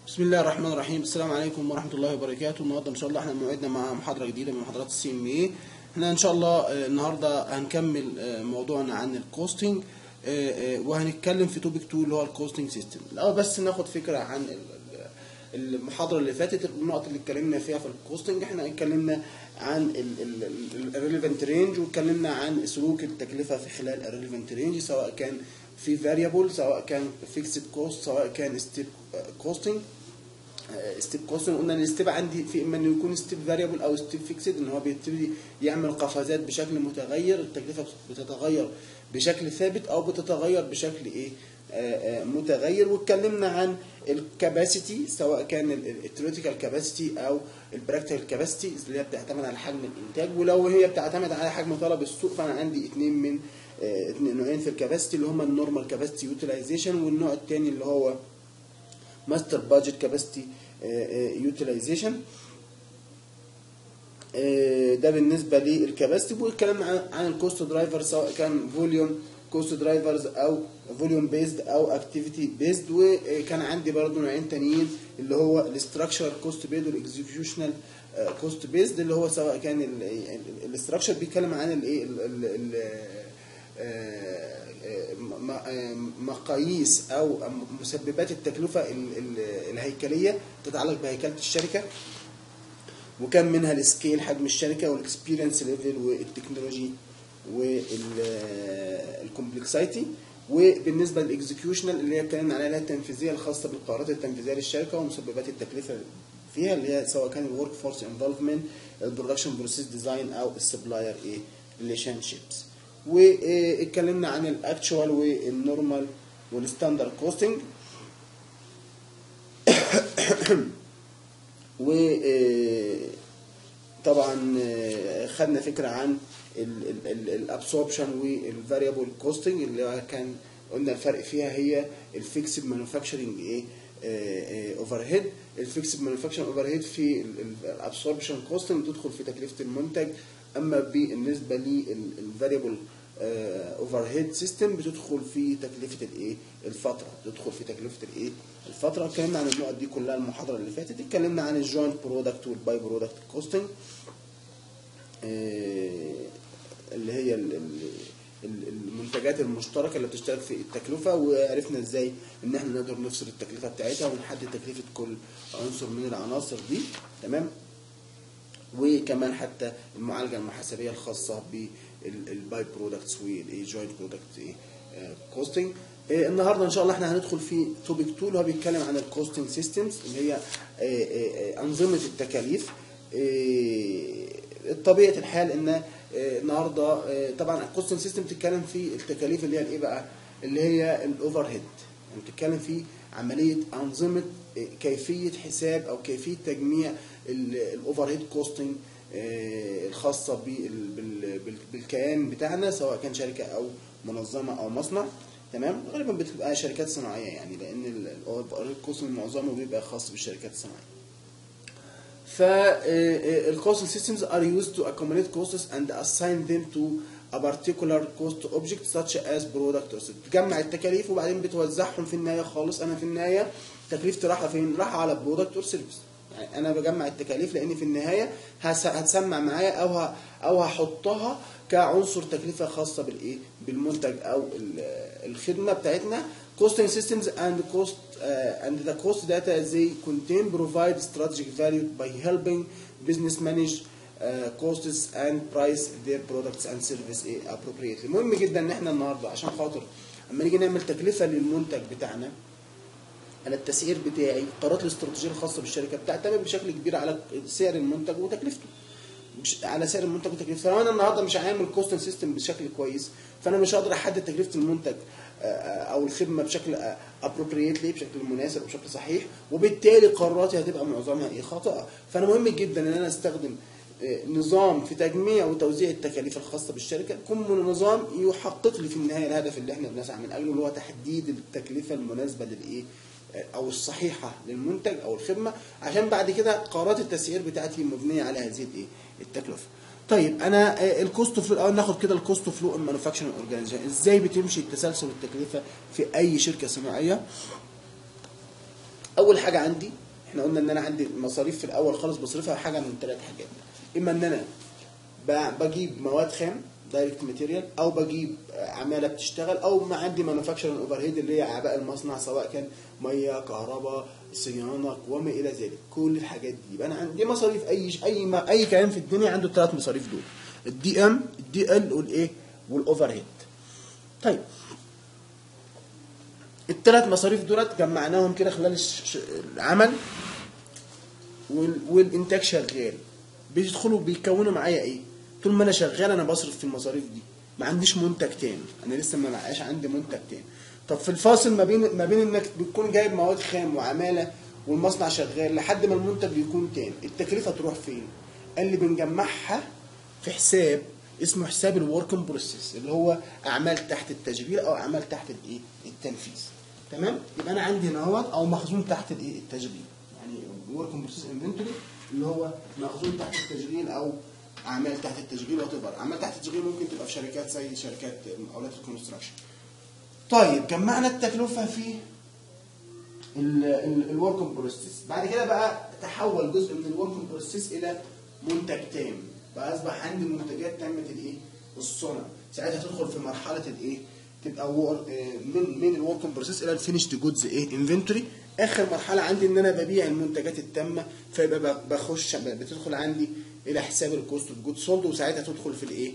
بسم الله الرحمن الرحيم. السلام عليكم ورحمة الله وبركاته. النهارده ان شاء الله احنا موعدنا مع محاضرة جديدة من محاضرات السي ام اي. احنا ان شاء الله النهارده هنكمل موضوعنا عن الكوستنج، وهنتكلم في توبيك 2 اللي هو الكوستنج سيستم. الاول بس ناخد فكرة عن المحاضرة اللي فاتت. النقط اللي اتكلمنا فيها في الكوستنج، احنا اتكلمنا عن الريليفنت رينج، واتكلمنا عن سلوك التكلفة في خلال الريليفنت رينج، سواء كان في فاريبل، سواء كان فيكسد كوست، سواء كان ستيب كوستنج. ستيب كوستنج قلنا ان الستيب عندي في اما انه يكون ستيب فاريبل او ستيب فيكسد، ان هو بيبتدي يعمل قفزات بشكل متغير، التكلفه بتتغير بشكل ثابت او بتتغير بشكل متغير. واتكلمنا عن الكاباسيتي، سواء كان الثيوريتيكال كاباسيتي او البراكتيكال كاباسيتي اللي هي بتعتمد على حجم الانتاج. ولو هي بتعتمد على حجم طلب السوق، فانا عندي نوعين في الكاباسيتي، اللي هما النورمال كاباسيتي يوتيلايزيشن، والنوع الثاني اللي هو ماستر بادجت كاباسيتي يوتيلايزيشن. ده بالنسبه للكاباسيتي. والكلام عن الكوست درايفر، سواء كان فوليوم كوست درايفرز او فوليوم بيزد او اكتيفيتي بيزد. وكان عندي برضه نوعين تانيين، اللي هو الاستراكشر كوست بيزد والاكزيكيوشنال كوست بيزد، اللي هو سواء كان الاستراكشر بيتكلم عن الايه مقاييس او مسببات التكلفه الهيكليه تتعلق بهيكله الشركه، وكان منها السكيل، حجم الشركه، والاكسبيرينس ليفل، والتكنولوجي، والكومبلكسيتي. وبالنسبه للاكزيكيوشنال، اللي هي اتكلمنا عليها التنفيذيه الخاصه بالقرارات التنفيذيه للشركه ومسببات التكلفه فيها، اللي هي سواء كان الورك فورس انفولفمنت، البرودكشن بروسيس ديزاين، او السبلاير ريليشن شيبس. واتكلمنا عن الاكتشوال والنورمال والستاندرد كوستنج. وطبعا خدنا فكره عن الابسوربشن والفاريبل كوستنج، اللي كان قلنا الفرق فيها هي الفيكسد مانيفاكتشرنج اوفر هيد. الفيكسد مانيفاكتشرنج اوفر هيد في الابسوربشن كوستنج تدخل في تكلفه المنتج، اما بالنسبه للفاريبل اوفر هيد سيستم بتدخل في تكلفه الفتره، اتكلمنا عن النقط دي كلها المحاضره اللي فاتت. اتكلمنا عن الجوينت برودكت والباي برودكت كوستنج، اللي هي المنتجات المشتركه اللي بتشترك في التكلفه، وعرفنا ازاي ان احنا نقدر نفصل التكلفه بتاعتها ونحدد تكلفه كل عنصر من العناصر دي. تمام. وكمان حتى المعالجه المحاسبيه الخاصه بالباي برودكتس والجوينت برودكت كوستنج. النهارده ان شاء الله احنا هندخل في توبيك 2 اللي هو بيتكلم عن الكوستنج سيستمز، اللي هي انظمه التكاليف. طبيعه الحال ان النهارده طبعا الكوستنج سيستم بتتكلم في التكاليف اللي هي الايه بقى، اللي هي الاوفر هيد، يعني بتتكلم في عمليه انظمه كيفيه حساب او كيفيه تجميع الاوفر هيد كوستنج الخاصه بالكيان بتاعنا، سواء كان شركه او منظمه او مصنع. تمام. غالبا بتبقى شركات صناعيه، يعني لان الاوفر هيد كوستنج معظمه بيبقى خاص بالشركات الصناعيه. فالكوستنج systems are used to accumulate costs and assign them to a particular cost object such as product or service. بتجمع التكاليف وبعدين بتوزعهم في النهايه خالص. انا في النهايه تكلفتي رايحه فين؟ رايحه على برودكت اور سيرفيس. يعني انا بجمع التكاليف لان في النهايه هتسمع معايا او هحطها كعنصر تكلفه خاصه بالمنتج او الخدمه بتاعتنا. Costing systems and the cost data they contain provide strategic value by helping business manage costs and price their products and service appropriately. مهم جدا ان احنا النهارده عشان خاطر اما نيجي نعمل تكلفه للمنتج بتاعنا، انا التسعير بتاعي، القرارات الاستراتيجيه الخاصه بالشركه بتعتمد بشكل كبير على سعر المنتج وتكلفته، على سعر المنتج وتكلفته. لو انا النهارده مش هعمل كوستنج سيستم بشكل كويس، فانا مش هقدر احدد تكلفه المنتج او الخدمه بشكل ابروبريتلي، بشكل مناسب وبشكل صحيح، وبالتالي قراراتي هتبقى معظمها خاطئه. فانا مهم جدا ان انا استخدم نظام في تجميع وتوزيع التكاليف الخاصه بالشركه، يكون نظام يحقق لي في النهايه الهدف اللي احنا بنسعى من اجله، اللي هو تحديد التكلفه المناسبه او الصحيحه للمنتج او الخدمه، عشان بعد كده قرارات التسعير بتاعتي مبنيه على هذه التكلفه. طيب انا الكوست فلو الاول ناخد كده الكوست فلو المانيفاكتشرنج اورجانيزيشن، ازاي بتمشي التسلسل التكلفه في اي شركه صناعيه. اول حاجه عندي، احنا قلنا ان انا عندي المصاريف في الاول خالص بصرفها حاجه من 3 حاجات. اما ان انا بجيب مواد خام دايركت ماتيريال، او بجيب عماله بتشتغل، او ما عندي مانوفاكتشرنج اوفر هيد اللي هي اعباء المصنع، سواء كان ميه، كهرباء، صيانه وما الى ذلك. كل الحاجات دي يبقى انا عندي مصاريف. اي كلام في الدنيا عنده الثلاث مصاريف دول: الدي ام، الدي ال، والايه، والاوفر هيد. طيب الثلاث مصاريف دولت جمعناهم كده خلال العمل والانتاج شغال، بيدخلوا بيكونوا معايا ايه؟ طول ما انا شغال انا بصرف في المصاريف دي، ما عنديش منتج تاني، انا لسه ما بقاش عندي منتج تاني. طب في الفاصل ما بين انك بتكون جايب مواد خام وعماله والمصنع شغال لحد ما المنتج بيكون تاني، التكلفه تروح فين؟ قال لي بنجمعها في حساب اسمه حساب الورك بروسيس، اللي هو اعمال تحت التشغيل او اعمال تحت الايه؟ التنفيذ. تمام؟ يبقى انا عندي هنا او مخزون تحت الايه؟ التشغيل، يعني ورك بروسيس انفنتوري اللي هو مخزون تحت التشغيل او اعمال تحت التشغيل. وتبقى اعمال تحت التشغيل ممكن تبقى في شركات زي شركات مقاولات الكونستراكشن. طيب جمعنا التكلفه في الورك بروسيس، بعد كده بقى تحول جزء من الورك بروسيس الى منتج تام، بقى اصبح عندي منتجات تمت الايه؟ الصنع. ساعتها تدخل في مرحله الايه؟ تبقى من الورك بروسيس الى الفينيشد جودز ايه؟ انفنتوري. اخر مرحله عندي ان انا ببيع المنتجات التامه، فيبقى بتدخل عندي الى حساب الكوست اوف جود سولد، وساعتها تدخل في الايه؟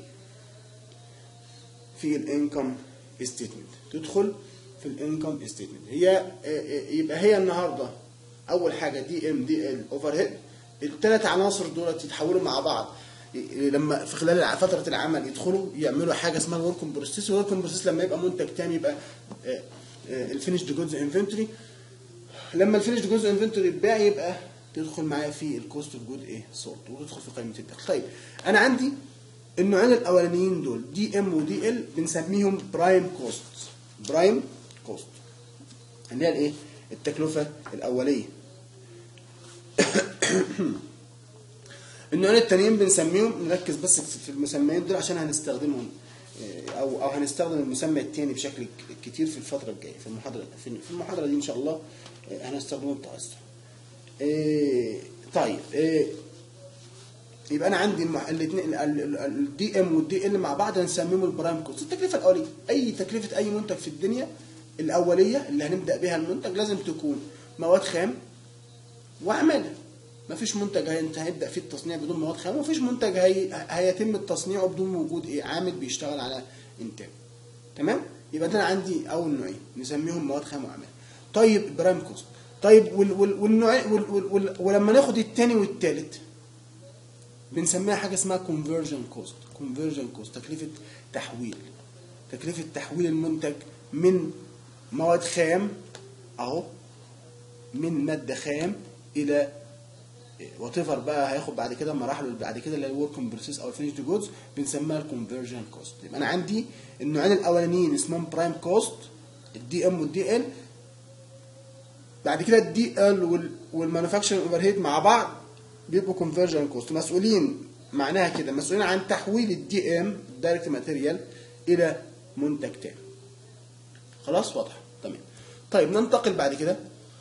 في الانكم ستيتمنت. تدخل في الانكم ستيتمنت. يبقى هي النهارده اول حاجه دي ام، دي ال، اوفر هيد. الثلاث عناصر دول يتحولوا مع بعض لما في خلال فتره العمل يدخلوا يعملوا حاجه اسمها الورك بروسيس. والورك بروسيس لما يبقى منتج تاني يبقى الفينيشد جودز انفنتوري. لما الفينيشد جودز انفنتوري يتباع يبقى تدخل معايا في الكوست اوف جود ايه؟ سولد، وتدخل في قائمه الدخل. طيب انا عندي النوعين الاولانيين دول دي ام ودي ال بنسميهم برايم كوست. برايم كوست اللي هي الايه؟ التكلفه الاوليه. النوعين التانيين بنسميهم، نركز بس في المسميين دول عشان هنستخدمهم او هنستخدم المسمى الثاني بشكل كتير في الفتره الجايه في المحاضره دي ان شاء الله هنستخدمه بتوسع. طيب يبقى انا عندي الاثنين الدي ام والدي ال مع بعض هنسميهم البرايم كوست. التكلفه الاوليه، اي تكلفه اي منتج في الدنيا الاوليه اللي هنبدا بها المنتج لازم تكون مواد خام وعماله. مفيش منتج هيبدا فيه التصنيع بدون مواد خام، ومفيش منتج هيتم تصنيعه بدون وجود ايه؟ عامل بيشتغل على انتاجه. تمام؟ يبقى ده انا عندي اول نوعين نسميهم مواد خام وعماله. طيب برايم كوست. طيب والنوعين ولما ناخد الثاني والثالث بنسميها حاجه اسمها كونفرجن كوست. كونفرجن كوست تكلفه تحويل. تكلفه تحويل المنتج من مواد خام اهو، من ماده خام الى واتيفر بقى هياخد بعد كده مراحل بعد كده اللي هي الورك بروسيس او الفينيشد جودز، بنسميها الكونفرجن كوست. يبقى انا عندي النوعين الاولانيين اسمهم برايم كوست، الدي ام والدي ال. بعد كده الدي ال والمانيفاكتشرنج اوفر هيد مع بعض بيبقوا كونفرجن كوست، مسؤولين معناها كده مسؤولين عن تحويل الدي ام دايركت ماتيريال الى منتج تاني. خلاص واضح؟ تمام. طيب ننتقل بعد كده.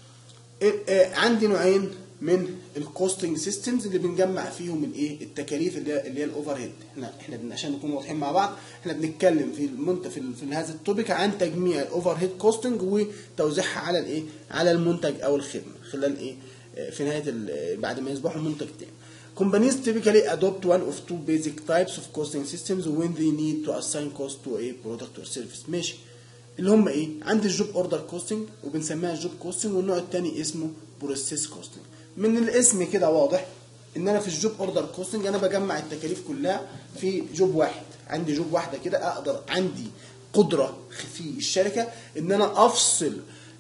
عندي نوعين من الكوستنج سيستمز اللي بنجمع فيهم الايه؟ التكاليف اللي هي الاوفر هيد. احنا عشان نكون واضحين مع بعض احنا بنتكلم في هذا التوبيك عن تجميع الاوفر هيد كوستنج وتوزيعها على الايه؟ على المنتج او الخدمه خلال ايه؟ في نهايه بعد ما يصبحوا منتج تاني. Companies typically adopt one of two basic types of costing systems when they need to assign cost to a product or service. ماشي. اللي هم ايه؟ عندي الجوب اوردر كوستنج وبنسميها الجوب كوستنج، والنوع الثاني اسمه بروسيس كوستنج. من الاسم كده واضح ان انا في الجوب اوردر كوستنج انا بجمع التكاليف كلها في جوب واحد. عندي جوب واحده كده اقدر، عندي قدره في الشركه ان انا افصل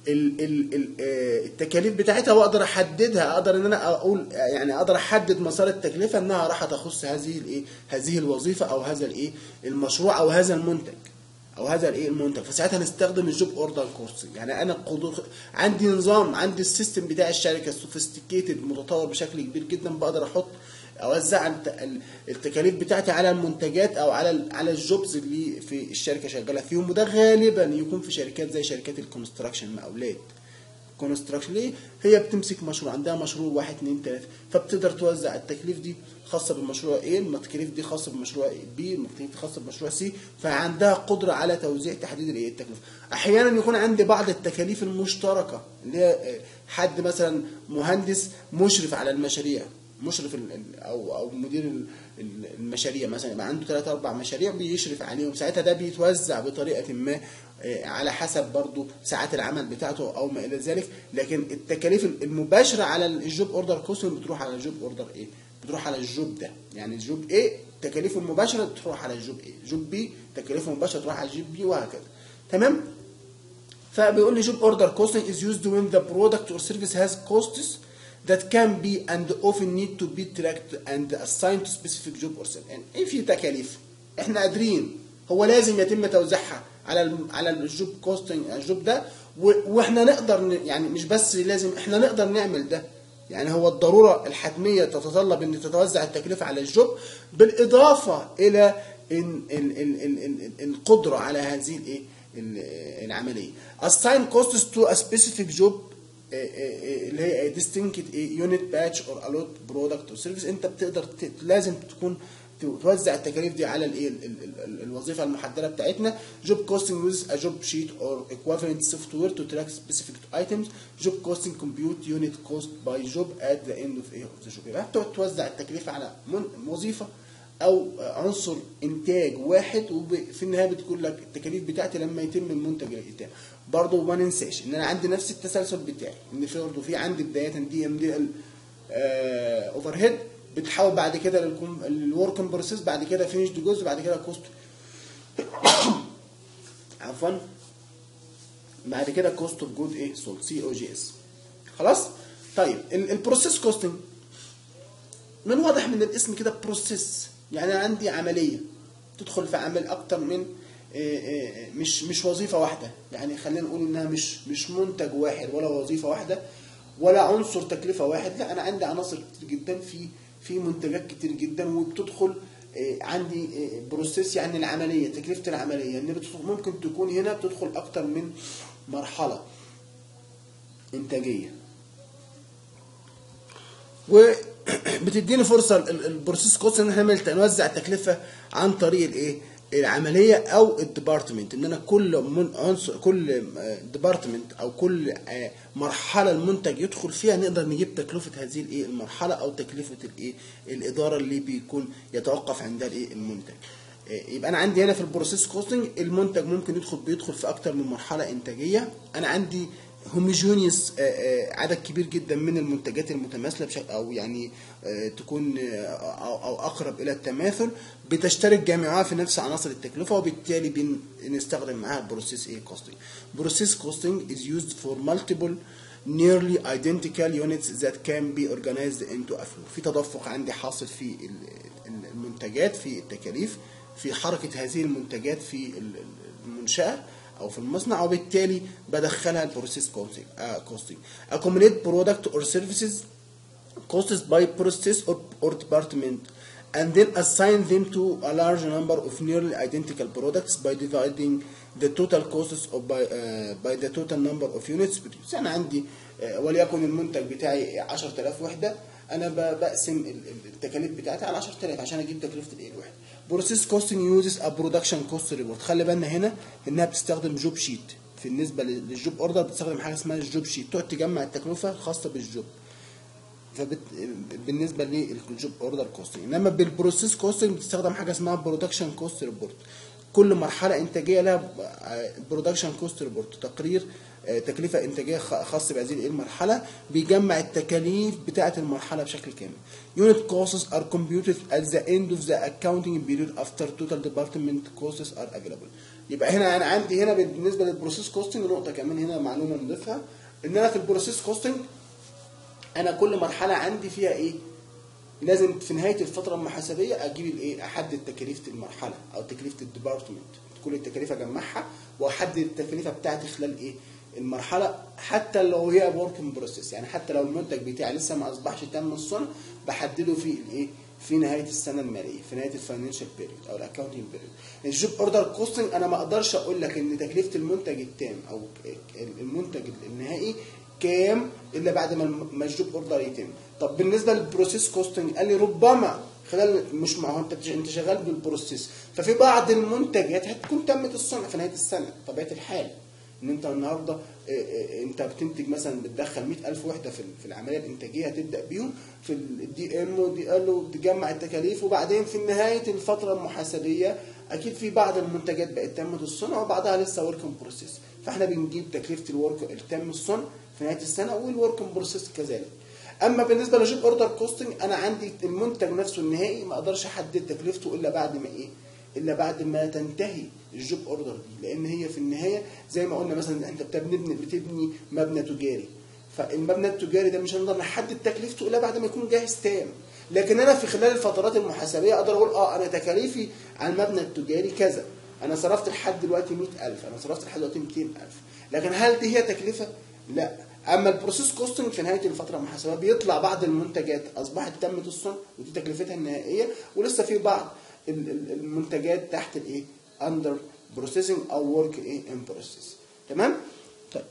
التكاليف بتاعتها واقدر احددها. اقدر ان انا اقول يعني اقدر احدد مسار التكلفه انها راح تخص هذه الوظيفه او هذا المشروع او هذا المنتج او هذا المنتج. فساعتها نستخدم الجوب اوردر كوستنج. يعني انا عندي نظام، عندي السيستم بتاع الشركه سوفيستيكيتد متطور بشكل كبير جدا، بقدر اوزع التكاليف بتاعتي على المنتجات او على الجوبز اللي في الشركه شغاله فيهم. وده غالبا يكون في شركات زي شركات الكونستراكشن، مقاولات، كونستراكشن. ليه؟ هي بتمسك مشروع، عندها مشروع 1 2 3، فبتقدر توزع التكاليف دي خاصه بالمشروع A، التكاليف دي خاصه بالمشروع B، التكاليف دي خاصه بالمشروع C، فعندها قدره على توزيع تحديد التكلفه. احيانا يكون عندي بعض التكاليف المشتركه اللي هي حد مثلا مهندس مشرف على المشاريع، مشرف او مدير المشاريع مثلا، يبقى عنده 3 4 مشاريع بيشرف عليهم، ساعتها ده بيتوزع بطريقه ما على حسب برضو ساعات العمل بتاعته او ما الى ذلك. لكن التكاليف المباشره على الجوب اوردر كوست بتروح على الجوب اوردر ايه، بتروح على الجوب ده. يعني الجوب ايه تكاليفه المباشره بتروح على الجوب ايه، جوب بي تكاليفه المباشره تروح على الجوب بي، وهكذا. تمام. فبيقول لي job order costing is used when the product or service has costs that can be and often need to be tracked and assigned to specific job or service. يعني ايه في تكاليف احنا قادرين هو لازم يتم توزيعها على الجوب كوستنج الجوب ده، واحنا نقدر يعني مش بس لازم، احنا نقدر نعمل ده. يعني هو الضروره الحتميه تتطلب ان تتوزع التكلفه على الجوب، بالاضافه الى القدره على هذه الايه العمليه. assign costs to a specific job اللي هي distinct unit batch or allot product or service. انت بتقدر لازم تكون توزع التكاليف دي على الايه الوظيفه المحدده بتاعتنا. job costing with a job sheet or equivalent software to track specific items. job costing compute unit cost by job at the end of the job. يبقى بتقعد توزع التكلفه على وظيفه او عنصر انتاج واحد، وفي النهايه بتقول لك التكاليف بتاعتي لما يتم المنتج الانتاج. برضه ما ننساش ان انا عندي نفس التسلسل بتاعي، ان في برضه في عندي بدايه دي ام دي ال اوفر هيد، بتحول بعد كده للورك بروسيس، بعد كده فينيشد جزء، بعد كده كوست عفوا بعد كده كوست اوف جود ايه سولد COGS. خلاص. طيب البروسيس كوستنج من واضح من الاسم كده بروسيس، يعني عندي عمليه تدخل في عمل اكتر من مش وظيفه واحده. يعني خلينا نقول انها مش منتج واحد ولا وظيفه واحده ولا عنصر تكلفه واحد، لا انا عندي عناصر كتير جدا في منتجات كتير جدا، وبتدخل عندي بروسيس يعني العمليه تكلفه العمليه ان ممكن تكون هنا بتدخل اكتر من مرحله انتاجيه، وبتديني فرصه البروسيس كوست ان احنا نوزع التكلفه عن طريق الايه العمليه او الديبارتمنت. ان انا كل ديبارتمنت او كل مرحله المنتج يدخل فيها نقدر نجيب تكلفه هذه الايه المرحله او تكلفه الايه الاداره اللي بيكون يتوقف عندها الايه المنتج. يبقى انا عندي هنا في البروسيس كوستنج المنتج ممكن بيدخل في اكتر من مرحله انتاجيه. انا عندي هوموجينيوس عدد كبير جدا من المنتجات المتماثله بشكل او يعني تكون او اقرب الى التماثل، بتشترك جميعها في نفس عناصر التكلفه، وبالتالي بنستخدم معاها البروسيس كوستنج. بروسيس كوستنج is used for multiple nearly identical units that can be organized into a flow. في تدفق عندي حاصل في المنتجات، في التكاليف، في حركه هذه المنتجات في المنشاه او في المصنع، وبالتالي بدخلها البروسيس كوستنج. accumulate product or services costs by process or department and then assign them to a large number of nearly identical products by dividing the total costs of by the total number of units produced. انا عندي وليكن المنتج بتاعي 10000 وحده، انا بقسم التكاليف بتاعتي على 10000 عشان اجيب تكلفه الوحده. بروسيس كوستنج يوزز ا برودكشن كوست ريبورت. خلي بالنا هنا انها بتستخدم جوب شيت. بالنسبه للجوب اوردر بتستخدم حاجه اسمها الجوب شيت، تقعد تجمع التكلفه الخاصه بالجوب. بالنسبه للجوب اوردر كوستنج. انما بالبروسيس كوستنج بتستخدم حاجه اسمها برودكشن كوست ريبورت. كل مرحله انتاجيه لها برودكشن كوست ريبورت، تقرير تكلفه انتاجيه خاص بهذه المرحله، بيجمع التكاليف بتاعه المرحله بشكل كامل. unit costs are computed at the end of the accounting period after total department costs are available. يبقى هنا انا عندي هنا بالنسبه للبروسيس كوستنج نقطه كمان هنا معلومه نضيفها، ان انا في البروسيس كوستنج انا كل مرحله عندي فيها ايه لازم في نهايه الفتره المحاسبيه اجيب الايه احدد تكاليف المرحله او تكلفه الديبارتمنت، كل التكاليف اجمعها واحدد التكلفه بتاعتي خلال ايه المرحله، حتى لو هي ورك بروسيس. يعني حتى لو المنتج بتاعي لسه ما اصبحش تم الصنع بحدده في الايه في نهايه السنه الماليه، في نهايه الفاينانشال بيريود او الاكونتنج بيريود. الجوب اوردر كوستنج انا ما اقدرش اقول لك ان تكلفه المنتج التام او المنتج النهائي كام الا بعد ما الجوب اوردر يتم. طب بالنسبه للبروسيس كوستنج قال لي ربما خلال، مش ما هو انت شغال بالبروسيس، ففي بعض المنتجات هتكون تمت الصنع في نهايه السنه. طبيعه الحال ان انت النهارده انت بتنتج مثلا، بتدخل 100,000 وحده في العمليه الانتاجيه، هتبدا بيهم في الدي ام ودي قال له تجمع التكاليف، وبعدين في نهايه الفتره المحاسبيه اكيد في بعض المنتجات بقت تمت الصنع وبعضها لسه ورك ان بروسيس، فاحنا بنجيب تكلفه الورك اللي تم الصنع في نهايه السنه والورك ان بروسيس كذلك. اما بالنسبه لجوب اوردر كوستنج انا عندي المنتج نفسه النهائي ما اقدرش احدد تكلفته الا بعد ما الا بعد ما تنتهي الجوب اوردر دي، لان هي في النهايه زي ما قلنا مثلا انت بتبني مبنى تجاري، فالمبنى التجاري ده مش هنقدر نحدد تكلفته الا بعد ما يكون جاهز تام. لكن انا في خلال الفترات المحاسبيه اقدر اقول انا تكاليفي على المبنى التجاري كذا، انا صرفت لحد دلوقتي 100,000، انا صرفت لحد دلوقتي 200,000، لكن هل دي هي تكلفه؟ لا. اما البروسيس كوستنج في نهايه الفتره المحاسبيه بيطلع بعض المنتجات اصبحت تمت الصنع ودي تكلفتها النهائيه، ولسه في بعض المنتجات تحت اندر بروسيسنج او ورك ان بروسيس. تمام؟ طيب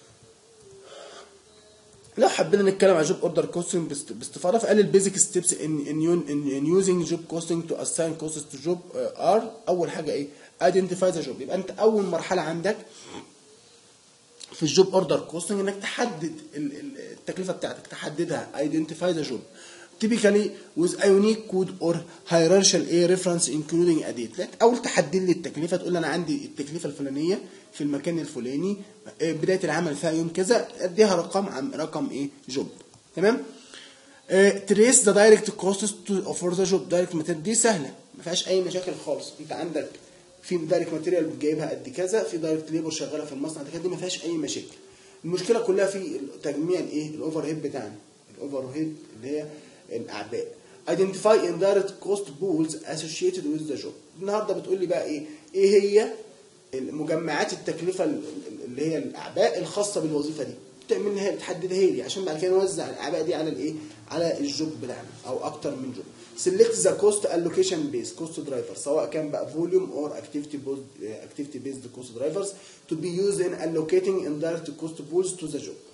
لو حبينا نتكلم عن جوب اوردر كوستنج باستفاضه، فقال البيزك ستيبس ان يوزنج جوب كوستنج تو اساين كوستس تو جوب ار. اول حاجه ايدنتيفاي ذا جوب. يبقى انت اول مرحله عندك في الجوب اوردر كوستنج انك تحدد التكلفه بتاعتك، تحددها ايدنتيفاي ذا جوب typically with a unique code or hierarchical reference including a date. اول تحدد لي التكلفه، تقول انا عندي التكلفه الفلانيه في المكان الفلاني، بدايه العمل فيها يوم كذا، اديها رقم جوب. تمام؟ trace the direct costs for the job. direct material دي سهله ما فيهاش اي مشاكل خالص، انت عندك في دايركت ماتيريال جايبها قد كذا، في دايركت ليبر شغاله في المصنع دي ما فيهاش اي مشاكل. المشكله كلها في تجميع الاوفر هيد بتاعنا، الاوفر هيد اللي هي الاعباء. identify indirect cost pools associated with the job. النهارده بتقول لي بقى ايه هي مجمعات التكلفه اللي هي الاعباء الخاصه بالوظيفه دي، تعملها تحددها لي عشان بعد كده نوزع الاعباء دي على على الجوب بتاعنا او اكتر من جوب. select the cost allocation based cost driver، سواء كان بقى volume or activity based cost drivers to be used in allocating indirect cost pools to the job.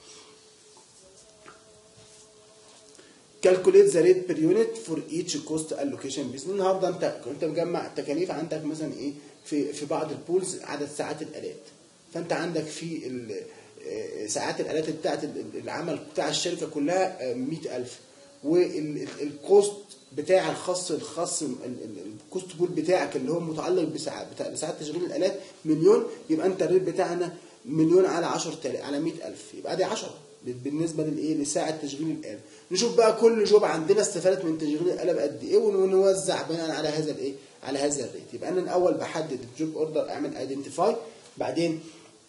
calculate the rate per unit for each cost allocation based. النهارده انت مجمع التكاليف عندك مثلا في بعض البولز عدد ساعات الالات، فانت عندك في ساعات الالات بتاعت العمل بتاع الشركه كلها 100,000، والكوست بتاع الخاص الكوست بول بتاعك اللي هو متعلق بساعات تشغيل الالات مليون، يبقى انت الريت بتاعنا مليون على 10,000 على 100,000، يبقى دي 10 بالنسبه لساعه تشغيل الاله. نشوف بقى كل جوب عندنا استفادت من تشغيل الاله بقد ايه ونوزع بناء على هذا على هذا الريت. يبقى انا الاول بحدد الجوب اوردر، اعمل ايدنتيفاي، بعدين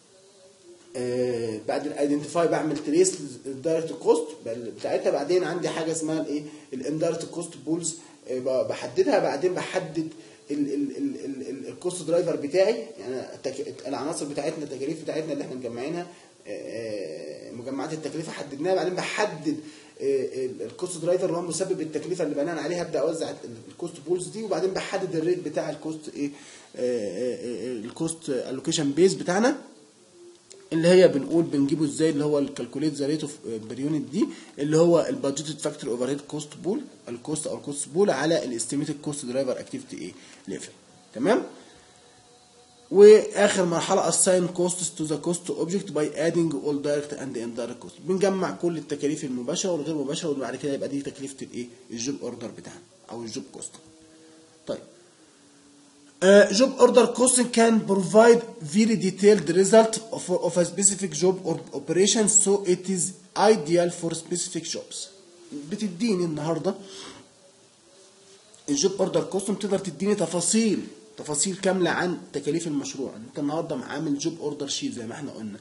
بعد الايدنتيفاي بعمل تريس الدايركت كوست بتاعتها، بعدين عندي حاجه اسمها الاندايركت كوست بولز بحددها، بعدين بحدد الكوست درايفر بتاعي، يعني العناصر بتاعتنا التكاليف بتاعتنا اللي احنا مجمعينها، مجمعات التكلفه حددناها، بعدين بحدد الكوست درايفر اللي هو مسبب التكلفه اللي بناء عليها ابدا اوزع الكوست بولز دي، وبعدين بحدد الريت بتاع الكوست الكوست الوكيشن بيز بتاعنا اللي هي بنجيبه ازاي، اللي هو الكالكوليت ذا ريت اوف بير يونت دي، اللي هو البادجيتد فاكتور اوفر هيد كوست بول، الكوست او الكوست بول على الاستيميتد كوست درايفر اكتيفيتي ليفل. تمام؟ واخر مرحله assign costs to the cost object by adding all direct and indirect costs. بنجمع كل التكاليف المباشره والغير مباشره، وبعد كده يبقى دي تكلفه الجوب اوردر بتاعنا او الجوب كوست. طيب job order costing can provide very detailed result of a specific job or operation, so it is ideal for specific jobs. بتديني النهارده الجوب اوردر كوستنج تقدر تديني تفاصيل كامله عن تكاليف المشروع. انت النهارده عامل جوب اوردر شيت زي ما احنا قلنا،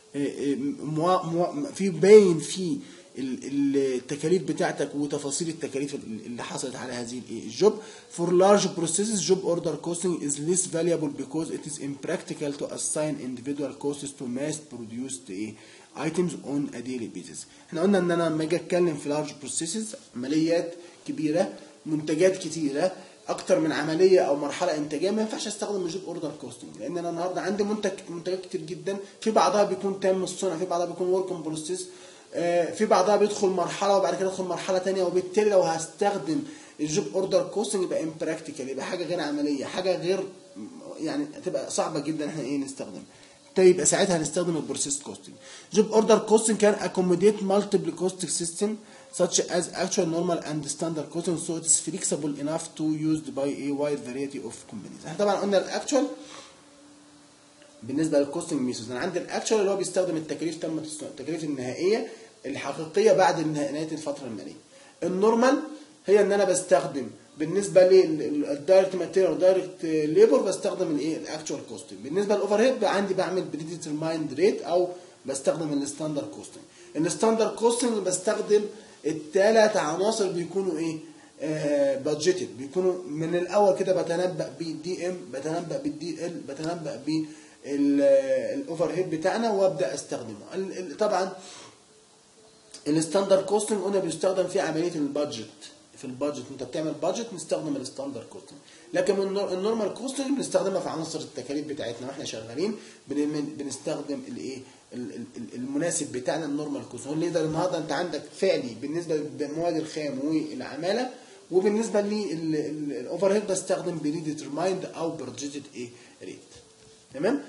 في باين في التكاليف بتاعتك وتفاصيل التكاليف اللي حصلت على هذه الجوب. For large processes job order costing is less valuable because it is impractical to assign individual costs to mass produced items on a daily basis. احنا قلنا ان انا لما اجي اتكلم في large processes عمليات كبيره منتجات كتيره، اكتر من عمليه او مرحله انتاجيه ما ينفعش استخدم الجوب اوردر كوستنج، لان انا النهارده عندي منتجات كتير جدا، في بعضها بيكون تام الصنع، في بعضها بيكون ورك ان بروسيس، في بعضها بيدخل مرحله وبعد كده يدخل مرحله ثانيه، وبالتالي لو هستخدم الجوب اوردر كوستنج يبقى امبراكتيكال، يبقى حاجه غير عمليه، حاجه غير يعني هتبقى صعبه جدا احنا نستخدم. طيب يبقى ساعتها هنستخدم البروسيس كوستنج. جوب اوردر كوستنج كان accommodate multiple costing system such as actual, normal and standard costing, so it is flexible enough to used by a wide variety of companies. احنا طبعا قلنا الاكتوال بالنسبه للكوستنج ميثودز، انا عندي الاكتوال اللي هو بيستخدم التكاليف تمت الصنع، التكاليف النهائيه الحقيقيه بعد نهايه الفتره الماليه. النورمال هي ان انا بستخدم بالنسبه للدايركت ماتيريال ودايركت ليبر بستخدم الايه الاكتوال كوستنج. بالنسبه للاوفر هيد عندي بعمل بريديترمايند ريت او بستخدم الستاندرد كوستنج. الستاندرد كوستنج بستخدم الثلاث عناصر بيكونوا ايه بادجيتد، بيكونوا من الاول كده بتنبأ بالدي ام، بتنبأ بالدي ال، بتنبأ بالاوفر هيد بتاعنا وابدا استخدمه. طبعا الستاندرد كوستنج قلنا بيستخدم في عمليه البادجت، في البادجت انت بتعمل بادجت نستخدم الستاندرد كوستنج، لكن النورمال كوستنج بنستخدمها في عناصر التكاليف بتاعتنا واحنا شغالين، بنستخدم الايه المناسب بتاعنا النورمال كوستنج. اللي يقدر النهارده انت عندك فعلي بالنسبه للمواد الخام والعماله، وبالنسبه للاوفر هيد بستخدم بريديترمايند او بادجيتد ايه ريت. تمام.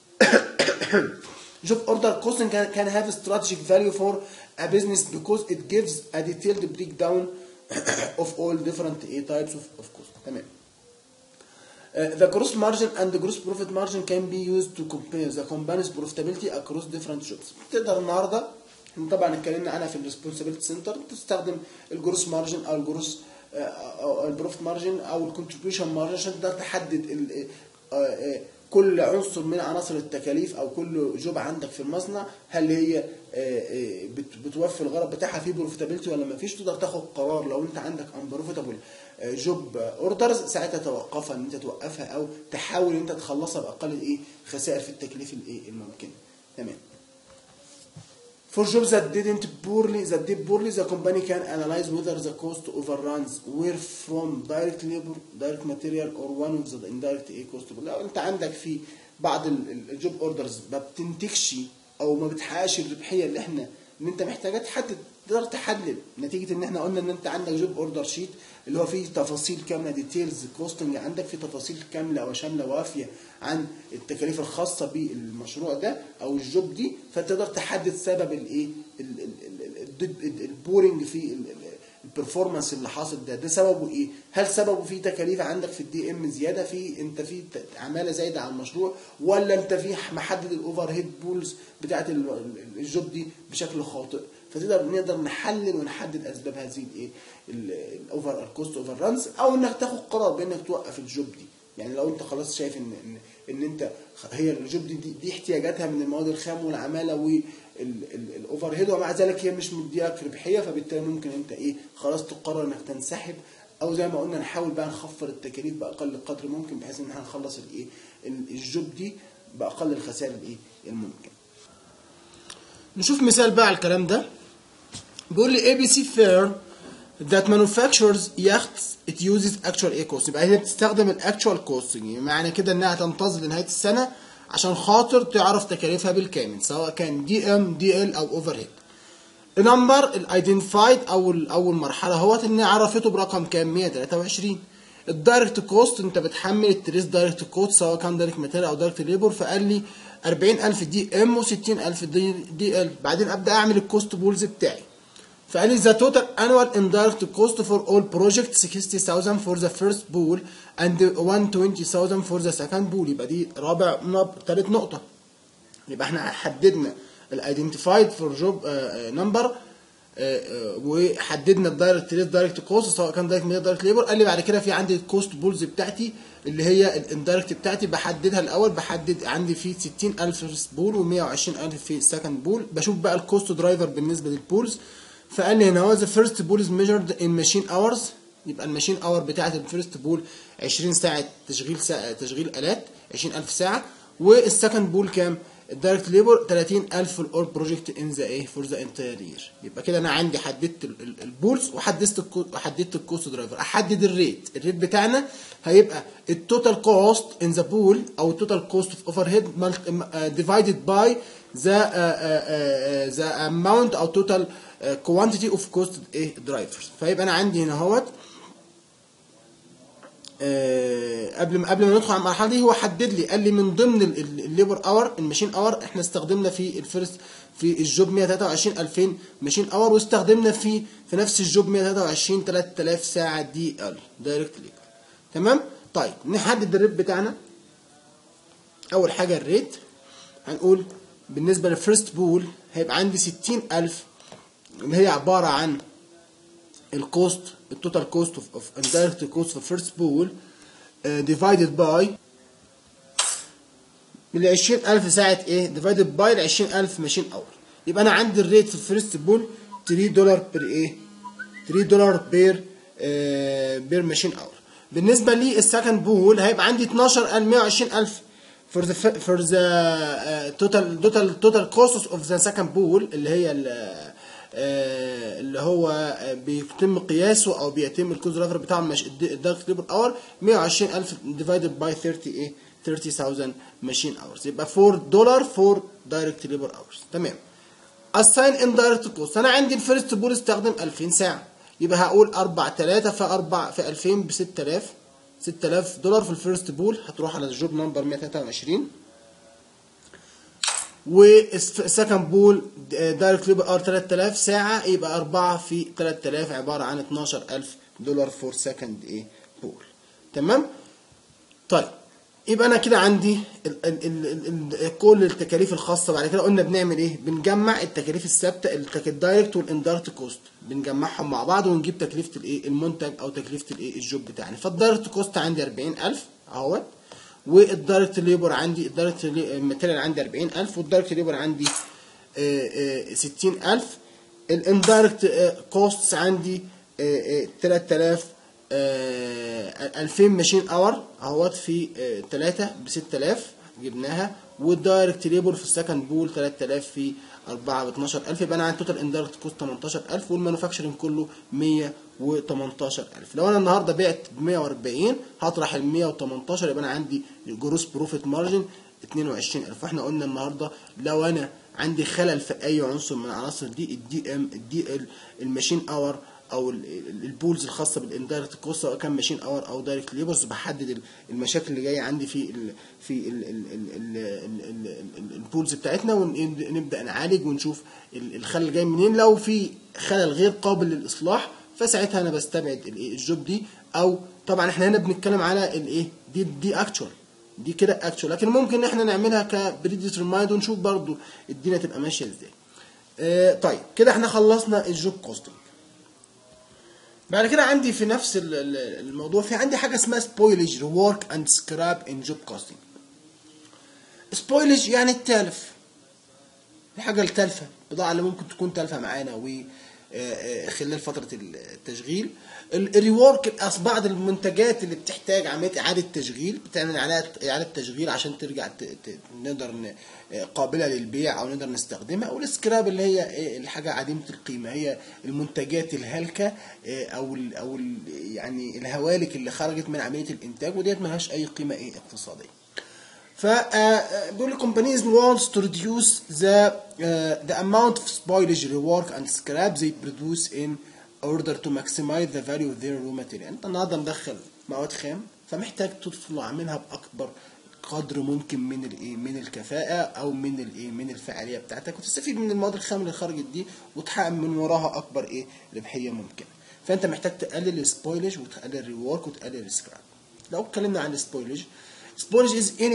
Job order costing can have strategic value for a business because it gives a detailed breakdown of all different types of cost. تمام. The gross margin and the gross profit margin can be used to compare the company's profitability across different jobs. تقدر النهارده طبعا اتكلمنا عنها في الريسبونسابيلتي سنتر، تستخدم الجروس مارجن او الجروس او البروفيت مارجن او الكونتريبيوشن مارجن عشان تقدر تحدد كل عنصر من عناصر التكاليف او كل جوب عندك في المصنع هل هي بتوفي الغرض بتاعها في بروفيتابيلتي ولا ما فيش. تقدر تاخد قرار لو انت عندك انبروفيتابل جوب اوردرز ساعتها توقفها ان انت توقفها او تحاول ان انت تخلصها باقل خسائر في التكليف الممكنه. تمام. For jobs that did poorly, the company can analyze whether the cost overruns were from direct labor, direct material, or one of the indirect cost. لو انت عندك في بعض الجوب اوردرز ما بتنتجش او ما بتحققش الربحيه اللي انت محتاجها، تقدر تحلل نتيجه ان احنا قلنا ان انت عندك جوب اوردر شيت اللي هو فيه تفاصيل كامله، ديتيلز كوستنج، عندك فيه تفاصيل كامله وشامله وافيه عن التكاليف الخاصه بالمشروع ده او الجوب دي، فتقدر تحدد سبب البورنج في البرفورمانس اللي حاصل ده سببه ايه؟ هل سببه في تكاليف عندك في الدي ام زياده، انت في عماله زايده على المشروع، ولا انت في محدد الاوفر هيد بولز بتاعت الجوب دي بشكل خاطئ؟ نقدر نحلل ونحدد اسباب هذه الاوفر كوست اوفر رانز، او انك تاخد قرار بانك توقف الجوب دي. يعني لو انت خلاص شايف ان انت هي الجوب دي احتياجاتها من المواد الخام والعماله والاوفر هيد، ومع ذلك هي مش مدياك ربحيه، فبالتالي ممكن انت خلاص تقرر انك تنسحب، او زي ما قلنا نحاول بقى نخفض التكاليف باقل قدر ممكن بحيث ان احنا نخلص الجوب دي باقل الخسائر الممكن. نشوف مثال بقى على الكلام ده. بيقول لي ABC firm that manufactures yachts it uses actual cost. يبقى هي بتستخدم الاكتوال كوستنج، معنى كده انها تنتظر لنهايه السنه عشان خاطر تعرف تكاليفها بالكامل سواء كان دي ام دي ال او اوفر هيد. النمبر الايدنتيفايد اول مرحله اهوت ان عرفته برقم كام 123. الدايركت كوست انت بتحمل التريس دايركت كوست سواء كان دايركت ماتيريال او دايركت ليبر، فقال لي 40,000 دي ام و60,000 دي ال. بعدين ابدا اعمل الكوست بولز بتاعي، فقال لي the total annual indirect cost for all projects 60,000 for the first pool and 120,000 for the second pool. يبقى دي تالت نقطة. يبقى احنا حددنا الايدنتيفايد فور جوب نمبر وحددنا الدايركت كوست سواء كان دايركت ماتيريال دايركت ليبر. قال لي بعد كده في عندي الكوست بولز بتاعتي اللي هي الاندايركت بتاعتي بحددها الاول، بحدد عندي في 60,000 في بول و120,000 في السكند بول. بشوف بقى الكوست درايفر بالنسبة للبولز، فقال لي هنا the first pool is measured in machine hours. يبقى الماشين اور بتاعت الفيرست بول 20 ساعة تشغيل آلات 20,000 ساعة، والسكند بول كام الدايركت ليبر 30000 في الاول بروجكت ان ذا ايه فور ذا انتاير يير. يبقى كده انا عندي حددت البولز وحددت الكوست درايفر. احدد الريت بتاعنا هيبقى التوتال كوست ان ذا بول او التوتال كوست اوف اوفر هيد ديفايدد باي ذا اماونت او توتال كوانتيتي اوف كوست ايه درايفرز. فيبقى انا عندي هنا اهوت قبل ما ندخل على المرحله دي هو حدد لي، قال لي من ضمن الليبر اور الماشين اور احنا استخدمنا في الفيرست في الجوب 123 2000 ماشين اور، واستخدمنا في نفس الجوب 123 3000 ساعه دي ال دايركت ليبر. تمام. طيب نحدد الريت بتاعنا. اول حاجه الريت هنقول بالنسبه للفيرست بول هيبقى عندي 60000 اللي هي عباره عن الكوست التوتال كوست اوف اندايركت كوست في فيرست بول ديفايدد باي من 20000 ساعه ايه ديفايدد باي ال 20000 ماشين اور. يبقى انا عندي الريت في الفيرست بول $3 بير ايه $3 بير ماشين اور. بالنسبه للسكند بول هيبقى عندي 12000 for the total costs of the second pool اللي هي اللي هو بيتم قياسه او بيتم الكوست درايفر بتاع الدايركت ليبر اور 120,000 ديفايدد باي 30,000 ماشين اورز. يبقى $4 فور دايركت ليبر اورز. تمام. assign indirect cost انا عندي الفيرست بول استخدم 2000 ساعه، يبقى هقول 3 في 2000 ب 6000 دولار في الفيرست بول هتروح على الجوب نمبر 123. والسكند بول دايركت ليبر اور 3000 ساعه يبقى 4 في 3000 عباره عن $12,000 فور سكند ايه بول. تمام. طيب يبقى انا كده عندي كل التكاليف الخاصه. بعد كده قلنا بنعمل ايه؟ بنجمع التكاليف الثابته الدايركت والاندايركت كوست بنجمعهم مع بعض ونجيب تكلفه الايه المنتج او تكلفه الايه الجوب بتاعنا. فالدايركت كوست عندي 40,000 اهوت، والدايركت ليبر عندي الدايركت ماتيريال عندي 40,000 والدايركت ليبر عندي 60,000. الاندايركت كوستس عندي 3000 2000 ماشين اور اهوت في 3 ب 6000 جبناها، والدايركت ليبر في السكند بول 3000 في 4 ب 12000. يبقى انا عندي توتال اندايركت كوست 18000 والمانوفاكتشرنج كله 118,000. لو انا النهارده بعت ب 140 هطرح ال 118 يبقى انا عندي الجروس بروفيت مارجن 22,000. واحنا قلنا النهارده لو انا عندي خلل في اي عنصر من العناصر دي الدي الماشين اور او البولز الخاصه بالاندايركت كوست سواء كان ماشين اور او دايركت ليبرز بحدد المشاكل اللي جايه عندي في البولز بتاعتنا ونبدا نعالج ونشوف الخلل جاي منين. لو في خلل غير قابل للاصلاح فساعتها انا بستبعد الجوب دي. او طبعا احنا هنا بنتكلم على الايه دي اكتوال دي كده اكتوال، لكن ممكن احنا نعملها كبريديترمايند ونشوف برضو الدنيا تبقى ماشيه ازاي. طيب كده احنا خلصنا الجوب كوستنج. بعد كده عندي في نفس الموضوع في عندي حاجه اسمها سبويلج ريورك اند سكراب ان جوب كوستنج. سبويلج يعني التلف، الحاجه التالفه، البضاعه اللي ممكن تكون تالفه معانا خلال فتره التشغيل. الريورك بعض المنتجات اللي بتحتاج عمليه اعاده تشغيل، بتعمل اعاده تشغيل عشان ترجع نقدر قابله للبيع او نقدر نستخدمها. والسكراب اللي هي الحاجه عديمه القيمه، هي المنتجات الهالكه او يعني الهوالك اللي خرجت من عمليه الانتاج وديت ملهاش اي قيمه اقتصاديه. فبيقول companies wants to reduce the amount of spoilage, rework and scrap they produce in order to maximize the value of their raw material. انت النهارده مدخل مواد خام فمحتاج تطلع منها باكبر قدر ممكن من الكفاءه او من الفعاليه بتاعتك، وتستفيد من المواد الخام اللي خرجت دي وتحقق من وراها اكبر ربحيه ممكنه. فانت محتاج تقلل السبويلج وتقلل الريورك وتقلل السكراب. لو اتكلمنا عن السبويلج، spoilage is any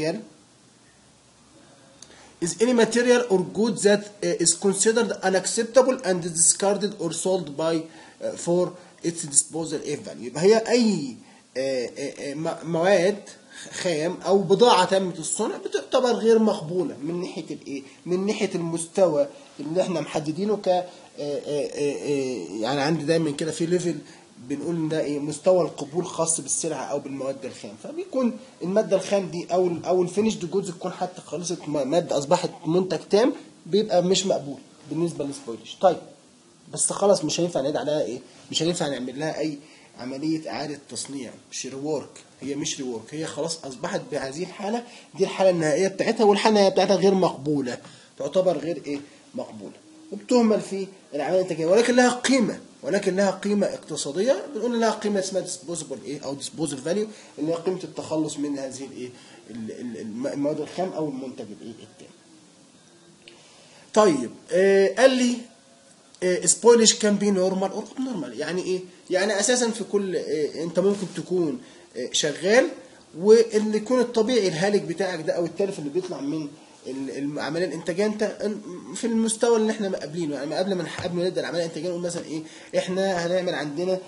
material or good that is considered unacceptable and discarded or sold by for its disposal if value. يبقى هي اي مواد خام او بضاعه تمت الصنع بتعتبر غير مقبوله من ناحيه من ناحيه المستوى اللي احنا محددينه يعني عندي دايما كده في ليفل بنقول ان ده ايه مستوى القبول خاص بالسلعه او بالمواد الخام. فبيكون الماده الخام دي او الفينيشد جودز تكون حتى خلصت ماده اصبحت منتج تام، بيبقى مش مقبول بالنسبه للسبويلج. طيب بس خلاص مش هينفع نعيد عليها ايه، مش هينفع نعمل لها اي عمليه اعاده تصنيع، مش ريورك، هي مش ريورك، هي خلاص اصبحت بهذه الحاله، دي الحاله النهائيه بتاعتها، والحاله النهائيه بتاعتها غير مقبوله، تعتبر غير ايه مقبوله، وبتهمل في العمليه الانتاجيه، ولكن لها قيمه، ولكن لها قيمه اقتصاديه، بنقول لها قيمه اسمها ديسبوزبل ايه او ديسبوزل فاليو، اللي هي قيمه التخلص من هذه الايه المواد الخام او المنتج الايه التاني. طيب قال لي سبويلج كان بي نورمال اور نورمال، يعني ايه؟ يعني اساسا في كل انت ممكن تكون شغال، واللي يكون الطبيعي الهالك بتاعك ده او التلف اللي بيطلع من العمليه الانتاجيه انت في المستوى اللي احنا قابلينه، يعني قبل ما نبدا العمليه الانتاجيه نقول مثلا ايه، احنا هنعمل عندنا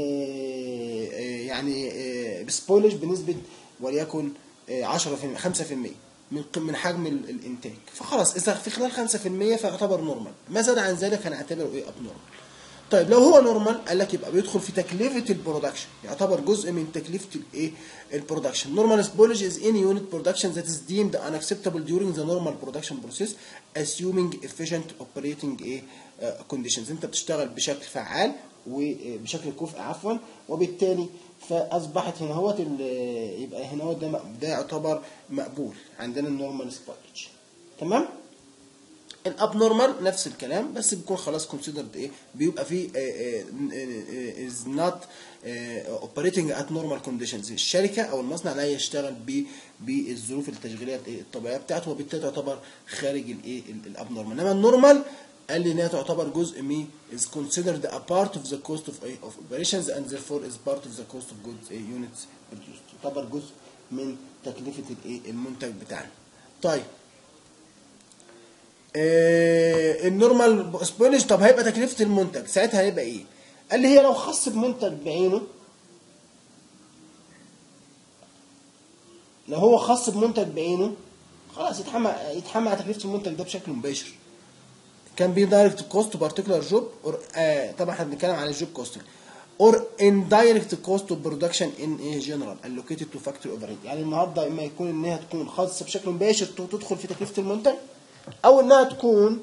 يعني سبويلج بنسبه وليكن 10% 5% من حجم الانتاج، فخلاص اذا في خلال 5% فيعتبر نورمال، ما زاد عن ذلك هنعتبره ايه اب نورمال. طيب لو هو نورمال قال لك يبقى بيدخل في تكلفه البرودكشن، يعتبر جزء من تكلفه الايه البرودكشن. نورمال سبولج از any unit production that is deemed unacceptable during the normal production process assuming efficient operating conditions. انت بتشتغل بشكل فعال وبشكل كفء عفوا، وبالتالي فاصبحت هنا هو يبقى هنا هو ده يعتبر مقبول عندنا النورمال سبولج. تمام. الاب نورمال نفس الكلام، بس بيكون خلاص كونسيدرد ايه، بيبقى فيه از نوت اوبريتنج ات نورمال كونديشنز، الشركه او المصنع لا يشتغل بالظروف التشغيليه الطبيعيه بتاعته، وبالتالي تعتبر خارج الايه الاب نورمال. انما النورمال قال لي انها تعتبر جزء من is considered a part of the cost of operations and therefore is part of the cost of goods units produced، تعتبر جزء من تكلفه الايه المنتج بتاعنا. طيب النورمال سبويلج، طب هيبقى تكلفه المنتج ساعتها هيبقى ايه؟ قال لي هي لو خاص بمنتج بعينه، لو هو خاص بمنتج بعينه خلاص يتحمل على تكلفه المنتج ده بشكل مباشر. كان بي دايركت كوست بارتيكولار جوب، طبعا احنا بنتكلم عن الجوب كوستنج، اور indirect cost of production in general allocated to factory overhead. يعني النهارده اما يكون انها تكون خاصه بشكل مباشر تدخل في تكلفه المنتج، او انها تكون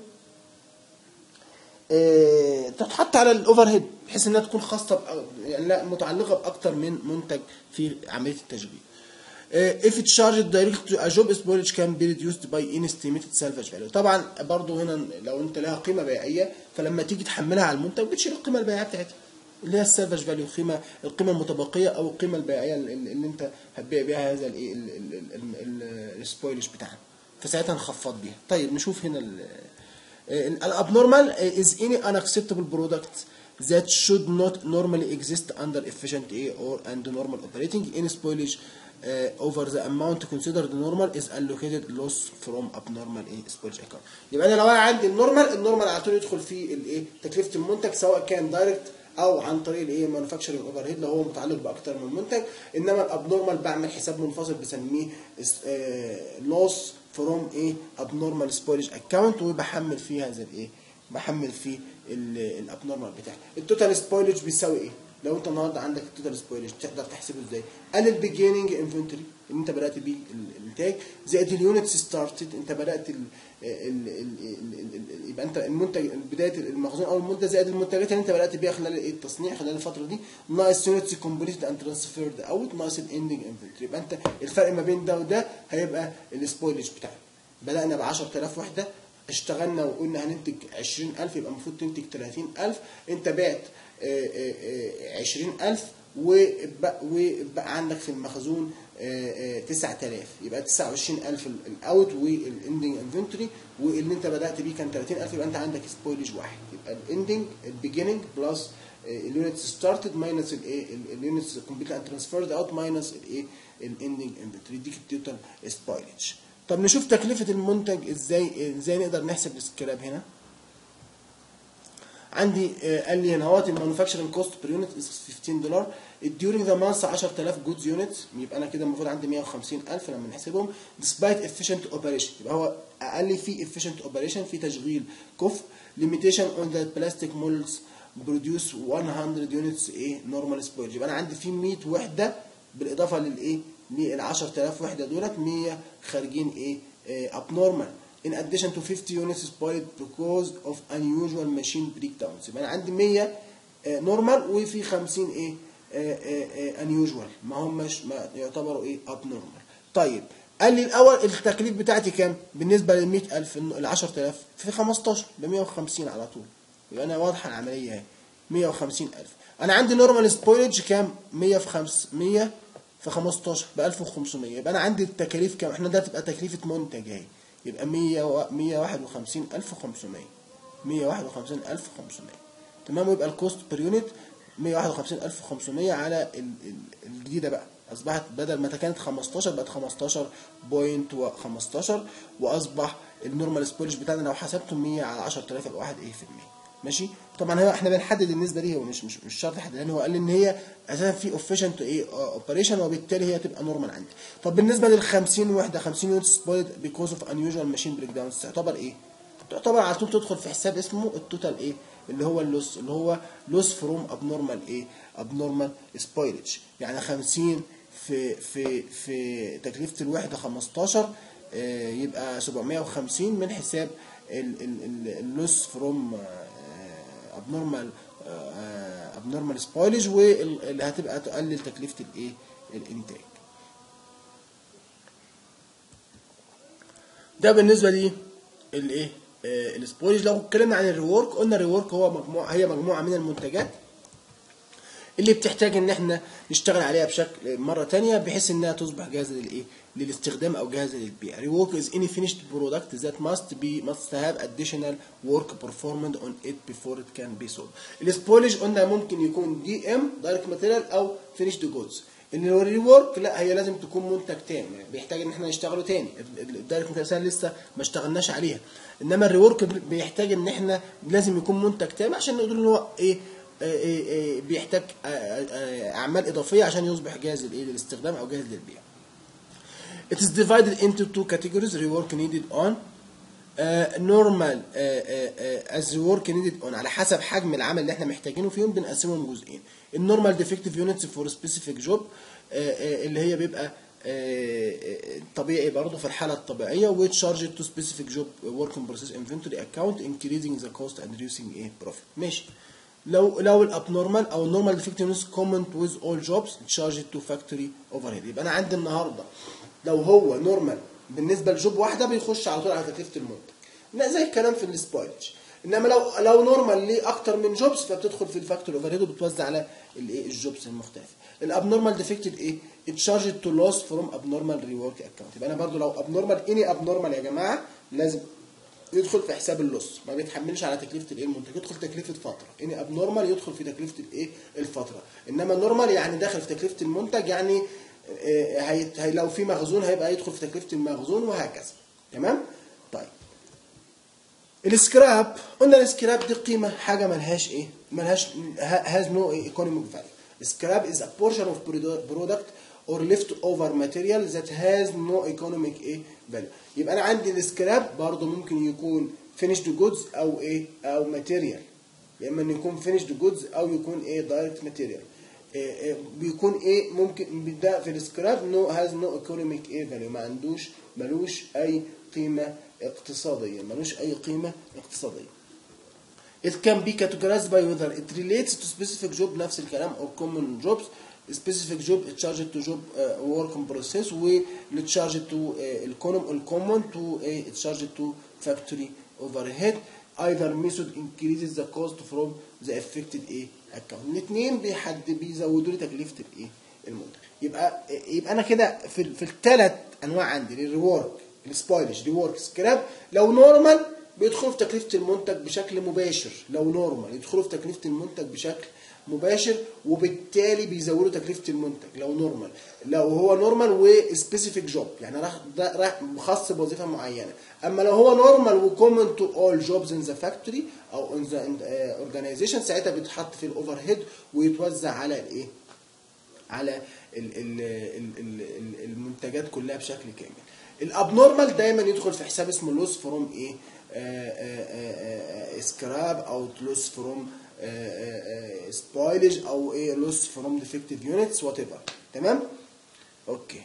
تتحط على الاوفر هيد بحيث انها تكون خاصه يعني لا متعلقه باكثر من منتج في عمليه التشغيل. if it charged direct to a job spoilage can be reduced by estimated salvage value. طبعا برضو هنا لو انت لها قيمه بيعيه، فلما تيجي تحملها على المنتج بتشيل القيمه البيعيه بتاعتها اللي هي السالفج فاليو، القيمه المتبقيه او القيمه البيعيه اللي انت هتبيع بيها هذا الايه السبويلج بتاعنا، فساعتها نخفض بيها. طيب نشوف هنا الابنورمال is any unacceptable product that should not normally exist under efficient or and normal operating in spoilage over the amount considered normal is allocated loss from abnormal spoilage account. يبقى انا لو انا عندي النورمال على طول يدخل في الايه تكلفه المنتج، سواء كان دايركت او عن طريق الايه مانيفاكتشرنج اوفر هيد لو هو متعلق باكتر من منتج. انما الابنورمال بعمل حساب منفصل بسميه لوس فروم ابنورمال سبويلج اكونت، وبحمل فيه هذا الايه، بحمل فيه الابنورمال بتاعي. التوتال سبويلج بيساوي ايه؟ لو انت النهارده عندك التوتال سبويلج تقدر تحسبه ازاي؟ قال البيجيننج انفنتوري اللي انت بدات بيه الانتاج زائد اليونتس ستارتد، انت بدات يبقى انت المنتج بدايه المخزون او المده زائد المنتجات اللي انت بدات بيها خلال التصنيع خلال الفتره دي، ناقص يونتس كومبليتد اند ترانسفيرد اوت ناقص الاندنج انفنتوري. يبقى انت الفرق ما بين ده وده هيبقى السبويلج بتاعنا. بدانا ب 10000 وحده، اشتغلنا وقلنا هننتج 20000، يبقى المفروض تنتج 30000، انت بعت 20000 وبقى عندك في المخزون 9000، يبقى 29000 الاوت والاندنج انفنتوري، واللي انت بدات بيه كان 30000، يبقى انت عندك سبويلج واحد. يبقى الاندنج البيجيننج بلس اليونتس ستارتد ماينس اليونتس كومبليت اند ترانسفيرد اوت ماينس الاندنج انفنتوري، يديك التوتال سبويلج. طب نشوف تكلفه المنتج ازاي نقدر نحسب السكراب هنا. عندي قال لي هنا اهوت المانيفاكتشرنج كوست بير يونت $15 during the month 10000 جودز يونتس، يبقى انا كده المفروض عندي 150000 لما نحسبهم despite efficient operation. يبقى هو قال لي في efficient operation في تشغيل كفء limitation on the plastic molds بروديوس 100 يونتس ايه نورمال سبويلج. يبقى انا عندي في 100 وحده بالاضافه للايه لل 10000 وحده دولت 100 خارجين ايه abnormal in addition to 50 units spoiled because of unusual machine breakdowns. يبقى انا عندي 100 نورمال وفي 50 ايه unusual ما هماش ما يعتبروا ايه abnormal. طيب قال لي الاول التكليف بتاعتي كام بالنسبه لل 100000 ال 10000 في 15 ب 150 على طول. يبقى انا واضحه العمليه اهي 150000. انا عندي نورمال سبويلج كام 100 في 100 في 15 ب 1500. يبقى انا عندي التكاليف كام احنا ده تبقى تكلفه منتج اهي يبقى 151500 151500 تمام. ويبقى الكوست بير يونت 151500 على الجديده بقى اصبحت بدل ما كانت 15 بقت 15.15 واصبح النورمال سبويلج بتاعنا لو حسبته 100 على 10000 يبقى 1 ايه في المية. ماشي. طبعا هو احنا بنحدد النسبه دي هو مش شرط نحدد لان هو قال لي ان هي اساسا في اوفيشنت ايه اوبريشن وبالتالي هي تبقى نورمال عندي. طب بالنسبه لل 50 وحده 50 يونت سبويلد بيكوز اوف انيوجوال ماشين بريك داونز تعتبر ايه؟ تعتبر على طول تدخل في حساب اسمه التوتال ايه اللي هو اللوس اللي هو لوس فروم ابنورمال ايه ابنورمال سبويلج. يعني 50 في تكلفه الوحده 15 يبقى 750 من حساب اللوس فروم ابنورمال سبويلج واللي هتبقى تقلل تكلفه الايه الانتاج. ده بالنسبه لي الايه السبويلج. لو اتكلمنا عن الريورك قلنا الريورك هو مجموعه من المنتجات اللي بتحتاج ان احنا نشتغل عليها بشكل مره ثانيه بحيث انها تصبح جاهزه للايه للاستخدام او جاهزه للبيع. Rework is any finished product that must have additional work performed on it before it can be sold. السبويلج قلنا ممكن يكون دي ام دايركت ماتيريال او finished goods. الريورك لا هي لازم تكون منتج تاني بيحتاج ان احنا نشتغله تاني. الدايركت ماتيريال لسه ما اشتغلناش عليها انما الريورك بيحتاج ان احنا لازم يكون منتج تاني عشان نقول ان هو ايه بيحتاج اعمال اضافيه عشان يصبح جاهز للاستخدام او جاهز للبيع. It is divided into two categories rework needed on normal as rework needed on على حسب حجم العمل اللي احنا محتاجينه فيهم بنقسمهم جزئين. النورمال ديفكتيف يونتس فور سبيسيفيك جوب اللي هي بيبقى طبيعي برضه في الحاله الطبيعيه و charged to specific job work in process inventory account increasing the cost and reducing profit. ماشي. لو الابنورمال او النورمال ديفكتيف يونتس common with all jobs charged to factory overhead. يبقى انا عندي النهارده لو هو نورمال بالنسبه لجوب واحده بيخش على طول على تكلفه المنتج زي الكلام في السبويلج. انما لو نورمال ليه اكتر من جوبز فبتدخل في الفاكتور اوفر هيد وبتوزع على الايه الجوبز المختلفه. الابنورمال ديفكتيف ايه اتشارجد تو لوس فروم ابنورمال ريورك اكونت. يبقى انا برضو لو ابنورمال اني ابنورمال يا جماعه لازم يدخل في حساب اللوس ما بيتحملش على تكلفه الايه المنتج يدخل تكلفه فتره. اني ابنورمال يدخل في تكلفه الايه الفتره. انما نورمال يعني داخل في تكلفه المنتج يعني لو في مخزون هيبقى يدخل في تكلفه المخزون وهكذا. تمام. طيب السكراب قلنا السكراب دي قيمه حاجه ملهاش ايه ملهاش has no economic value. Scrap is a portion of product or leftover material that has no economic value. يبقى انا عندي السكراب برضو ممكن يكون finished goods او ايه او material. يا اما انه يكون finished goods او يكون ايه direct material. بيكون ايه ممكن ده في السكراب no has no economic value ملوش اي قيمه اقتصاديه ملوش اي قيمه اقتصاديه. It can be categorized by whether it relates to specific job نفس الكلام or common jobs. Specific job charged to job work in process و charged to common to charged to factory overhead. Either method increases the cost from the affected account. الاثنين بيزودوا لي تكلفه المنتج. يبقى انا كده في الثلاث انواع عندي الريورك السبويلج ريورك سكراب. لو نورمال بيدخلوا في تكلفه المنتج بشكل مباشر. لو نورمال يدخلوا في تكلفه المنتج بشكل مباشر وبالتالي بيزودوا تكلفه المنتج لو نورمال. لو هو نورمال وسبيسيفيك جوب يعني راح خاص بوظيفه معينه. اما لو هو نورمال وكومن تو اول جوبز ان ذا فاكتوري او ان ذا اورجانيزيشن ساعتها بيتحط في الاوفر هيد ويتوزع على الايه على المنتجات كلها بشكل كامل. الابنورمال دايما يدخل في حساب اسمه لوس فروم سكراب او لوس فروم سبويلج او ايه لوس فروم ديفكتيف يونتس وات ايفر. تمام. اوكي.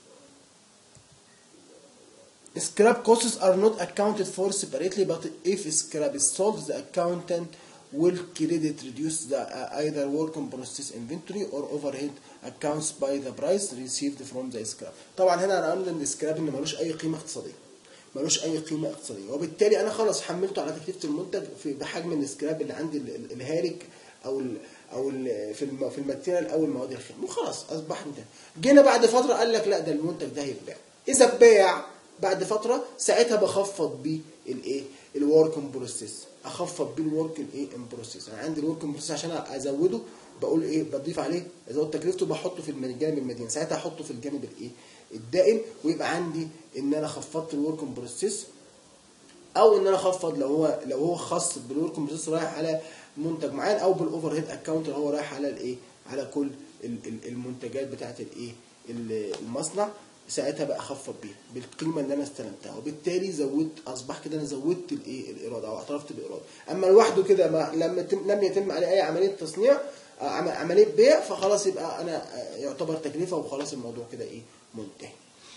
Scrap costs are not accounted for separately, but if scrap is sold, the accountant will credit reduce the either work in process inventory or overhead accounts by the price received from the scrap. طبعا هنا انا قلنا ان السكراب ان ملوش اي قيمه اقتصاديه، ملوش اي قيمه اقتصاديه، وبالتالي انا خلاص حملته على تكلفه المنتج بحجم السكراب اللي عندي الهالك او في الماتيريال او المواد الخام، وخلاص اصبح انتهى. جينا بعد فتره قال لك لا ده المنتج ده هيتباع. اذا اتباع بعد فتره ساعتها بخفض بيه الايه الورك ان بروسيس، اخفض بيه الورك الايه ان بروسيس. انا عندي الورك ان بروسيس عشان ازوده بقول ايه بضيف عليه ازود تكلفته بحطه في الجانب المدين، ساعتها احطه في الجانب الايه الدائم، ويبقى عندي ان انا خفضت الورك ان بروسيس، او ان انا اخفض لو هو خاص بالورك ان بروسيس رايح على منتج معين، او بالاوفر هيد اكونت اللي هو رايح على الايه على كل المنتجات بتاعت الايه المصنع، ساعتها بقى اخفض بيها بالقيمه اللي انا استلمتها، وبالتالي اصبح كده انا زودت الايه الايراد او اعترفت بالايراد. اما لوحده كده لم يتم عليه اي عمليه تصنيع عمليه بيع، فخلاص يبقى انا يعتبر تكلفه وخلاص الموضوع كده ايه منتهي.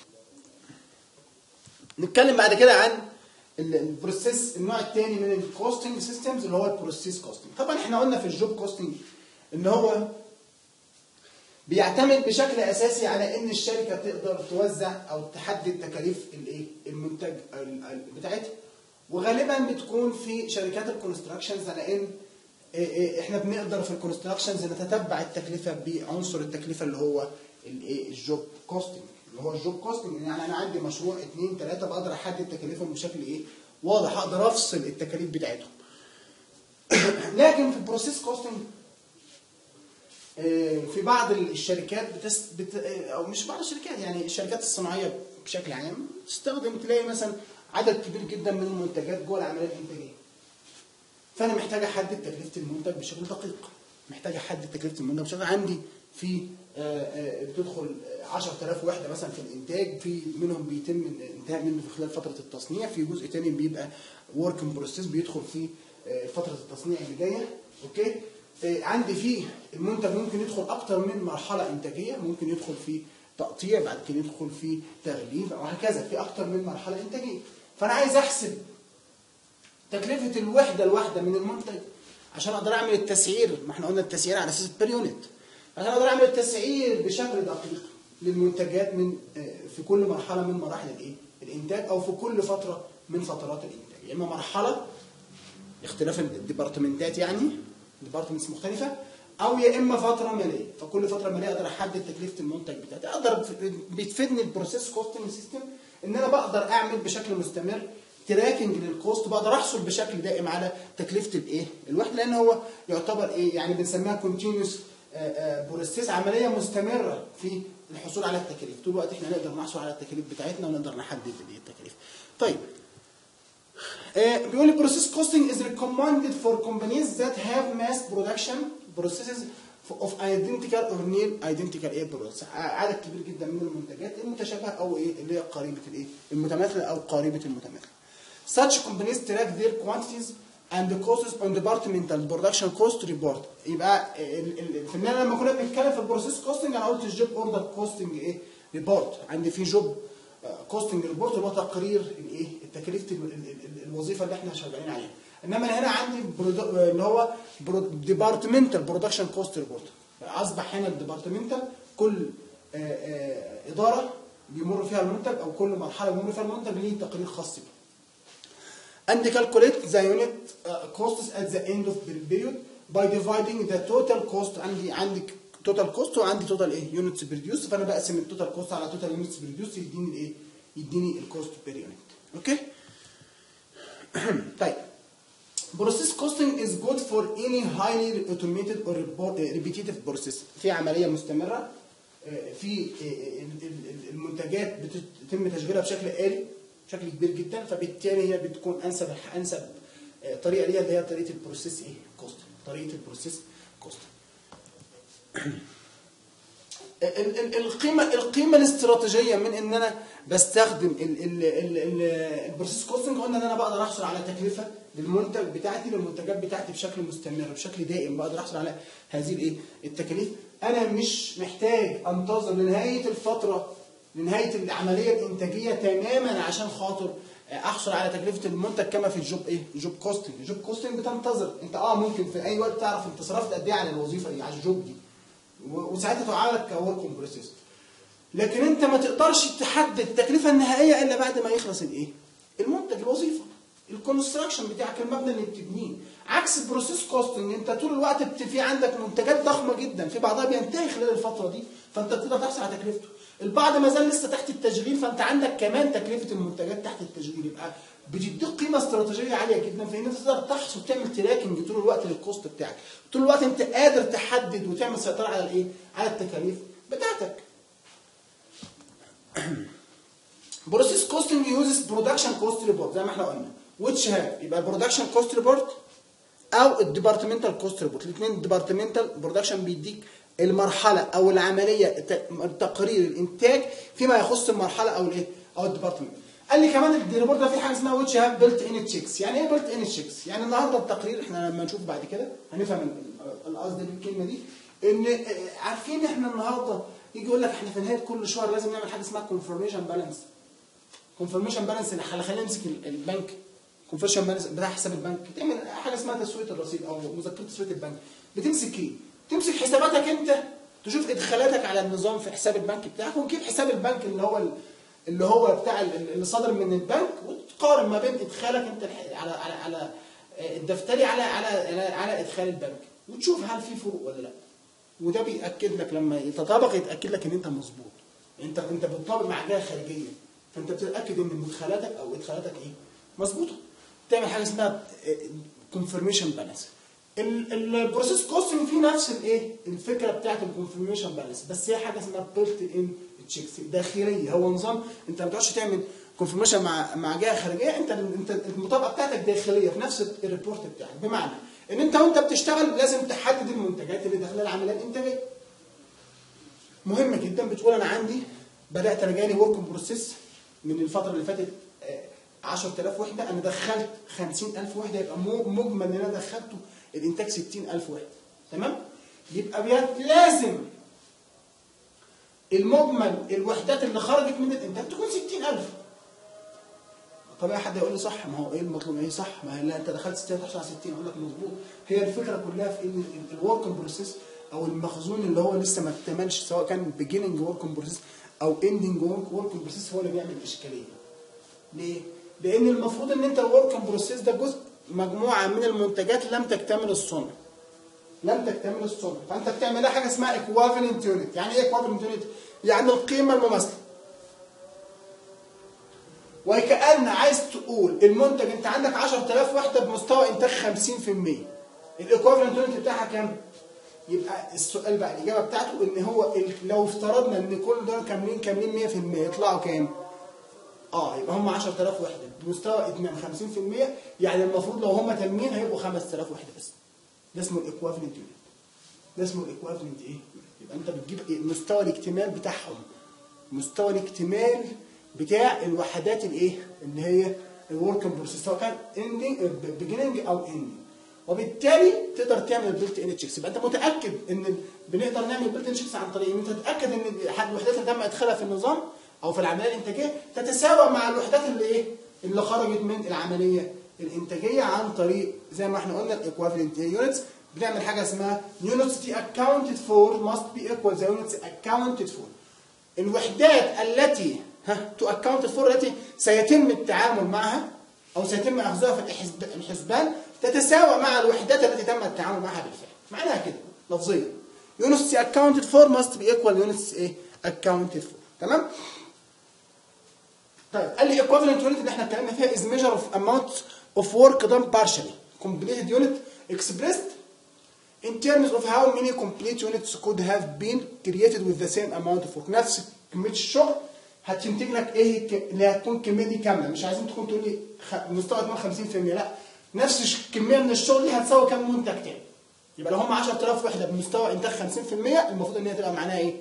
نتكلم بعد كده عن البروسيس النوع الثاني من الكوستنج سيستمز اللي هو البروسيس كوستنج. طبعا احنا قلنا في الجوب كوستنج ان هو بيعتمد بشكل اساسي على ان الشركه تقدر توزع او تحدد تكاليف الايه المنتج بتاعتها، وغالبا بتكون في شركات الكونستراكشنز، على ان احنا بنقدر في الكونستراكشنز نتتبع التكلفه بعنصر التكلفه اللي هو الايه الجوب كوستنج، اللي هو الجوب كوستنج. يعني انا عندي مشروع 2 3 بقدر احدد تكاليفهم بشكل ايه واضح، اقدر افصل التكاليف بتاعتهم. لكن في البروسيس كوستنج في بعض الشركات او مش بعض الشركات، يعني الشركات الصناعيه بشكل عام تستخدم، تلاقي مثلا عدد كبير جدا من المنتجات جوه العمليه الانتاجيه، فانا محتاج احدد تكلفه المنتج بشكل دقيق، محتاج احدد تكلفه المنتج بشكل عندي في بتدخل 10000 وحده مثلا في الانتاج، في منهم بيتم الانتهاء منه في خلال فتره التصنيع، في جزء ثاني بيبقى ورك ان بروسيس بيدخل في فتره التصنيع اللي جايه. اوكي. عندي فيه المنتج ممكن يدخل اكتر من مرحله انتاجيه، ممكن يدخل في تقطيع، بعد كده يدخل في تغليف، وهكذا في اكتر من مرحله انتاجيه. فانا عايز احسب تكلفه الوحده الواحده من المنتج عشان اقدر اعمل التسعير. ما احنا قلنا التسعير على اساس بير يونت، عشان اقدر اعمل التسعير بشكل دقيق للمنتجات من في كل مرحله من مراحل الايه الانتاج، او في كل فتره من فترات الانتاج، يا اما مرحله اختلاف الديبارتمنتات، يعني ديبارتمنتس مختلفه، او يا اما فتره ماليه. فكل فتره ماليه اقدر احدد تكلفه المنتج بتاعتي. اقدر بتفيدني البروسيس كوستنج سيستم ان انا بقدر اعمل بشكل مستمر تراكنج للكوست، بقدر احصل بشكل دائم على تكلفه الايه الوحده، لان هو يعتبر ايه يعني بنسميها كونتينوس بروسيس، عمليه مستمره في الحصول على التكاليف. طول الوقت احنا نقدر نحصل على التكاليف بتاعتنا ونقدر نحدد التكاليف. طيب بيقول لي process costing is recommended for companies that have mass production processes of identical or near identical products. عدد كبير جدا من المنتجات المتشابهه او ايه اللي هي قريبه الايه المتماثله او قريبه المتماثله. Such companies track their quantities and the costs on departmental production cost report. يبقى في النهايه لما كنا بنتكلم في البروسيس كوستنج انا قلت الجوب اوردر كوستنج ايه ريبورت، عندي في جوب كوستنج ريبورت اللي هو تقرير الايه تكلفه الوظيفه اللي احنا شغالين عليها. انما هنا عندي اللي هو ديبارتمنتال برودكشن كوست ريبورت. اصبح هنا الديبارتمنتال كل اداره بيمر فيها المنتج او كل مرحله بيمر فيها المنتج ليه تقرير خاص بيه. And calculate the unit costs at the end of the period by dividing the total cost. عندي total cost وعندي total ايه units produced، فانا بقسم التوتال كوست على total units produced يديني الايه يديني الكوست بير يونت. اوكي. طيب process costing is good for any highly automated or repetitive process. في عمليه مستمره، في المنتجات بتتم تشغيلها بشكل آلي بشكل كبير جدا، فبالتالي هي بتكون انسب طريقه ليها اللي هي طريقه البروسيس ايه كوست، طريقه البروسيس كوست. القيمه الاستراتيجيه من ان انا بستخدم البروسيس كوستنج، قلنا ان انا بقدر احصل على تكلفه للمنتج بتاعتي، للمنتجات بتاعتي بشكل مستمر بشكل دائم، بقدر احصل على هذه التكاليف. انا مش محتاج انتظر لنهايه الفتره، لنهايه العمليه الانتاجيه تماما عشان خاطر احصل على تكلفه المنتج كما في الجوب كوستنج. الجوب كوستنج بتنتظر انت ممكن في اي وقت تعرف انت صرفت قد ايه على الوظيفه دي، على الجوب دي، وساعتها تعاملك كورك بروسيس. لكن انت ما تقدرش تحدد التكلفه النهائيه الا بعد ما يخلص المنتج، الوظيفه، الكونستراكشن بتاعك، المبنى اللي بتبنيه. عكس البروسيس كوستنج، انت طول الوقت في عندك منتجات ضخمه جدا، في بعضها بينتهي خلال الفتره دي، فانت بتقدر تحصل على تكلفته. البعض ما زال لسه تحت التشغيل، فانت عندك كمان تكلفه المنتجات تحت التشغيل. يبقى بتديك قيمه استراتيجيه عاليه جدا في ان انت تقدر تحصل وتعمل تراكنج طول الوقت للكوست بتاعك. طول الوقت انت قادر تحدد وتعمل سيطره على على التكاليف بتاعتك. بروسيس كوستنج يوزز برودكشن كوست ريبورت زي ما احنا قلنا، which have يبقى البرودكشن كوست ريبورت او الديبارتمنتال كوست ريبورت. الاثنين الديبارتمنتال برودكشن بيديك المرحله او العمليه، تقرير الانتاج فيما يخص المرحله او الديبارتمنت. قال لي كمان الريبورت ده في حاجه اسمها ويتش هاف بيلت ان تشيكس. يعني ايه بيلت ان تشيكس؟ يعني النهارده التقرير احنا لما نشوف بعد كده هنفهم القصد بالكلمه دي، ان عارفين احنا النهارده يجي يقول لك احنا في نهايه كل شهر لازم نعمل حاجه اسمها كونفرميشن بالانس. كونفرميشن بالانس خلينا نمسك البنك، كونفرميشن بالانس بتاع حساب البنك، تعمل حاجه اسمها تسويه الرصيد او مذكره تسويه البنك. بتمسك ايه؟ تمسك حساباتك انت، تشوف ادخالاتك على النظام في حساب البنك بتاعك، وتجيب حساب البنك اللي هو بتاع اللي صادر من البنك، وتقارن ما بين ادخالك انت على الدفتري على ادخال البنك، وتشوف هل في فروق ولا لا. وده بيأكد لك لما يتطابق، يتأكد لك ان انت مظبوط. انت بتطابق مع جهه خارجيه، فانت بتتأكد ان مدخلاتك او ادخالاتك مظبوطه. تعمل حاجه اسمها كونفرميشن بالانس. البروسيس كوستنج فيه نفس الفكره بتاعت الكونفرميشن بالانس، بس هي حاجه اسمها بيلت ان تشيكس داخليه. هو نظام انت ما بتقعدش تعمل كونفرميشن مع جهه خارجيه، انت المطابقه بتاعتك داخليه في نفس الريبورت بتاعك. بمعنى ان انت وانت بتشتغل لازم تحدد المنتجات اللي داخله العمليه الانتاجيه. مهم جدا، بتقول انا عندي بدات انا جالي ورك بروسيس من الفتره اللي فاتت 10000 وحده، انا دخلت 50000 وحده، يبقى مجمل ان انا دخلته الانتاج 60000 وحده. تمام؟ يبقى لازم المجمل الوحدات اللي خرجت من الانتاج تكون 60000. طبيعي حد يقول لي صح، ما هو ايه المطلوب؟ صح، ما هي انت دخلت 60 تحصل على 60. اقول لك مظبوط. هي الفكره كلها في ان الورك بروسيس او المخزون اللي هو لسه ما اكتملش، سواء كان بيجيننج ورك بروسيس او اندنج ورك بروسيس، هو اللي بيعمل اشكاليه. ليه؟ لان المفروض ان انت الورك بروسيس ده جزء مجموعه من المنتجات لم تكتمل الصنع. فانت بتعمل لها حاجه اسمها ايكوفالنت يونت. يعني ايه ايكوفالنت يونت؟ يعني القيمه المماثله. وكأن عايز تقول المنتج انت عندك 10000 وحده بمستوى انتاج 50%. الايكوفالنت يونت بتاعها كام؟ يبقى السؤال بقى الاجابه بتاعته ان هو لو افترضنا ان كل دول كاملين 100% يطلعوا كام؟ يبقى هم 10000 وحده بمستوى اتمام 50%، يعني المفروض لو هم تامين هيبقوا 5000 وحده بس. ده اسمه الايكوفالنت يونت. يبقى انت بتجيب مستوى الاكتمال بتاعهم، مستوى الاكتمال بتاع الوحدات اللي هي الورك بروسيس، سواء كان بيجيننج او اندنج. وبالتالي تقدر تعمل البيلت ان تشيكس. يبقى انت متاكد ان بنقدر نعمل بيلت ان تشيكس عن طريق ان انت تتاكد ان الوحدات اللي تم ادخالها في النظام او في العمليه الانتاجيه تتساوى مع الوحدات اللي خرجت من العمليه الانتاجيه عن طريق زي ما احنا قلنا الايكوفالنت يونتس. بنعمل حاجه اسمها units accounted for must be equal the units accounted for. الوحدات التي to account for التي سيتم التعامل معها او سيتم اخذها في الحسبان تتساوى مع الوحدات التي تم التعامل معها بالفعل. معناها كده لفظيا units accounted for must be equal units accounted for. تمام؟ طيب قال لي equivalent unit اللي احنا اتكلمنا فيها is measure of amount of work done partially completed unit expressed in terms of how many complete units could have been created with the same amount of work. نفس كميه الشغل هتنتج لك اللي هتكون الكميه دي كامله، مش عايزين تكون تقول لي مستوى 50%، لا، نفس الكميه من الشغل دي هتساوي كام منتج تاني. يبقى لو هم 10000 وحده بمستوى انتاج 50%، المفروض ان هي تبقى معناها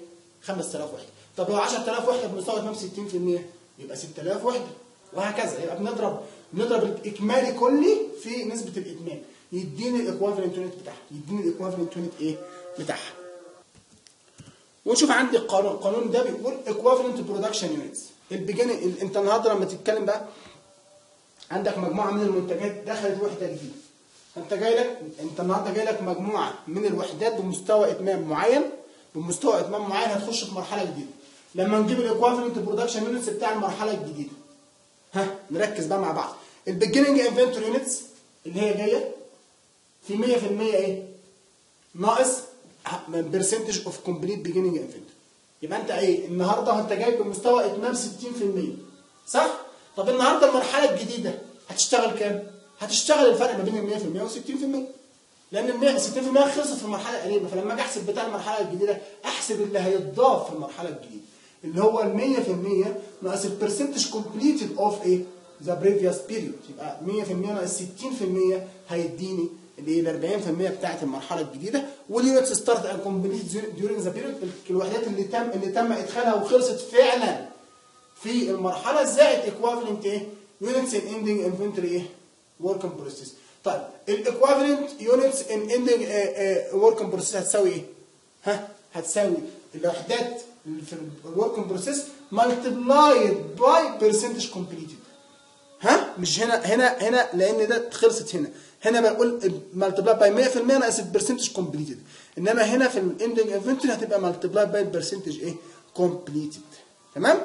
5000 وحده. طب لو 10000 وحده بمستوى اتمام 60% يبقى 6000 وحده، وهكذا. يبقى بنضرب الاجمالي كلي في نسبه الاتمام يديني الايكوفالنت يونت بتاعها. ونشوف عندي القانون ده بيقول equivalent production units. انت النهارده لما تتكلم بقى عندك مجموعه من المنتجات دخلت وحده جديده، انت النهارده جاي لك مجموعه من الوحدات بمستوى اتمام معين هتخش في مرحله جديده. لما نجيب الايكوفالنت برودكشن يونتس بتاع المرحله الجديده، نركز بقى مع بعض. البيجننج انفنتوري يونتس اللي هي جايه في 100% ايه؟ ناقص برسنتج اوف كومبليت بيجننج انفنتوري. يبقى انت ايه؟ النهارده انت جايب بمستوى اتمام 60%، صح؟ طب النهارده المرحله الجديده هتشتغل كام؟ هتشتغل الفرق ما بين ال 100% و 60%. لان ال 60% خلصت في المرحله القديمه، فلما اجي احسب بتاع المرحله الجديده احسب اللي هيتضاف في المرحله الجديده اللي هو ال 100% ناقص البرسنتج كومبليتد اوف ايه؟ ذا بريفيوس بيريود. يبقى 100% ناقص 60% هيديني الايه؟ ال 40% بتاعت المرحله الجديده. واليونتس ستارت اند كومبليت ديورنج ذا بيريود، الوحدات اللي تم ادخالها وخلصت فعلا في المرحله، زائد ايكوفالنت ايه؟ يونتس ان اندنج انفنتوري ايه؟ ورك ان بروسيس. طيب الايكوفالنت يونتس ان اندنج ورك ان بروسيس هتساوي ايه؟ هتساوي الوحدات في الورك ان بروسيس مالتبلايد باي برسنتج كومبليتد. مش هنا لان ده خلصت هنا بقول مالتبلاي باي 100% ناقص البرسنتج كومبليتد، انما هنا في الاندنج انفنتوري هتبقى مالتبلاي باي البرسنتج ايه؟ كومبليتد. تمام؟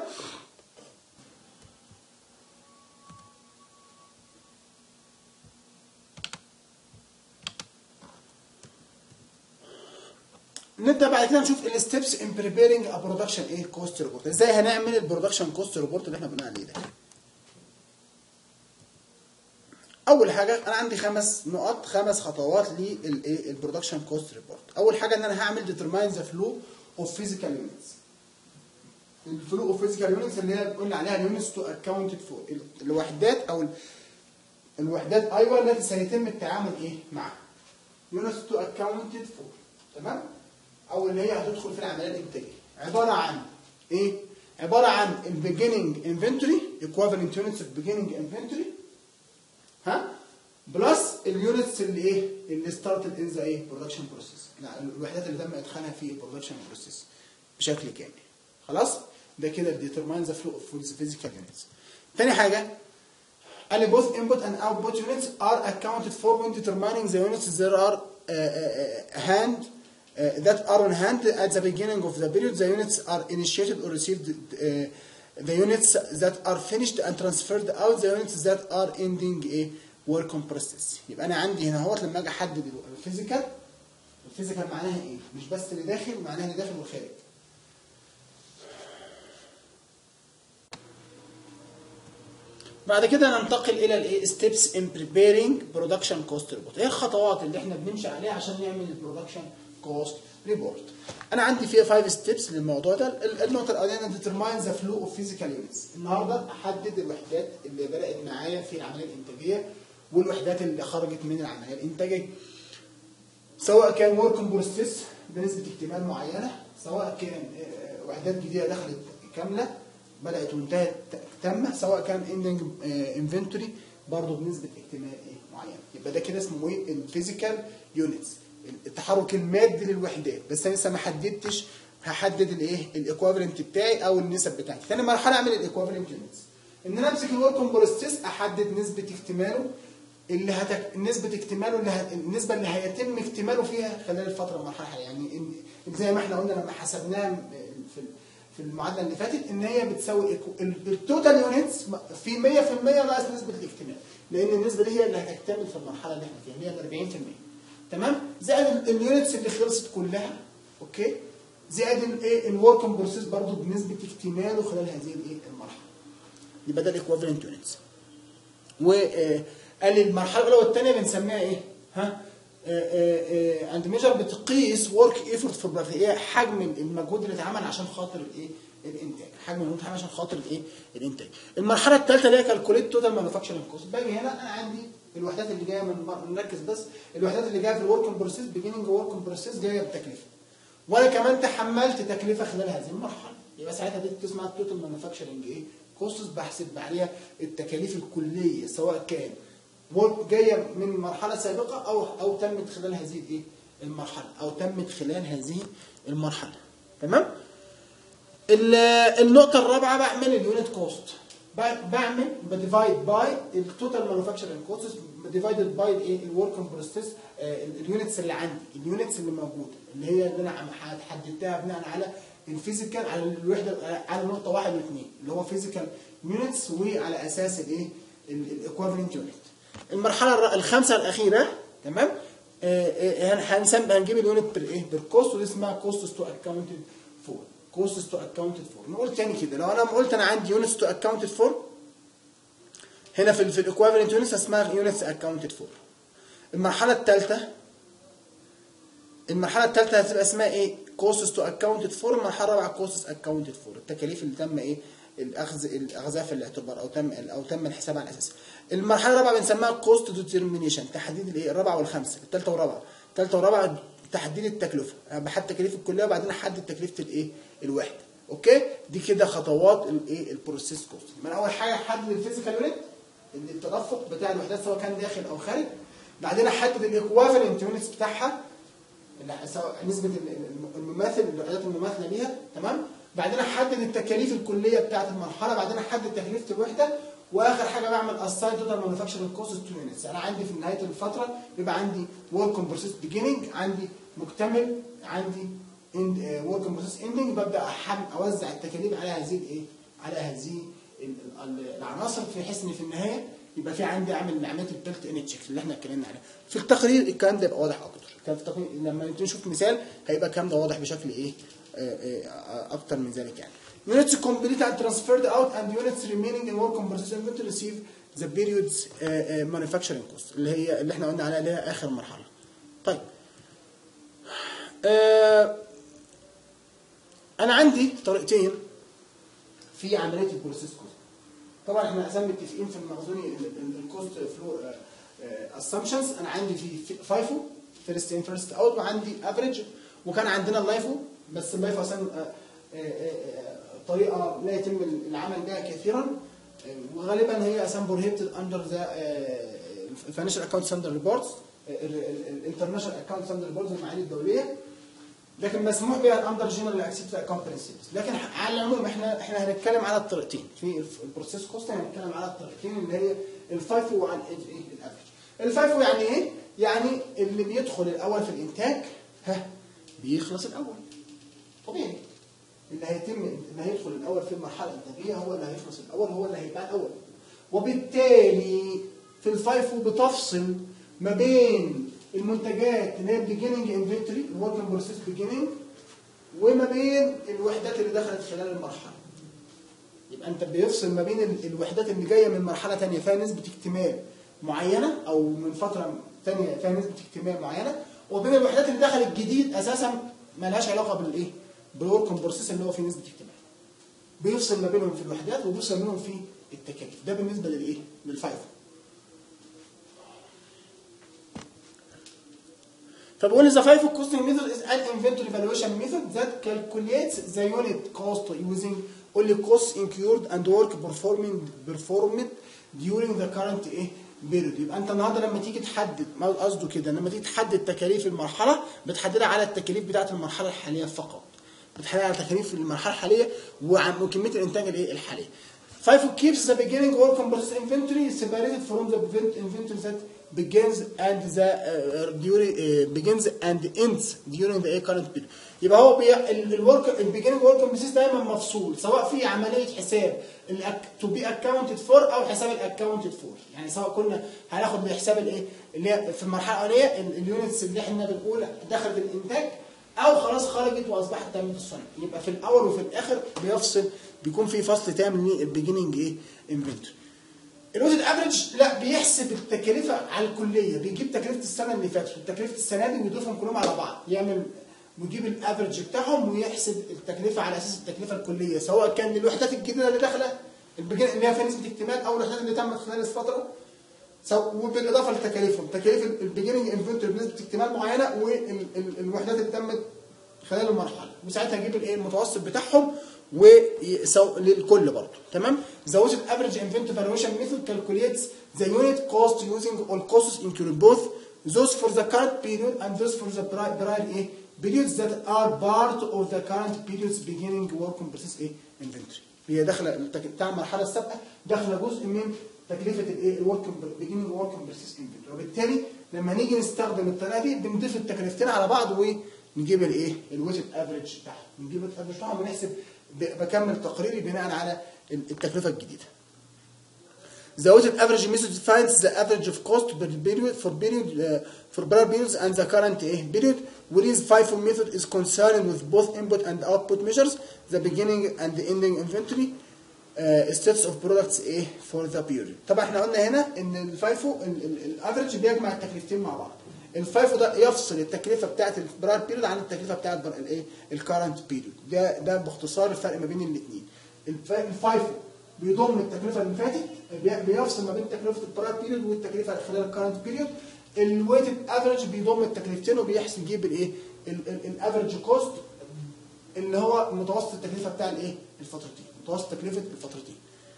نبدا بعد كده نشوف الستبس ان بريبيرنج ا برودكشن ايه؟ كوست ريبورت. ازاي هنعمل البرودكشن كوست ريبورت اللي احنا قلنا عليه ده؟ اول حاجه انا عندي 5 خطوات للبرودكشن كوست ريبورت. اول حاجه ان انا هعمل ديترماين ذا فلو اوف فيزيكال يونتس. الفلو اوف فيزيكال يونتس اللي هي قلنا عليها اليونتس تو اكاونتد فور، الوحدات ايوه التي سيتم التعامل ايه؟ معها. يونتس تو اكاونتد فور، تمام؟ او اللي هي هتدخل في العمليه الانتاجيه. عباره عن ايه؟ عباره عن البيجيننج انفنتوري، ايكوفالنت يونتس اوف بيجيننج انفنتوري، بلس اليونتس اللي ايه؟ اللي ستارتد ان ذا ايه؟ برودكشن بروسيس، الوحدات اللي تم ادخالها في البرودكشن بروسيس بشكل كامل. خلاص؟ ده كده ديترماين ذا فلو اوف فيزيكال يونتس. ثاني حاجه قال لي both input and output units are accounted for when determining the units that are on hand at the beginning of the period. The units are initiated or received, the units that are finished and transferred out, the units that are ending a work on process. يبقى انا عندي هنا اهوت لما اجي احدد الفيزيكال معناها ايه؟ مش بس اللي داخل، معناها اللي داخل والخارج. بعد كده ننتقل الى الايه؟ ستيبس ان بريبيرنج برودكشن كوست ريبورت. ايه الخطوات اللي احنا بنمشي عليها عشان نعمل البرودكشن كوست ريبورت؟ انا عندي فيها 5 ستيبس للموضوع ده. النقطه الاولانيه ديترماين ذا فلو اوف فيزيكال يونتس. النهارده احدد الوحدات اللي بدات معايا في العمليه الانتاجيه والوحدات اللي خرجت من العمليه الانتاجيه، سواء كان ورك ان بروسيس بنسبه اكتمال معينه، سواء كان وحدات جديده دخلت كامله بدات وانتهت تامه، سواء كان اندنج انفنتوري برضه بنسبه اكتمال معينه. يبقى ده كده اسمه ايه؟ الفيزيكال يونتس، التحرك المادي للوحدات. بس انا لسه ما حددتش، هحدد الايه؟ الايكوفالنت بتاعي او النسب بتاعتي. ثاني مرحله اعمل الايكوفالنت يونتس، ان انا امسك الورك ان بروسيس احدد نسبه اكتماله النسبه اللي هيتم اكتماله فيها خلال الفتره المرحله. يعني زي ما احنا قلنا لما حسبناها في المعادله اللي فاتت ان هي بتساوي التوتال يونتس في 100% ناقص نسبه الاكتمال، لان النسبه دي هي اللي هتكتمل في المرحله اللي احنا فيها اللي هي 40%، تمام؟ زائد اليونتس اللي خلصت كلها، اوكي؟ زائد الايه؟ الورك ان بروسيس برضه بنسبه اكتماله خلال هذه الايه؟ المرحله. يبقى ده الايكوفالنت يونتس. وقال المرحله الاولى والثانيه بنسميها ايه؟ عند ميجر بتقيس ورك ايفورت في البرودكت، هي حجم المجهود اللي اتعمل عشان خاطر الايه؟ الانتاج، حجم المجهود اللي اتعمل عشان خاطر الايه؟ الانتاج. المرحله الثالثه اللي هي كالكوليت توتال مانيفاكتشرنج كوست. باجي هنا انا عندي الوحدات اللي جايه نركز بس الوحدات اللي جايه في الورك ان بروسيس، بيجيننج ورك ان بروسيس جايه بتكلفه، وانا كمان تحملت تكلفه خلال هذه المرحله، يبقى ساعتها دي تسمع التوتال مانيفاكتشرنج ايه كوستس، بحسب عليها التكاليف الكليه سواء كان جايه من مرحله سابقه او تمت خلال هذه الايه المرحله، او تمت خلال هذه المرحله. تمام. النقطه الرابعه بعمل اليونت كوست، بعمل بديفايد باي التوتال مانيفاكتشرنج كوستس ديفايدد باي الايه الورك ان بروسيس، اليونتس اللي عندي، اليونتس اللي موجوده اللي هي اللي انا حددتها بناء على الفيزيكال، على الوحده، على نقطه 1 و2 اللي هو فيزيكال يونتس، وعلى اساس الايه الايكوفالنت يونت. المرحله الخامسه الاخيره تمام هنجيب اليونت بالكوست، ودي اسمها كوستس تو اكاونتد فور. كوستس تو اكاونتد فور. نقول تاني كده، لو انا قلت انا عندي يونتس تو اكاونتد فور هنا في الايكوفالنت يونتس اسمها يونتس اكاونتد فور. المرحله الثالثه هتبقى اسمها ايه؟ كوستس تو اكاونتد فور. المرحله الرابعه كوستس اكاونتد فور، التكاليف اللي تم ايه؟ الاخذها في الاعتبار او تم الحساب على اساسها. المرحله الرابعه بنسميها كوست ديترمينيشن، تحديد الايه؟ الرابعه والخامسه، الثالثه والرابعه تحديد التكلفه، بحدد التكاليف الكليه وبعدين احدد تكلفه الايه؟ الوحده. اوكي؟ دي كده خطوات الايه؟ البروسيس كوست. من اول حاجه احدد الفيزيكال يونت، التدفق بتاع الوحدات سواء كان داخل او خارج. بعدين احدد الايكوفالنت يونتس بتاعها، سواء نسبه المماثل، الوحدات المماثله ليها. تمام. بعدين احدد التكاليف الكليه بتاعه المرحله، بعدين احدد تكلفه الوحده، واخر حاجه بعمل اساين توتال مانيفاكتشرنج كوست تو يونتس. انا عندي في نهايه الفتره بيبقى عندي ورك ان بروسيس بيجيننج، عندي مكتمل، عندي ورك ان بروسيس اندنج. ببدا اوزع التكاليف على هذه الايه؟ على هذه العناصر، بحيث ان في النهايه يبقى في عندي اعمل عمليه البيلت ان تشيك اللي احنا اتكلمنا عليها. في التقرير الكلام ده يبقى واضح اكتر، كان في التقرير لما نشوف مثال هيبقى الكلام ده واضح بشكل ايه؟ اكتر من ذلك يعني. Units complete and transferred out and units remaining in work in process inventory receive the periods manufacturing cost اللي احنا قلنا عليها اللي هي اخر مرحله. طيب انا عندي طريقتين في عمليه البروسيس كوست. طبعا احنا اساسا متفقين في المخزوني الكوست فلو اسامبشنز. انا عندي في فايفو فيرست ان فيرست اوت، وعندي افريج، وكان عندنا اللايفو، بس اللايفو اساسا طريقه لا يتم العمل بها كثيرا، وغالبا هي اساسا بروهيبتد اندر ذا الفاينانشال اكاونت ستاندرد ريبورتس، الانترناشونال اكاونت ستاندرد ريبورتس المعايير الدوليه، لكن مسموح بها اندر جنرال اكسبت اكاونت برنسبلز. لكن على العموم احنا هنتكلم على الطريقتين في البروسيس كوست. هنتكلم على الطريقتين اللي هي الفايفو وعن الافريج. الفايفو يعني ايه؟ يعني اللي بيدخل الاول في الانتاج بيخلص الاول، طبيعي. اللي هيدخل الاول في المرحله الانتاجيه هو اللي هيخلص الاول، هو اللي هيبقى الاول. وبالتالي في الفايفو بتفصل ما بين المنتجات اللي هي البيجيننج انفنتوري، الورك ان بروسيس بيجيننج، وما بين الوحدات اللي دخلت خلال المرحله. يبقى انت بيفصل ما بين الوحدات اللي جايه من مرحله ثانيه فيها نسبه اكتمال معينه، او من فتره ثانيه فيها نسبه اكتمال معينه، وبين الوحدات اللي دخلت جديد اساسا ما لهاش علاقه بالايه؟ بالورك ان بروسيس اللي هو فيه نسبه اكتمال. بيفصل ما بينهم في الوحدات وبيفصل منهم في التكاليف. ده بالنسبه للايه؟ للفايفو. فبقول the FIFO costing method is an inventory valuation method that calculates the unit cost using only costs incurred and work performed during the current period. يبقى انت النهارده لما تيجي تحدد، ما قصده كده، لما تيجي تحدد تكاليف المرحله بتحددها على التكاليف بتاعه المرحله الحاليه فقط. بتحددها على تكاليف المرحله الحاليه وكميه الانتاج الحاليه. FIFO keeps the beginning work in process inventory separated from the inventory that begins and ends during the current period. يبقى هو البيجيننج ورك ان بروسيس دايما مفصول، سواء في عمليه حساب تو بي اكونتد فور او حساب الاكونتد فور. يعني سواء كنا هناخد بحساب الايه اللي هي في المرحله الاولانيه اليونتس اللي احنا بنقول دخلت الانتاج، او خلاص خرجت واصبحت تامه الصنع. يبقى في الاول وفي الاخر بيكون في فصل تام للبيجيننج انفنتوري. الويتد افريج لا، بيحسب التكاليف على الكليه، بيجيب تكلفه السنه اللي فاتت وتكلفه السنه دي ويضيفهم كلهم على بعض، ويجيب الافريج بتاعهم ويحسب التكلفه على اساس التكلفه الكليه، سواء كان للوحدات الجديده اللي داخله اللي هي فيها نسبه اكتمال، او الوحدات اللي تمت خلال الفتره، وبالاضافه لتكاليفهم، تكاليف البيجيننج انفنتوري بنسبه اكتمال معينه، والوحدات اللي تمت خلال المرحله، وساعتها اجيب الايه المتوسط بتاعهم للكل برضه. تمام. The weighted average inventory valuation method calculates the unit cost using all costs including both those for the current period and those for the prior periods that are part of the current period's beginning work in process inventory. هي داخله بتاع المرحله السابقه داخله جزء من تكلفه الورك beginning work in process inventory، وبالتالي لما نيجي نستخدم الطريقه دي بنضيف التكلفتين على بعض ونجيب الويتد افريج بتاعهم، نجيب الافريج بتاعهم ونحسب. بكمل تقريري بناء على التكلفه الجديده. The weighted average method finds the average of cost per period for prior periods and the current period, whereas FIFO method is concerned with both input and output measures, the beginning and the ending inventory status of products for the period. طبعا احنا قلنا هنا ان الفايفو الافريج بيجمع التكلفتين مع بعض. الفايفو ده يفصل التكلفه بتاعت البراير بيريود عن التكلفه بتاعت الكارنت بيريود. ده باختصار الفرق ما بين الاثنين. الفايفو بيضم التكلفه اللي فاتت، بيفصل ما بين تكلفه البراير بيريود والتكلفه خلال الكارنت بيريود. الويتد افريج بيضم التكلفتين وبيحسب يجيب الافريج كوست اللي هو متوسط التكلفه بتاع الفترتين، متوسط تكلفه الفترتين.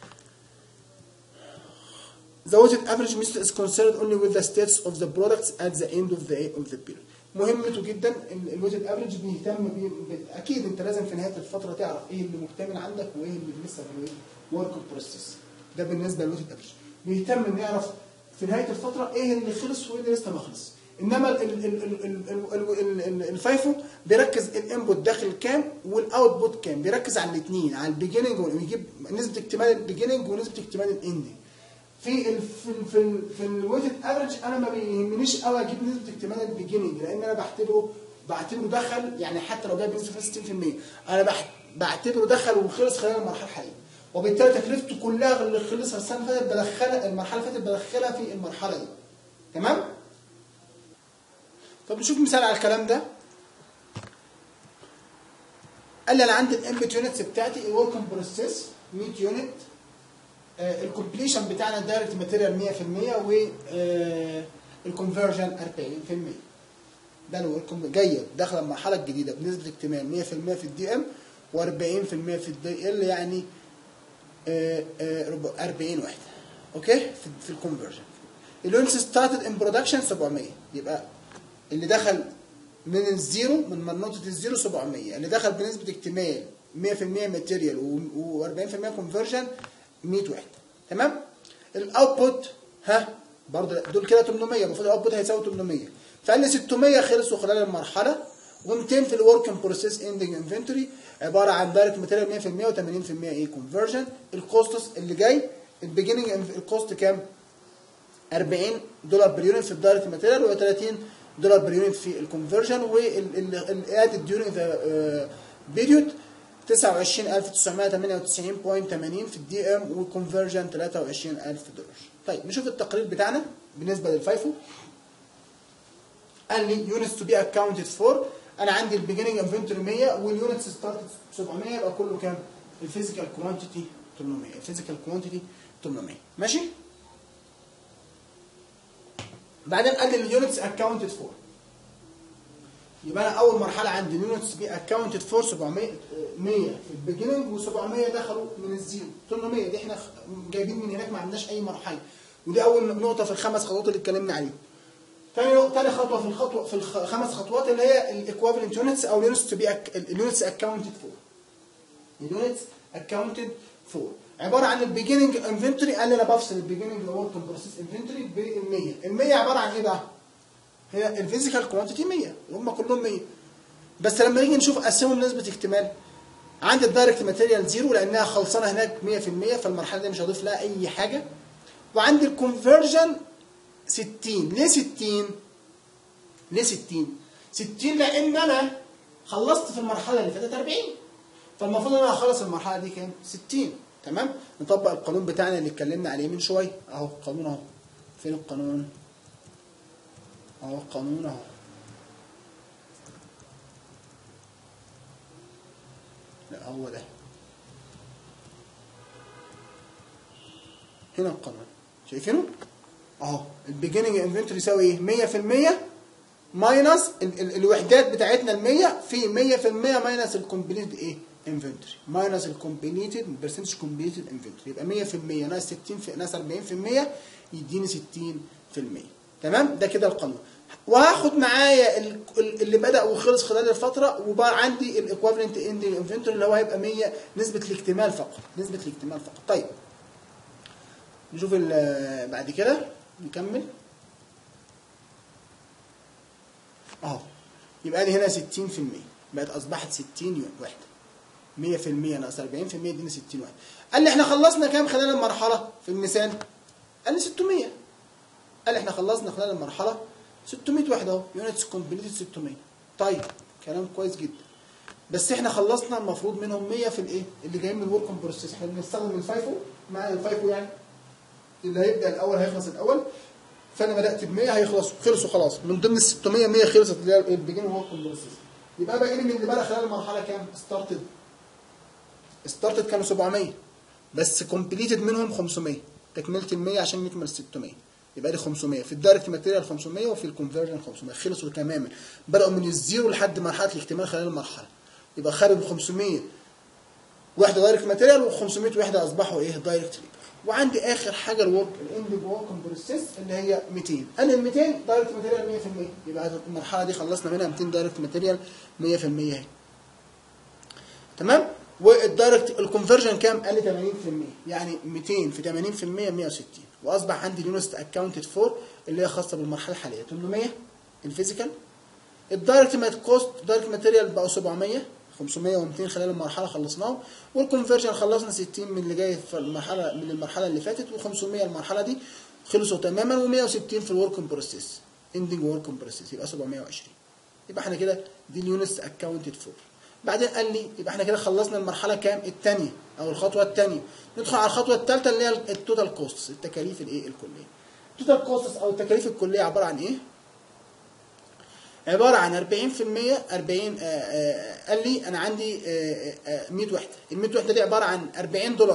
The weighted average method is concerned only with the status of the products at the end of the period. مهمته جدا الويتد افريج بيهتم اكيد انت لازم في نهايه الفتره تعرف ايه اللي مكتمل عندك وايه اللي لسه في ورك بروسيس. ده بالنسبه للويتد افريج بيهتم انه يعرف في نهايه الفتره ايه اللي خلص وايه اللي لسه ما خلص. انما الفايفو بيركز الانبوت داخل كام والاوتبوت كام، بيركز على الاثنين، على البيجيننج ويجيب نسبه اكتمال البيجيننج ونسبه اكتمال الاندنج. في الويتد افريج انا ما بيهمنيش قوي اجيب نسبه اكتمال البيجيننج، لان انا بعتبره دخل، يعني حتى لو جايب نسبه 60% انا بعتبره دخل وخلص خلال المرحله الحاليه، وبالتالي تكلفته كلها اللي خلصها السنه اللي فاتت بدخلها المرحله اللي فاتت بدخلها في المرحله دي. تمام؟ طب نشوف مثال على الكلام ده. قال لي انا عندي الانبوت يونتس بتاعتي الورك ان بروسيس 100 يونت، الكومبليشن بتاعنا الدايركت ماتيريال 100% والكونفرجن 40%. ده الورك جايه داخله المرحله الجديده بنسبه اكتمال 100% في الدي ام و40% في الدي ال، يعني 40 وحده. اوكي في الكونفرجن. اليونتس ستارتد ان برودكشن 700، يبقى اللي دخل من الزيرو من نقطه الزيرو 700، اللي دخل بنسبه اكتمال 100% ماتيريال و40% كونفرجن 100 وحده. تمام؟ الاوتبوت برضه دول كده 800، المفروض الاوتبوت هيساوي 800، فقال لي 600 خلصوا خلال المرحله و200 في الورك ان بروسيس اندنج انفنتوري، عباره عن دايركت ماتيريال 100% و80% كونفرجن. الكوستس اللي جاي البيجننج الكوست كام؟ $40 بير يونت في الدايركت ماتيريال و$30 بير يونت في الكونفرجن، والادد ديورنج ذا بيريود 29998.80 في الدي ام، والكونفرجن $23,000. طيب نشوف التقرير بتاعنا بالنسبه للفايفو. قال لي يونتس تو بي اكاونتد فور، انا عندي البيجننج انفنتوري 100 واليونتس ستارتد 700، يبقى كله كام؟ الفيزيكال كوانتيتي 800. الفيزيكال كوانتيتي 800. ماشي؟ بعدين قال لي اليونتس اكاونتد فور، يبقى انا اول مرحله عندي اليونتس بي اكاونتد فور 700 في البيجننج، و700 دخلوا من الزيرو. 800 دي احنا جايبين من هناك، ما عندناش اي مرحله، ودي اول نقطه في الخمس خطوات اللي اتكلمنا عليهم. تاني خطوه في الخمس خطوات اللي هي الايكويفالنت يونتس او اليونتس تو بي اليونتس اكاونتد فور. اليونتس اكاونتد فور عباره عن البيجننج انفنتوري. قال لي انا بفصل البيجننج ورك بروسيس انفنتوري بال100. ال100 عباره عن ايه بقى؟ هي الفيزيكال كوانتيتي 100، هم كلهم 100. بس لما نيجي نشوف اقسمهم نسبه اكتمال، عندي الدايركت ماتيريال زيرو لانها خلصانه هناك 100%، فالمرحله دي مش هضيف لها اي حاجه. وعندي الكونفرجن 60. ليه 60؟ ليه 60 لان انا خلصت في المرحله اللي فاتت 40، فالمفروض ان انا اخلص المرحله دي كام؟ 60. تمام؟ نطبق القانون بتاعنا اللي اتكلمنا عليه من شويه اهو. القانون اهو. فين القانون؟ اهو القانون اهو. لا هو ده هنا القانون، شايفينه؟ اهو البيجننج انفنتوري يساوي ايه؟ 100% ماينس الوحدات بتاعتنا ال 100 في 100% ماينس الكومبليتد ايه؟ انفنتوري، ماينس الكومبليتد برسنتج كومبليتد انفنتوري، يبقى 100% ناقص 60 ناقص 40% يديني 60%. تمام؟ ده كده القانون. وهاخد معايا اللي بدأ وخلص خلال الفترة، وبقى عندي الايكوفالنت اندنج انفنتوري اللي هو هيبقى 100 نسبة الاكتمال فقط، نسبة الاكتمال فقط. طيب نشوف بعد كده نكمل اهو. يبقى لي هنا 60%، بقت اصبحت 60 وحده. 100% ناقص 40% يديني 60 وحده. قال لي احنا خلصنا كام خلال المرحله في المثال؟ قال لي 600. قال لي احنا خلصنا خلال المرحله 600 وحده اهو، يونتس كومبليتد 600. طيب كلام كويس جدا، بس احنا خلصنا المفروض منهم 100 في الايه؟ اللي جايين من الورك بروسيس. احنا بنستخدم الفايفو، مع الفايفو يعني اللي هيبدا الاول هيخلص الاول. فانا بدات ب 100 خلصوا خلاص، من ضمن ال 600 100 خلصت اللي هي البيجن ورك بروسيس. يبقى باقي لي من اللي بقى خلال المرحله كام؟ ستارتد كانوا 700 بس كومبليتد منهم 500، تكمله ال 100 عشان نكمل 600. يبقى لي 500 في الدايركت ماتيريال 500 وفي الكونفرجن 500، خلصوا تماما، بداوا من الزيرو لحد مرحله الاكتمال خلال المرحله. يبقى خارج 500 وحده دايركت ماتيريال و500 وحده اصبحوا ايه؟ دايركت ليبر. وعندي اخر حاجه الاندنج ورك بروسيس اللي هي 200. انا ال 200 دايركت ماتيريال 100%، يبقى المرحله دي خلصنا منها 200 دايركت ماتيريال 100% اهي. تمام؟ والدايركت الكونفرجن كام؟ قال لي 80%، يعني 200 في 80% 160. واصبح عندي اليونست اكونتد فور اللي هي خاصه بالمرحله الحاليه 800 الفيزيكال. الدايركت كوست دايركت ماتيريال بقوا 700، 500 و200 خلال المرحله خلصناهم. والكونفرجن خلصنا 60 من اللي جاي في المرحله من المرحله اللي فاتت، و500 المرحله دي خلصوا تماما، و160 في الورك بروسيس اندنج ورك بروسيس يبقى 720. يبقى احنا كده دي اليونست اكونتد فور. بعدين قال لي يبقى احنا كده خلصنا المرحله كام؟ الثانيه او الخطوه الثانيه. ندخل على الخطوه الثالثه اللي هي التوتال كوستس، التكاليف الايه؟ الكليه. التوتال كوستس او التكاليف الكليه عباره عن ايه؟ عباره عن 40%. 40 قال لي انا عندي 100 وحده، ال 100 وحده دي عباره عن $40.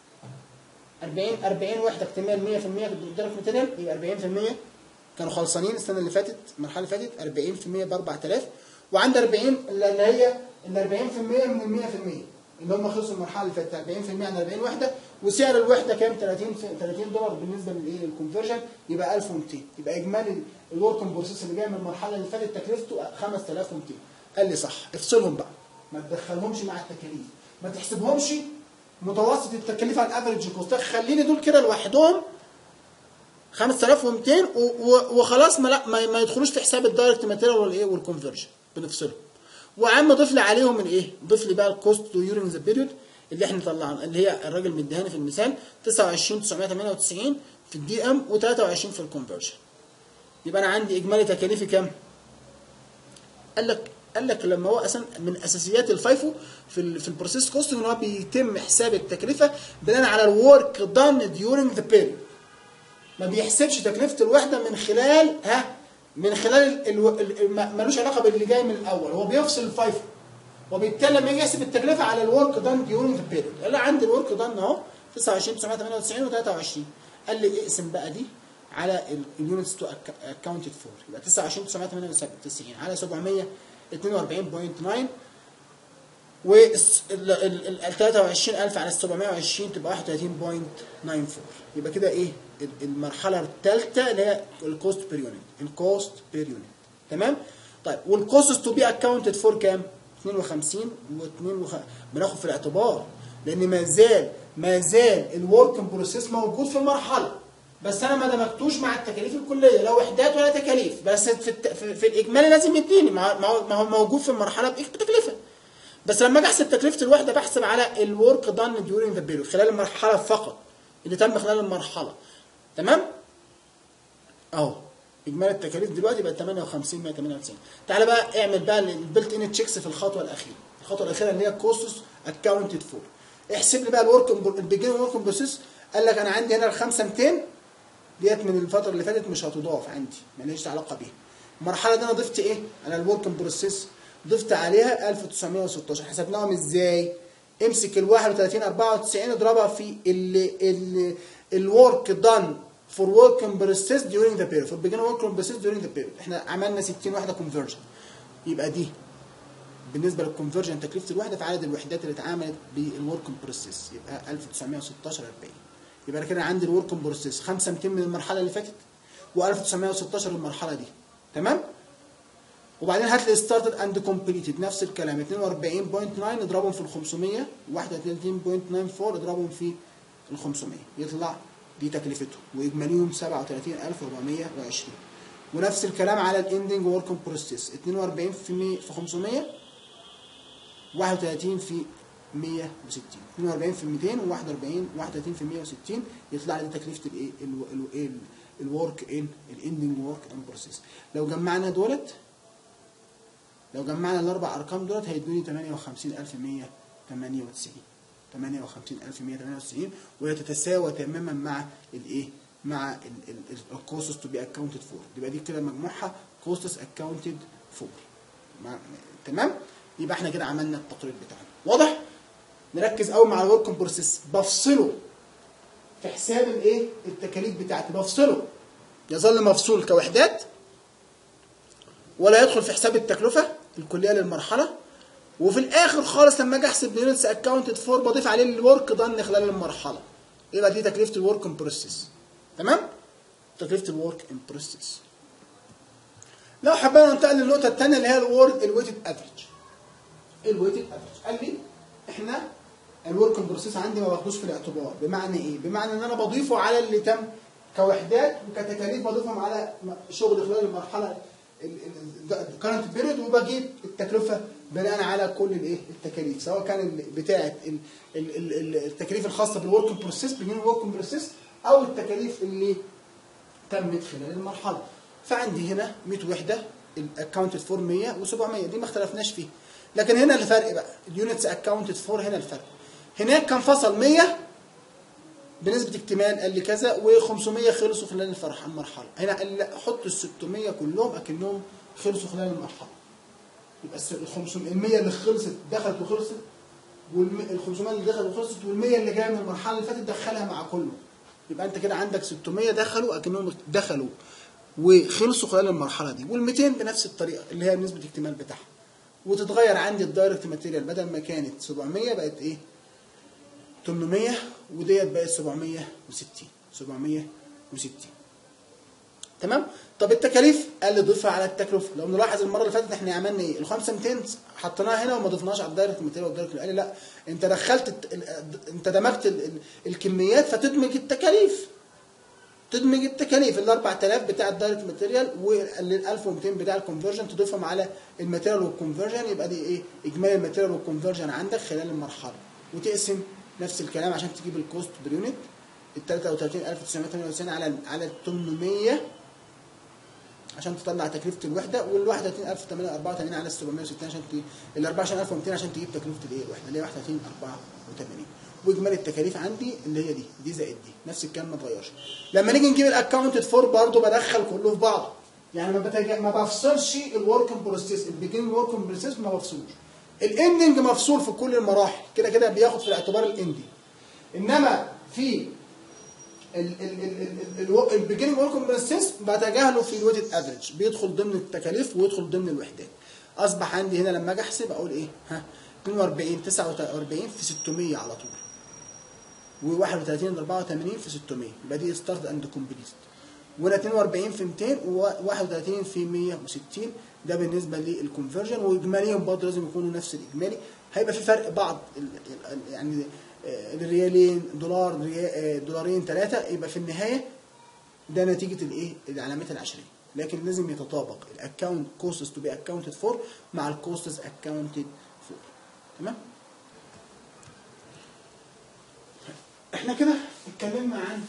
40 وحده اكتمال 100% دايركت ماتيريال، يبقى 40% كانوا خلصانين السنه اللي فاتت، المرحله اللي فاتت 40% ب 4000. وعند 40 اللي هي ال 40% من ال 100% اللي هم خلصوا المرحله اللي فاتت 40% عن 40 وحده. وسعر الوحده كام؟ $30 بالنسبه للايه؟ للكونفرجن، يبقى 1200. يبقى اجمالي الورك بروسيس اللي جاي من المرحله اللي فاتت تكلفته 5200. قال لي صح، افصلهم بقى، ما تدخلهمش مع التكاليف، ما تحسبهمش متوسط التكاليف على الافريج كوست، خليني دول كده لوحدهم 5200 وخلاص، ما يدخلوش في حساب الدايركت ماتيريال والايه؟ والكونفرجن، بنفصلهم. وعم ضيف لي عليهم الايه؟ ضيف لي بقى الكوست ديورنج ذا بيريود اللي احنا طلعناه، اللي هي الراجل مديهاني في المثال 29998 في الدي ام و23 في الكونفرجن. يبقى انا عندي اجمالي تكاليفي كام؟ قال لك لما هو اصلا من اساسيات الفايفو في البروسيس كوست ان هو بيتم حساب التكلفه بناء على الورك دان ديورنج ذا بيريود. ما بيحسبش تكلفه الوحده من خلال ملوش علاقه باللي جاي من الاول، هو بيفصل الفايفو. وبالتالي لما يجي يحسب التكلفه على الورك دان ديورنج ذا بيريود، قال لي عندي الورك دان اهو 29998 و23. قال لي اقسم بقى دي على اليونتس تو اكونتد فور، يبقى 29998 على 742.9 وال 23000 على 720 تبقى 31.94. يبقى كده ايه؟ المرحله الثالثه اللي هي الكوست بير يونت، الكوست بير يونت. تمام؟ طيب والكوست تو بي اكونتد فور كام؟ 52 بناخد في الاعتبار، لان ما زال الورك بروسيس موجود في المرحله، بس انا ما دمجتوش مع التكاليف الكليه، لا وحدات ولا تكاليف، بس في الاجمالي لازم يديني، ما هو موجود في المرحله بتكلفه. بس لما اجي احسب تكلفه الوحده بحسب على الورك دان ديورنج ذا بيريود، خلال المرحله فقط، اللي تم خلال المرحله. تمام؟ اهو اجمالي التكاليف دلوقتي بقت 58198. تعالى بقى اعمل بقى البيلت ان تشيكس في الخطوه الاخيره. الخطوه الاخيره اللي هي كوستس اكونتد فور. احسب لي بقى البيجن ورك بروسيس. قال لك انا عندي هنا ال 5200 ديت من الفتره اللي فاتت مش هتضاف عندي، مالهاش علاقه بيها. المرحله دي انا ضفت ايه؟ على الورك بروسيس ضفت عليها 1916. حسبناهم ازاي؟ امسك ال 31 94 اضربها في الورك دان for work in process during the period for beginning work in process during the period. احنا عملنا 60 وحده كونفرجن، يبقى دي بالنسبه للكونفرجن تكلفه الوحده في عدد الوحدات اللي اتعملت بالورك ان بروسيس، يبقى 1916 40. يبقى انا كده عندي الورك ان بروسيس 5200 من المرحله اللي فاتت و1916 المرحله دي، تمام؟ وبعدين هات لي ستارتد اند كومبليتد نفس الكلام 42.9 اضربهم في ال 500 31.94 اضربهم في ال 500 يطلع دي تكلفتهم واجماليهم 37420. ونفس الكلام على الاندنج ورك ان بروسيس 42 في 500 31 في 160 42 في 200 و41 31 في 160 يطلع لي تكلفه الايه الورك ان الاندنج ورك ان بروسيس. لو جمعنا دولت لو جمعنا الاربع ارقام دولت هيدوني 58198 58198 وهي تتساوى تماما مع الايه مع الكوستس تو بي اكاونتد فور. يبقى دي كده مجموعها كوستس اكاونتد فور، تمام؟ يبقى احنا كده عملنا التقرير بتاعنا واضح. نركز قوي مع الورك بروسيس، بفصله في حساب الايه التكاليف بتاعتي، بفصله يظل مفصول كوحدات ولا يدخل في حساب التكلفه الكليه للمرحله، وفي الاخر خالص لما اجي احسب اليونتس اكاونتد فور بضيف عليه الورك دان خلال المرحله. يبقى دي تكلفه الورك ان بروسيس، تمام؟ تكلفه الورك ان بروسيس. لو حبينا ننتقل للنقطه الثانيه اللي هي الويتد افريج. الويتد افريج قال لي احنا الورك ان بروسيس عندي ما باخدوش في الاعتبار. بمعنى ايه؟ بمعنى ان انا بضيفه على اللي تم كوحدات وكتكاليف، بضيفهم على شغل خلال المرحله الكرنت بيريود، وبجيب التكلفه بناء على كل الايه التكاليف، سواء كان بتاعه التكاليف الخاصه بالورك بروسيس بين الورك بروسيس او التكاليف اللي تمت خلال المرحله. فعندي هنا 100 وحده الاكونتد فور 100 و700 دي ما اختلفناش فيها، لكن هنا الفرق بقى اليونتس اكونتد فور. هنا الفرق هناك كان فصل 100 بنسبه اكتمال قال لي كذا و500 خلصوا خلال المرحله. هنا قال لي حط ال 600 كلهم اكنهم خلصوا خلال المرحله. يبقى ال 100 اللي خلصت دخلت وخلصت، وال 500 اللي دخلت وخلصت، وال 100 اللي جايه من المرحله اللي فاتت دخلها مع كله. يبقى انت كده عندك 600 دخلوا اكنهم دخلوا وخلصوا خلال المرحله دي، وال 200 بنفس الطريقه اللي هي نسبه الاكتمال بتاعها. وتتغير عندي الدايركت ماتيريال بدل ما كانت 700 بقت ايه 800، وديت بقت 760 تمام. طب التكاليف قال لي ضيفها على التكلفه. لو نلاحظ المره اللي فاتت احنا عملنا ايه؟ ال 5200 حطيناها هنا وما ضفناش على الدايركت ماتيريال والدايركت. قال لي لا، انت دخلت انت دمجت الكميات فتدمج التكاليف. تدمج التكاليف ال 4000 بتاع الدايركت ماتيريال وال 1200 بتاع الكونفرجن تضيفهم على الماتيريال والكونفرجن، يبقى دي ايه؟ اجمالي الماتيريال والكونفرجن عندك خلال المرحله. وتقسم نفس الكلام عشان تجيب الكوست بير يونت ال 33998 على 800 عشان تطلع تكلفه الوحده، وال 31884 على 760 عشان ال 24200 عشان تجيب تكلفه الايه الوحده اللي هي 3184. واجمالي التكاليف عندي اللي هي دي زائد دي، نفس الكلام ما اتغيرش. لما نيجي نجيب الاكونتد فور برضه بدخل كله في بعضه، يعني ما بفصلش الورك بروسيس. البيجن ورك بروسيس ما بفصلوش. الاندنج مفصول في كل المراحل، كده كده بياخد في الاعتبار الاندنج. انما في البيجن ورك بروسيس بتجاهله في الويتد افريج، بيدخل ضمن التكاليف ويدخل ضمن الوحدات. اصبح عندي هنا لما اجي احسب اقول ايه؟ 42 49 في 600 على طول، و31 84 في 600 يبقى دي ستارت اند كومبليت. وهنا 42 في 200 و31 في 160 ده بالنسبه للكونفرجن. واجماليهم برضه لازم يكونوا نفس الاجمالي. هيبقى في فرق بعض يعني الريالين دولارين 3، يبقى في النهايه ده نتيجه الايه العلامات العشريه، لكن لازم يتطابق الاكونت كوستس تو بي اكاونتد فور مع الكوستس اكاونتد فور. تمام. احنا كده اتكلمنا عن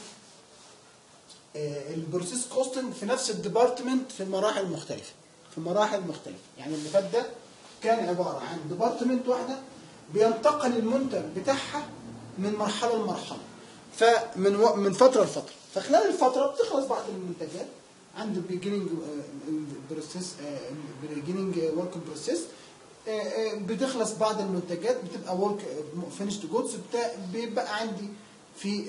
البروسيس كوستنج في نفس الديبارتمنت في مراحل مختلفه. يعني اللي فات ده كان عباره عن ديبارتمنت واحده بينتقل المنتج بتاعها من مرحله لمرحله، من فتره لفتره. فخلال الفتره بتخلص بعض المنتجات عند البيجيننج بروسيس بيجيننج ورك بروسيس، بتخلص بعض المنتجات بتبقى ورك فينيشد جودز، بيبقى عندي في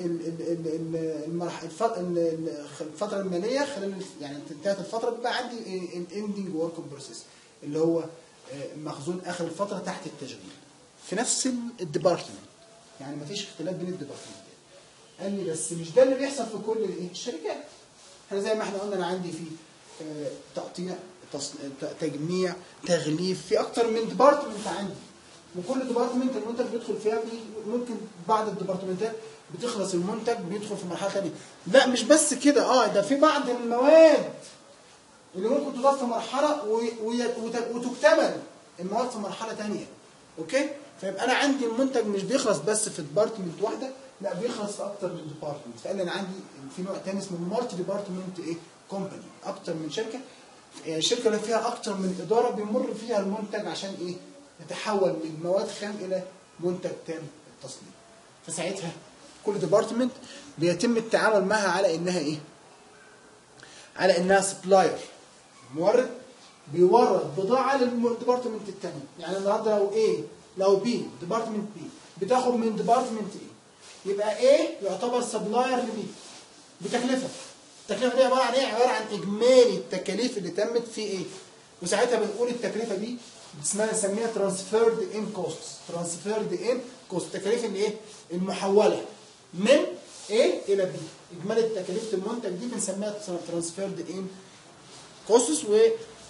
الفتره الماليه خلال يعني انتهت الفتره بيبقى عندي الاندنج ورك بروسيس اللي هو مخزون اخر الفتره تحت التشغيل في نفس الديبارتمنت، يعني مفيش اختلاف بين الديبارتمنتات. قال لي بس مش ده اللي بيحصل في كل الشركات. احنا زي ما احنا قلنا انا عندي في تقطيع، تجميع، تغليف، في اكتر من ديبارتمنت عندي، وكل ديبارتمنت المنتج بيدخل فيها ممكن بعض الديبارتمنتات بتخلص المنتج بيدخل في مرحله ثانيه. لا مش بس كده، ده في بعض المواد اللي ممكن تضاف في مرحله وتكتمل المواد في مرحله ثانيه. اوكي؟ فيبقى انا عندي المنتج مش بيخلص بس في ديبارتمنت واحده، لا بيخلص في اكتر من ديبارتمنت. فقال انا عندي في نوع ثاني اسمه مالتي ديبارتمنت كومباني، اكتر من شركه، يعني الشركه اللي فيها اكتر من اداره بيمر فيها المنتج عشان يتحول من مواد خام الى منتج تام التصنيع. فساعتها كل ديبارتمنت بيتم التعامل معها على انها على انها سبلاير، مورد بيورد بضاعه للديبارتمنت الثاني. يعني النهارده لو بي ديبارتمنت بي بتاخد من ديبارتمنت يبقى يعتبر سبلاير لبي بتكلفه. التكلفه دي عباره عن عباره عن اجمالي التكاليف اللي تمت في وساعتها بنقول التكلفه دي نسميها ترانسفيرد ان كوست. ترانسفيرد ان كوست، التكاليف اللي المحوله من الى بي. اجمالي التكاليف المنتج دي بنسميها ترانسفيرد ان كوست، و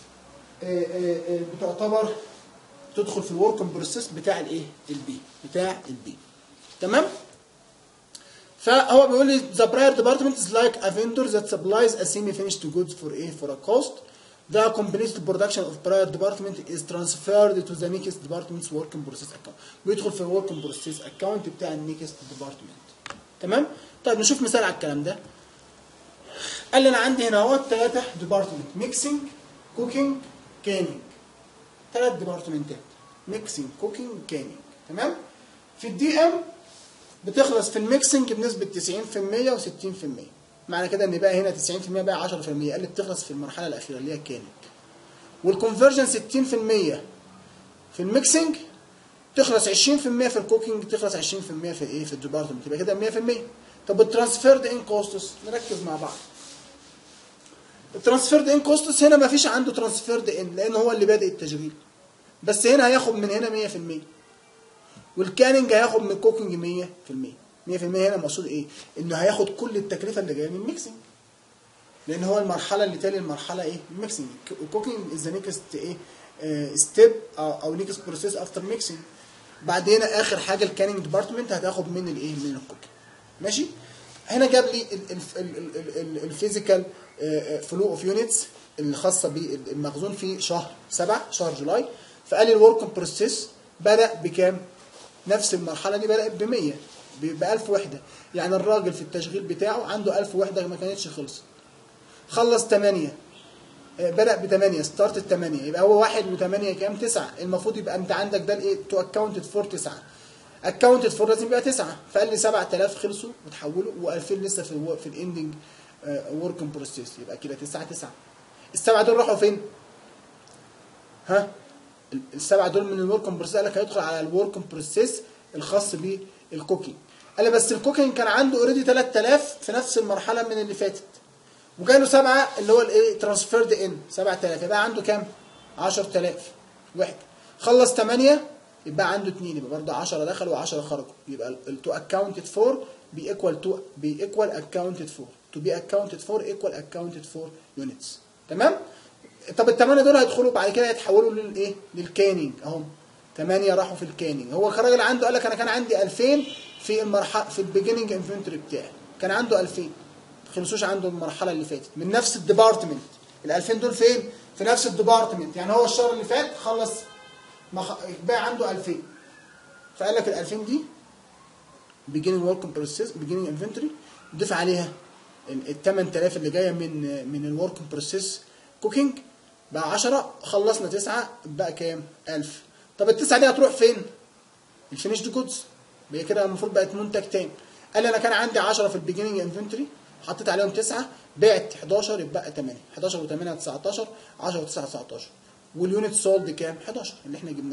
بتعتبر تدخل في الورك بروسيس بتاع البي تمام. فهو بيقول لي the prior department is like a vendor that supplies a semi-finished goods for a cost. The completed production of prior department is transferred to the next department's work process account. بيدخل في الورك process account بتاع النيكست department. تمام؟ طيب نشوف مثال على الكلام ده. قال لي انا عندي هنا 3 ديبارتمنت، ميكسنج، كوكينج، كانينج. 3 ديبارتمنتات، ميكسنج، كوكينج، كانينج. تمام؟ في الدي ام بتخلص في الميكسنج بنسبه 90% و60%. معنى كده ان بقى هنا 90% بقى 10%، قال لي بتخلص في المرحله الاخيره اللي هي كانت. والكونفرجن 60% في الميكسنج، تخلص 20% في الكوكينج، تخلص 20% في في الديبارتمنت، يبقى كده 100%. طب الترانسفيرد ان كوستس نركز مع بعض. الترانسفيرد ان كوستس هنا ما فيش عنده ترانسفيرد ان لان هو اللي بادئ التشغيل، بس هنا هياخد من هنا 100%. والكاننج هياخد من الكوكينج 100%. 100% هنا مقصود انه هياخد كل التكلفه اللي جايه من الميكسنج، لان هو المرحله اللي تالي المرحله الميكسنج. الكوكينج از ذا نيكست ستيب او نيكست بروسيس افتر ميكسنج. بعدين اخر حاجه الكاننج ديبارتمنت هتاخد من من الكوكينج. ماشي. هنا جاب لي الفيزيكال فلو اوف يونتس الخاصه بالمخزون في شهر 7 شهر جولاي. فقال لي الورك بروسيس بدا بكام؟ نفس المرحله دي بدات ب 100 ب 1000 وحده. يعني الراجل في التشغيل بتاعه عنده 1000 وحده ما كانتش خلصت. خلص 8 بدا ب 8 ستارت ال 8 يبقى هو 1 و8 كام؟ 9. المفروض يبقى انت عندك ده تو اكونتد فور 9. اكونتد فور لازم يبقى 9. فقال لي 7000 خلصوا وتحولوا و2000 لسه في الاندنج ورك بروسيس. يبقى كده 9 9. السبعه دول راحوا فين؟ السبعه دول من الورك بروسيس. قال لك هيدخل على الورك بروسيس الخاص بالكوكينج. قال لي بس الكوكينج كان عنده اوريدي 3000 في نفس المرحله من اللي فاتت، وجاله 7 اللي هو ترانسفيرد ان 7000. يبقى عنده كام؟ 10000 وحده. خلص 8 يبقى عنده 2، يبقى برضه 10 دخلوا و10 خرجوا. يبقى التو اكونتد فور بيكوال اكونتد فور. تو بي اكونتد فور ايكوال اكونتد فور يونتس. تمام؟ طب ال8 دول هيدخلوا بعد كده يتحولوا للكانينج اهم. 8 راحوا في الكانينج. هو الراجل عنده قال لك انا كان عندي 2000 في المرحله في البيجننج انفنتوري بتاعي. كان عنده 2000 ما خلصوش عنده المرحله اللي فاتت من نفس الديبارتمنت. ال2000 دول فين؟ في نفس الديبارتمنت. يعني هو الشهر اللي فات خلص بقى عنده 2000. فقال لك ال2000 دي بيجننج ورك بروسيس بيجننج انفنتوري ضيف عليها ال8000 اللي جايه من الورك بروسيس كوكينج بقى 10. خلصنا 9 بقى كام؟ 1000. طب ال9 دي هتروح فين؟ الفينيشد جودز. هي كده المفروض بقت منتج تاني. قال لي انا كان عندي 10 في البيجننج انفنتوري، حطيت عليهم 9، بعت 11 يبقى 8. 11 و8 19، 10 و9 19. واليونت سولد كام؟ 11 اللي احنا جبناها.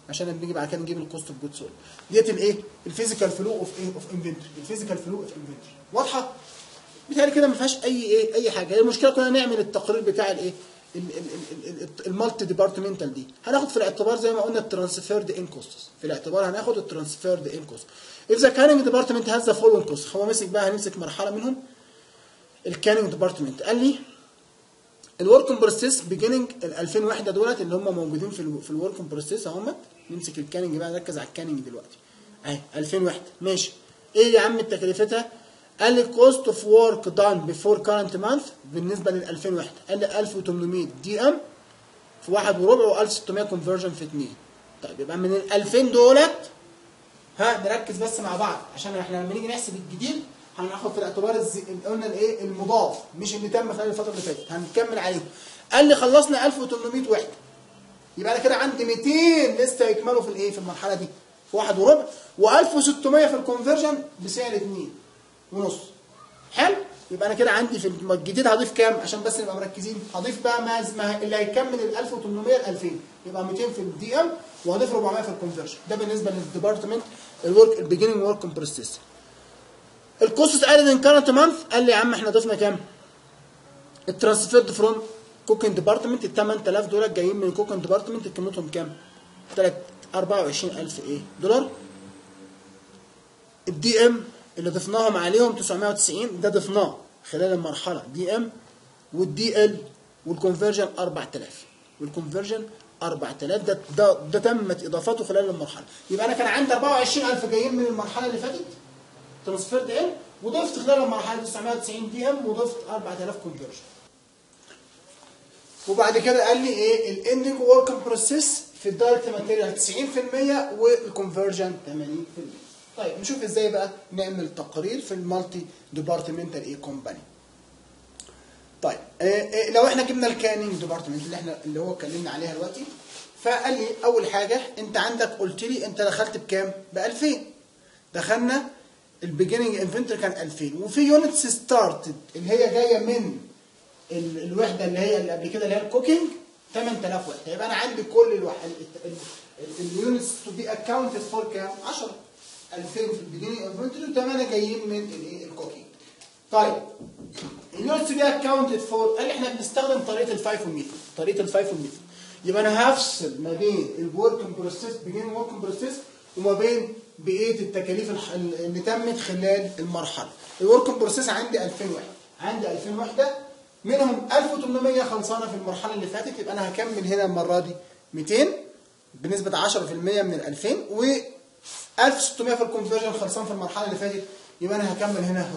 عشان بنيجي بعد كده نجيب الكوست اوف جود سولد. ديت الايه؟ الفيزيكال فلو اوف ايه؟ اوف انفنتوري. الفيزيكال فلو اوف انفنتوري واضحه؟ بيتهيألي كده ما فيهاش اي حاجه. المشكله كنا نعمل التقرير بتاع الايه؟ المالتي ديبارتمنتال دي. هناخد في الاعتبار زي ما قلنا الترانسفيرد ان كوستس. في الاعتبار هناخد الترانسفيرد ان كوست. if the canning department has the following costs. هو مسك بقى هنمسك مرحله منهم. الكانينج ديبارتمنت قال لي الورك بروسيس بيجيننج ال 2000 وحده دولت اللي هم موجودين في الورك بروسيس اهم. نمسك الكانينج بقى، نركز على الكانينج دلوقتي. اهي 2000 وحده ماشي. ايه يا عم تكلفتها؟ قال لي كوست اوف ورك دان بيفور كارنت مانث بالنسبه لل 2000 وحده. قال لي 1800 دي ام في 1 وربع و1600 كونفرجن في 2. طيب يبقى من ال 2000 دولت نركز بس مع بعض عشان احنا لما نيجي نحسب الجديد هناخد في الاعتبار قلنا الايه؟ المضاف مش اللي تم خلال الفتره اللي فاتت، هنكمل عليه. قال لي خلصنا 1800 وحده. يبقى انا كده عندي 200 لسه يكملوا في الايه؟ في المرحله دي في 1 وربع و1600 في الكونفرجن بسعر 2 ونص. حلو؟ يبقى انا كده عندي في الجديد هضيف كام؟ عشان بس نبقى مركزين. هضيف بقى ما اللي هيكمل ال 1800 ل 2000 يبقى 200 في الدي ام وهضيف 400 في الكونفرجن. ده بالنسبه للديبارتمنت الورك البيجيننج ورك بروسيس. الكوست ادد ان كارنت مانث قال لي يا عم احنا ضفنا كام؟ الترانسفيرد فروم كوكينج ديبارتمنت ال 8000 دول جايين من الكوكينج ديبارتمنت قيمتهم كام؟ 24000 ايه؟ دولار. الدي ام اللي ضفناهم عليهم 990 ده ضفناه خلال المرحله دي ام. والدي ال والكونفرجن 4000 والكونفرجن 4000 ده تمت اضافته خلال المرحله. يبقى انا كان عندي 24000 جايين من المرحله اللي فاتت ترانسفيرد ان، وضفت خلال المرحله 990 دي ام وضفت 4000 كونفرجن. وبعد كده قال لي ايه؟ الاندنج ورك بروسيس في الدايركت ماتيريال 90% والكونفرجن 80%. طيب نشوف ازاي بقى نعمل تقرير في المالتي ديبارتمنتال ايه كومباني. طيب لو احنا جبنا الكانينج ديبارتمنت اللي هو اتكلمنا عليها دلوقتي، فقال لي اول حاجه انت عندك قلت لي انت دخلت بكام؟ ب 2000. دخلنا البيجيننج انفنتوري كان 2000 وفي يونتس ستارتد اللي هي جايه من الوحده اللي قبل كده اللي هي الكوكينج 8000 وحده. يبقى انا عندي كل اليونتس تو بي اكاونتد فور كام؟ 10. 2000 في البيجيننج انفنتوري و8 جايين من الايه؟ الكوكينج. طيب اليونتس بي اكاونتد فور قال لي احنا بنستخدم طريقه الفايفو ميثود. طريقه الفايفو ميثود يبقى انا هفصل ما بين الوركينج بروسيس بيجيننج وركينج بروسيس وما بين بقيه التكاليف اللي تمت خلال المرحله. الوركينج بروسيس عندي 2000 وحده. عندي 2000 وحده منهم 1800 خلصانه في المرحله اللي فاتت. يبقى انا هكمل هنا المره دي 200 بنسبه 10% من ال 2000 و 1600 في الكونفرجن خلصان في المرحله اللي فاتت. يبقى انا هكمل هنا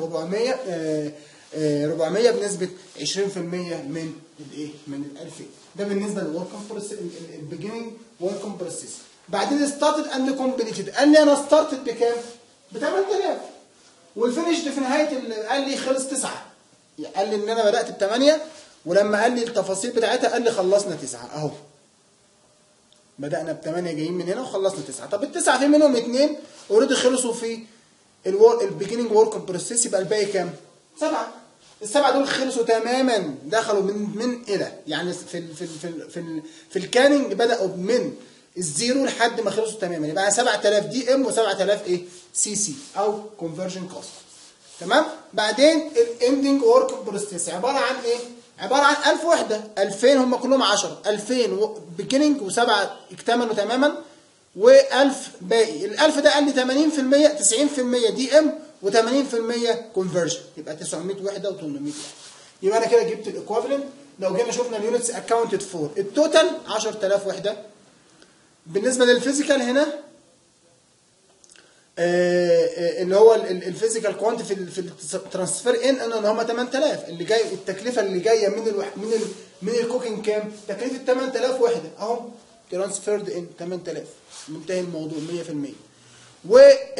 400 بنسبه 20% من الايه؟ من ال 2000. ده بالنسبه للوركينج بروسيس البيجيننج وركينج بروسيس. بعدين ستارتد اند كومبليتد قال لي انا ستارتد بكام؟ ب 8000 والفينشد في نهايه قال لي خلص 9. قال لي ان انا بدات ب 8 ولما قال لي التفاصيل بتاعتها قال لي خلصنا 9 اهو. بدانا ب 8 جايين من هنا وخلصنا 9. طب التسعه في منهم 2 اوريدي خلصوا في البيجيننج ورك بروسيس. يبقى الباقي كام؟ 7. السبعه دول خلصوا تماما دخلوا من الى يعني في الكاننج بداوا من الزيرو لحد ما خلصوا تماما. يبقى 7000 دي ام و7000 ايه؟ سي سي او كونفرجن كوست. تمام؟ بعدين الاندنج ورك بروسيس عباره عن ايه؟ عباره عن 1000 وحده. 2000 هم كلهم 10. 2000 بيجيننج و7 اكتملوا تماما و1000 باقي. ال1000 ده قال لي 80% 90% دي ام و80% كونفرجن. يبقى 900 وحده و800 وحده. يبقى انا كده جبت الايكويفالنت. لو جينا شفنا اليونتس اكاونتد فور التوتال 10000 وحده. بالنسبه للفيزيكال هنا اللي هو الفيزيكال كوانتي في الترانسفير ان هم 8000 اللي جاي. التكلفه اللي جايه من الكوكينج كام؟ تكلفه 8000 وحده اهو ترانسفيرد ان 8000. منتهي الموضوع 100%. و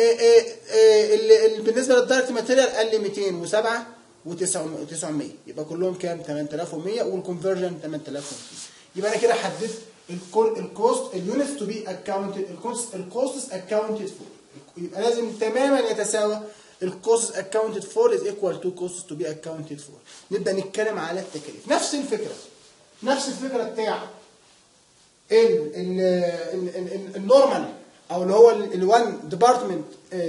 بالنسبه للدايركت ماتيريال قال لي 207 و900 يبقى كلهم كام؟ 8100 والكونفرجن 8200. يبقى انا كده حددت الكوست اليونتس تو بي اكاونتد الكوستس اكاونتد فور. يبقى لازم تماما يتساوى الكوست اكاونتد فور از ايكوال تو كوست تو بي اكاونتد فور. نبدا نتكلم على التكاليف. نفس الفكره بتاع النورمال او اللي هو ال1 ديبارتمنت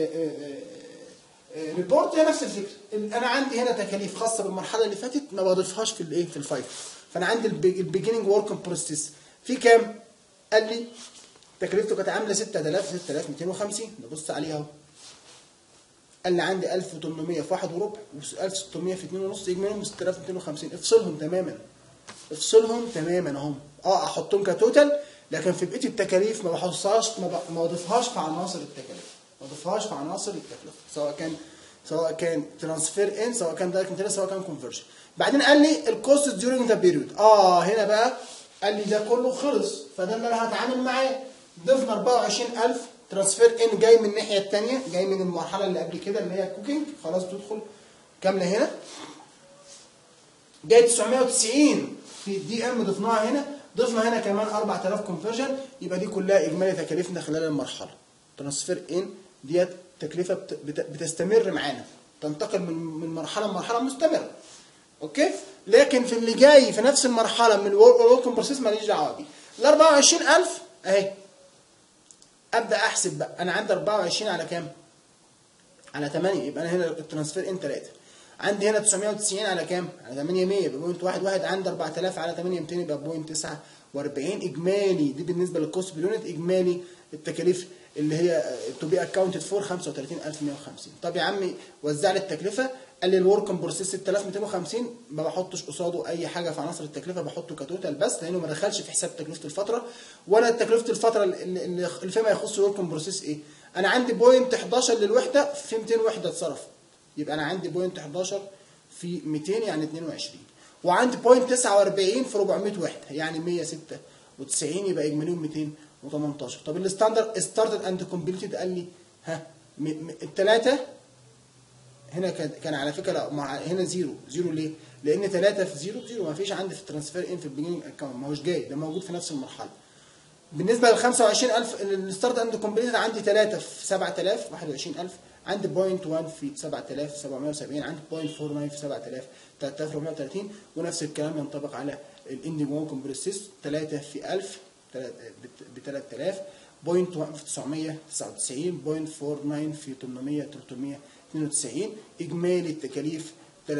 ريبورت هي نفس الفكره. انا عندي هنا تكاليف خاصه بالمرحله اللي فاتت ما بضيفهاش في الايه في الفايف. فانا عندي البيجيننج ورك بروسيس في كام؟ قال لي تكلفته كانت عامله 6250. نبص عليها اهو. قال لي عندي 1800 في 1 وربع و1600 في 2 ونص يجمعهم 6250. افصلهم تماما. افصلهم تماما اهم. احطهم كتوتال، لكن في بقيه التكاليف ما بحطهاش ما اضيفهاش في عناصر التكاليف. ما اضيفهاش في عناصر التكلفه سواء كان ترانسفير ان، سواء كان دايركت ماتيريال، سواء كان كونفرجن. بعدين قال لي الكوست ديورنج ذا بيريود. هنا بقى قال لي ده كله خلص، فده اللي انا هتعامل معاه. ضفنا 24000 ترانسفير ان جاي من الناحيه الثانيه، جاي من المرحله اللي قبل كده اللي هي كوكينج، خلاص بتدخل كامله هنا. جاي 990 في الدي ام ضفناها هنا، ضفنا هنا كمان 4000 كونفرجن. يبقى دي كلها اجمالي تكاليفنا خلال المرحله. ترانسفير ان ديت تكلفه بتستمر معانا، تنتقل من مرحله لمرحله مستمره. اوكي؟ لكن في اللي جاي في نفس المرحله من الورك بروسيس ماليش دعوه بيه. ال 24000 اهي. ابدا احسب بقى. انا عندي 24 على كام؟ على 8. يبقى انا هنا الترانسفير ان 3. عندي هنا 990 على كام؟ على 800 يبقى بوينت 11. عندي 4000 على 8200 يبقى بوينت 49. اجمالي دي بالنسبه للكوست باليونت، اجمالي التكاليف اللي هي تو بي اكونتد فور 35150. طب يا عمي وزع لي التكلفه. قال لي الورك بروسيس 6250 ما بحطش قصاده اي حاجه في عناصر التكلفه، بحطه كتوتال بس لانه ما دخلش في حساب تكلفه الفتره. ولا تكلفه الفتره اللي فيما يخص الورك بروسيس ايه؟ انا عندي بوينت 11 للوحده في 200 وحده اتصرفت. يبقى انا عندي بوينت 11 في 200 يعني 22. وعندي بوينت 49 في 400 وحده يعني 196 يبقى اجماليهم 218. طب الستاندرد ستارتد اند كومبليتد قال لي الثلاثه هنا كان على فكره هنا زيرو ليه؟ لان 3 في 0 ما فيش عندي في الترانسفير ان في البيجننج اكونت، ما هوش جاي، ده موجود في نفس المرحله. بالنسبه لل 25000 الستارت اند كومبليتد عندي 3 في 7000 21000. عندي بوينت 1 في 7770. عندي بوينت 49 في 7000 3430. ونفس الكلام ينطبق على الاندنج ورك بروسيس 3 في 1000 ب 3000. بوينت 1 في 999. بوينت 49 في 800 392. اجمالي التكاليف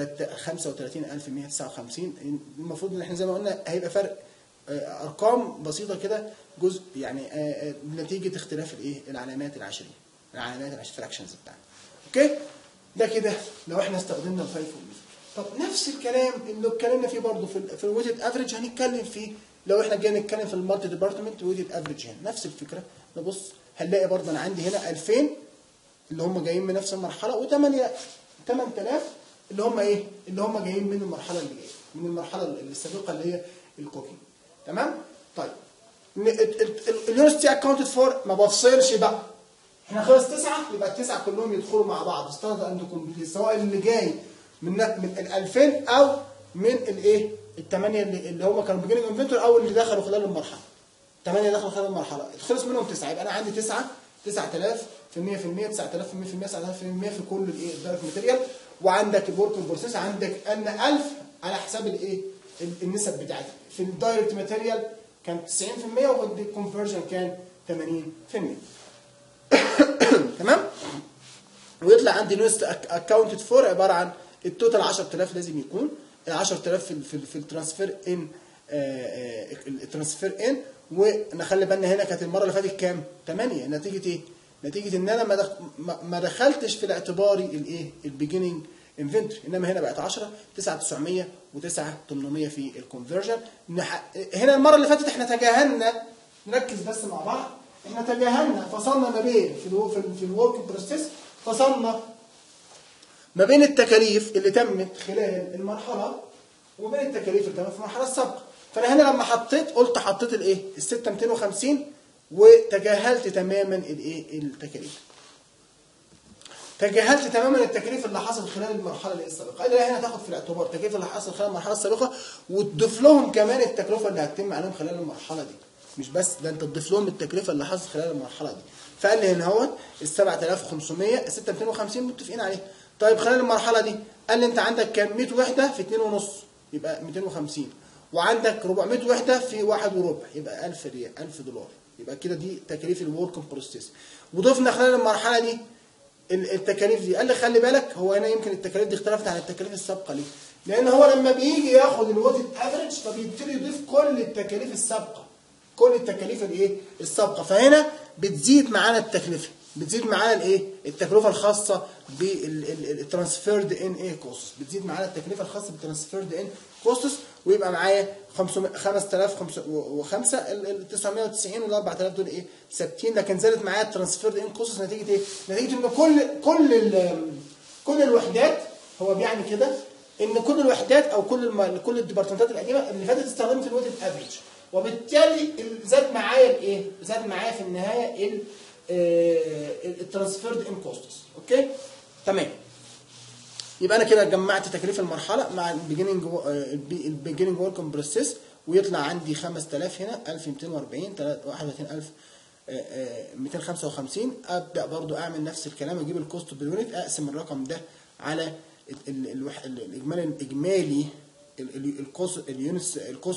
35159. المفروض ان احنا زي ما قلنا هيبقى فرق ارقام بسيطه كده، جزء يعني نتيجه اختلاف الايه العلامات العشريه، فراكشنز بتاعنا. اوكي؟ ده كده لو احنا استخدمنا الفايف والميز. طب نفس الكلام اللي اتكلمنا فيه برضه في الويتد افريج هنتكلم فيه لو احنا جايين نتكلم في المالتي ديبارتمنت ويتد افريج. هنا نفس الفكره. نبص هنلاقي برضه انا عندي هنا 2000 اللي هم جايين من نفس المرحله، و8000 اللي هم ايه؟ اللي هم جايين من المرحله اللي جايه، من المرحله السابقه اللي هي الكوكينج. تمام؟ طيب اليونستي اكونتد فور ما بفصلش بقى. احنا خلص 9 يبقى ال9 كلهم يدخلوا مع بعض ستارت اند كومبليت، سواء اللي جاي من ال 2000 او من الايه؟ الثمانيه اللي هم كانوا بيجيننج انفنتوري او اللي دخلوا خلال المرحله. 8 دخلوا خلال المرحله، خلص منهم 9 يبقى انا عندي 9000 في 100%، 9000 في 100%، 9000 في 100% في كل الايه؟ الدايركت ماتيريال. وعندك الورك بروسيس عندك ان 1000 على حساب الايه؟ النسب بتاعتها. في الدايركت ماتيريال كان 90% وفي الكونفرجن كان 80%. تمام؟ ويطلع عندي نوست اكونتد فور عباره عن التوتال 10000 لازم يكون 10000 في الترانسفير ان الترانسفير ان. ونخلي بالنا هنا كانت المره اللي فاتت كام؟ 8. نتيجه ايه؟ نتيجه ان انا ما دخلتش في الاعتباري الايه؟ البيجيننج انفنتوري، انما هنا بقت 10 9900 و9800 في الكونفرجن. هنا المره اللي فاتت احنا تجاهلنا، نركز بس مع بعض، احنا تجاهلنا فصلنا ما بين في الورك بروسيس، فصلنا ما بين التكاليف اللي تمت خلال المرحله وبين التكاليف اللي تمت في المرحله السابقه. فانا هنا لما حطيت الايه؟ ال 6250 وتجاهلت تماما الايه؟ التكاليف. تجاهلت تماما التكاليف اللي حصلت خلال المرحله السابقه. قال لي هنا تاخد في الاعتبار التكاليف اللي حصلت خلال المرحله السابقه وتضيف لهم كمان التكلفه اللي هتتم عليهم خلال المرحله دي. مش بس ده، انت تضيف لهم التكلفه اللي حصلت خلال المرحله دي. فقال لي هنا اهوت ال 7500 ال 6250 متفقين عليها. طيب خلال المرحله دي قال لي انت عندك كام؟ 100 وحده في 2.5 يبقى 250. وعندك 400 وحده في 1.25 يبقى 1000 ريال 1000 دولار. يبقى كده دي تكاليف الورك ان بروسيس. وضفنا خلال المرحله دي التكاليف دي. قال لي خلي بالك هو هنا يمكن التكاليف دي اختلفت عن التكاليف السابقه ليه؟ لان هو لما بيجي ياخد الويتد افريج فبيبتدي يضيف كل التكاليف السابقه، كل التكاليف الايه السابقه، فهنا بتزيد معانا التكلفه، بتزيد معانا الايه التكلفه الخاصه بالترانسفيرد ان ايه كوست، بتزيد معانا التكلفه الخاصه بالترانسفيرد ان كوستس، ويبقى معايا 5005 ال 990 وال 4000 دول ايه ثابتين، لكن زادت معايا الترانسفيرد ان كوستس نتيجه ايه؟ نتيجه ان كل الوحدات، هو بيعني كده ان كل الوحدات او كل الديبارتمنتات القديمه اللي فاتت استخدمت الويتد افريج، وبالتالي زاد معايا الايه؟ زاد معايا في النهايه الترانسفيرد ان كوستس. اوكي؟ تمام. يبقى انا كده جمعت تكاليف المرحله مع البيجننج ورك ان بروسيس، ويطلع عندي 5000 هنا 1240 31255. ابدا برضو اعمل نفس الكلام، اجيب الكوست باليونت، اقسم الرقم ده على الاجمالي اليونتس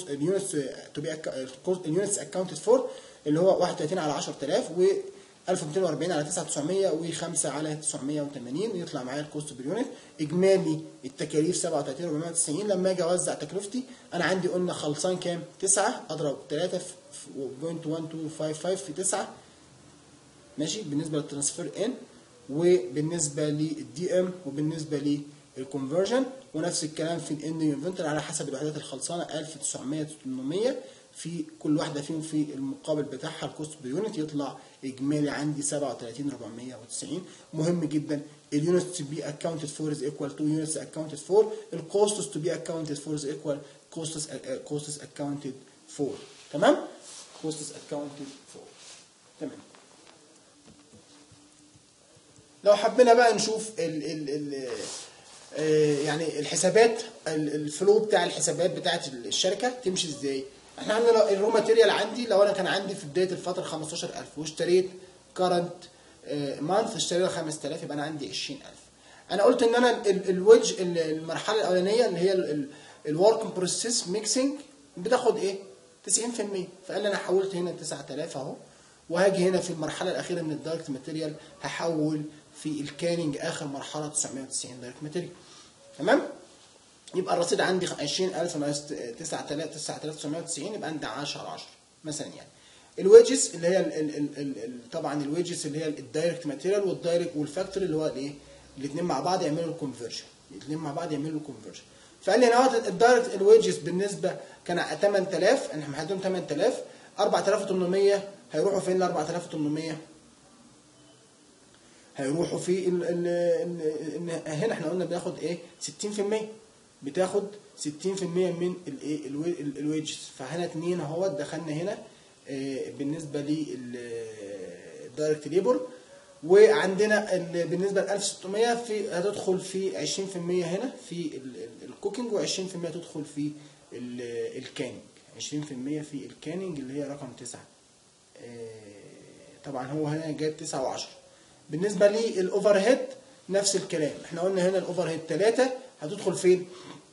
اكاونتد فور اللي هو 31 على 10000 و 1240 على 9900 و5 على 980، ويطلع معايا الكوست باليونت. اجمالي التكاليف 37490. لما اجي اوزع تكلفتي انا عندي قلنا خلصان كام؟ 9 اضرب 3 في 0.1255 في 9 ماشي بالنسبه للترانسفير ان، وبالنسبه للدي ام، وبالنسبه للكونفرجن، ونفس الكلام في الان انفنتوري على حسب الوحدات الخلصانه 1900 800 في كل واحده فيهم في المقابل بتاعها الكوست باليونت، يطلع اجمالي عندي 37490. مهم جدا اليونتس to be accounted for is equal to units accounted for، الكوستس to be accounted for is equal costs accounted for. تمام؟ costs accounted for. تمام. لو حبينا بقى نشوف يعني الحسابات، الفلو بتاع الحسابات بتاعت الشركه تمشي ازاي؟ احنا عندنا الرو ماتيريال عندي، لو انا كان عندي في بدايه الفتره 15000 واشتريت كارنت مانث اشتريت 5000 يبقى انا عندي 20000. انا قلت ان انا الويدج المرحله الاولانيه اللي هي الورك بروسيس ميكسنج بتاخد ايه؟ 90%، فقال لي انا حولت هنا 9000 اهو، وهاجي هنا في المرحله الاخيره من الدايركت ماتيريال هحول في الكاننج اخر مرحله 990 دايركت ماتيريال. تمام؟ يبقى الرصيد عندي 20000 ناقص 9990 يبقى عندي 10 على 10 مثلا. يعني الويجز اللي هي طبعا الويجز اللي هي الدايركت ماتيريال والدايركت والفاكتوري اللي هو الايه؟ الاثنين مع بعض يعملوا الكونفرجن، الاثنين مع بعض يعملوا الكونفرجن. فقال لي هنا الدايركت الويجز بالنسبه كان 8000، احنا محددهم 8000، 4800 هيروحوا فين؟ ال 4800 هيروحوا في هنا احنا قلنا بناخد ايه؟ 60%، بتاخد 60% من الايه الويجز، فهنا 2 اهوت دخلنا هنا بالنسبه للدايركت ليبر، وعندنا بالنسبه ل 1600 في هتدخل في 20% هنا في الكوكينج، و20% تدخل في الكاننج، 20% في الكاننج اللي هي رقم 9. طبعا هو هنا جايب 9 و10. بالنسبه للاوفر هيد نفس الكلام، احنا قلنا هنا الاوفر هيد 3 هتدخل فين؟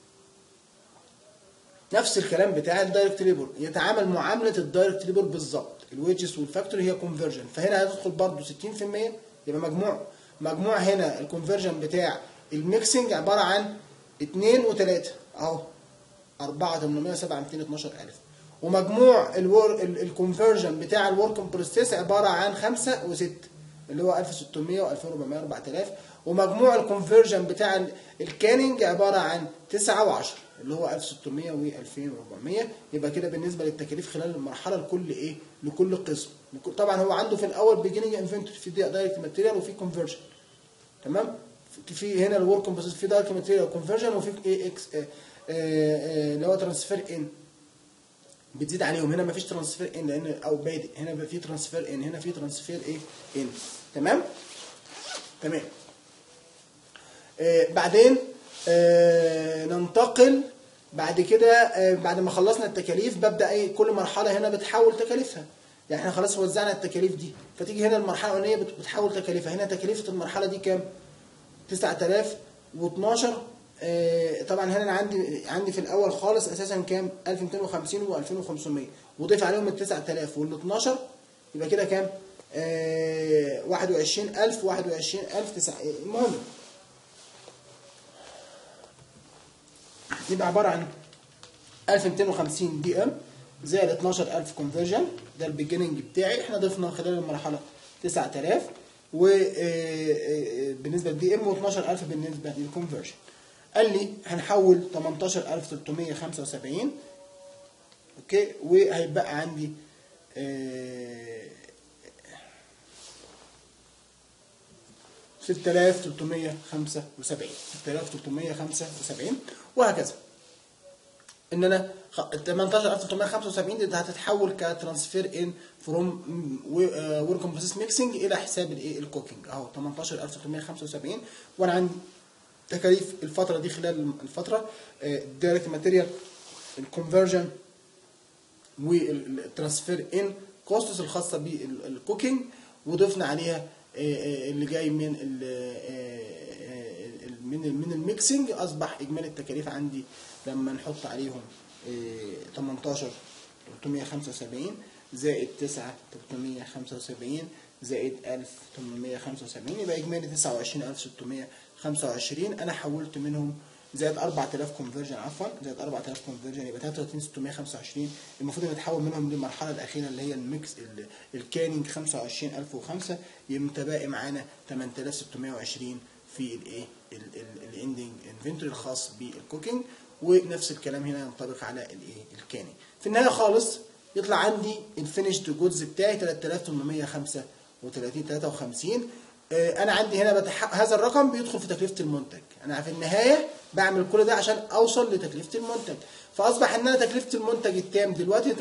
نفس الكلام بتاع الدايركت ليبر، يتعامل معامله الدايركت ليبر بالظبط، الويجز والفاكتوري هي كونفرجن، فهنا هتدخل برضه 60%، يبقى مجموع هنا الكونفرجن بتاع الميكسنج عباره عن 2 و3 اهو 4800 712000، ومجموع الكونفرجن بتاع الورك بروسيس عباره عن 5 و6 اللي هو 1600 و2400 4000، ومجموع الكونفرجن بتاع الكاننج عباره عن 9 و10 اللي هو 1600 و2400. يبقى كده بالنسبه للتكاليف خلال المرحله لكل ايه؟ لكل قسم. طبعا هو عنده في الاول بيجيننج انفنتوري، في دايركت ماتيريال وفي كونفرجن. تمام؟ في هنا الورك بروسيس في دايركت ماتيريال وكونفرجن، وفي ايه اكس اللي هو ترانسفير ان بتزيد عليهم. هنا مفيش ترانسفير ان لان او بادئ، هنا في ترانسفير ان، هنا في ترانسفير ايه؟ ان. تمام؟ تمام. بعدين ننتقل بعد كده، بعد ما خلصنا التكاليف ببدا ايه؟ كل مرحله هنا بتحول تكاليفها. يعني احنا خلاص وزعنا التكاليف دي، فتيجي هنا المرحله الاولانيه بتحول تكاليفها. هنا تكلفه المرحله دي كام؟ 9012 طبعا هنا انا عندي في الاول خالص اساسا كام 1250 و2500 وضيف عليهم ال 9000 وال 12 يبقى كده كام 21000 21000 المهم يبقى عباره عن 1250 دي ام زائد 12000 كونفرجن. ده البيجننج بتاعي. احنا ضفنا خلال المرحله 9000 وبالنسبه للدي ام و12000 بالنسبه للكونفرجن. قال لي هنحول 18375 اوكي وهيبقى عندي 6375 وهكذا. ان انا 18375 دي هتتحول كترانسفير ان فروم ورك بروسيس ميكسنج الى حساب الايه الكوكينج اهو 18375 وانا عندي تكاليف الفتره دي خلال الفتره الدايركت ماتيريال الكونفرجن والترانسفير ان كوستس الخاصه بالكوكينج وضفنا عليها اللي جاي من الميكسنج. اصبح اجمالي التكاليف عندي لما نحط عليهم 18375 زائد 9375 زائد 1875 يبقى اجمالي 29625. انا حولت منهم زائد 4000 كونفرجن عفوا زائد 4000 كونفرجن يبقى 33625. المفروض ان يتحول منهم للمرحله الاخيره اللي هي الميكس الكاننج 25005 يبقى باقي معانا 8620 في الايه الاندنج انفنتوري الخاص بالكوكينج. ونفس الكلام هنا ينطبق على الايه الكاننج. في النهايه خالص يطلع عندي الفينيشد جودز بتاعي 3853. انا عندي هنا هذا الرقم بيدخل في تكلفه المنتج. انا في النهايه بعمل كل ده عشان اوصل لتكلفه المنتج. فاصبح ان انا تكلفه المنتج التام دلوقتي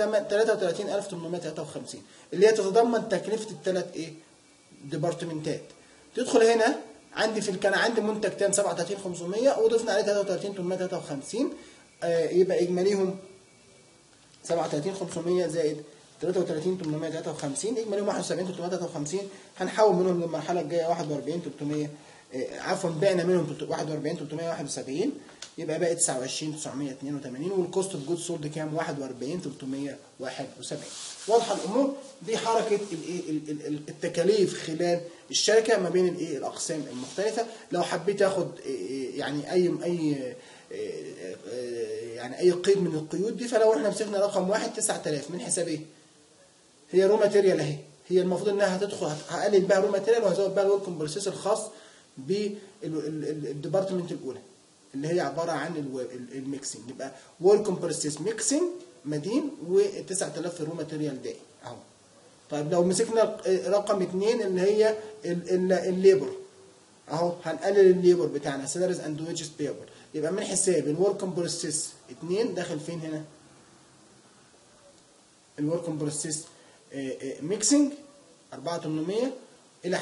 33853 اللي هي تتضمن تكلفه الثلاث ايه ديبارتمنتات. تدخل هنا عندي كان عندي منتج تام 37500 وضفنا عليه 33853 يبقى اجماليهم 37500 زائد 33853 اجماليهم 71353. هنحول منهم للمرحله الجايه 41300 عفوا بعنا منهم 41371 يبقى باقي 29982 والكوست اوف جود سولد كام 41371. واضحه الامور. دي حركه التكاليف خلال الشركه ما بين الايه الاقسام المختلفه. لو حبيت اخد يعني اي قيد من القيود دي فلو احنا مسكنا رقم 1 9000 من حساب ايه هي رو ماتيريال اهي هي المفروض انها هتدخل هقلل بها رو ماتيريال وهزود بها الورك بروسيس الخاص بالديبارتمنت الاولى اللي هي عباره عن الميكسنج. يبقى ورك بروسيس ميكسنج مدين و9000 رو ماتيريال داي اهو. طيب لو مسكنا رقم 2 اللي هي الليبر اهو هنقلل الليبر بتاعنا سالاريز اند ويجز بيبل يبقى من حساب الورك بروسيس 2 داخل فين هنا الورك بروسيس ميكسنج 4800 الى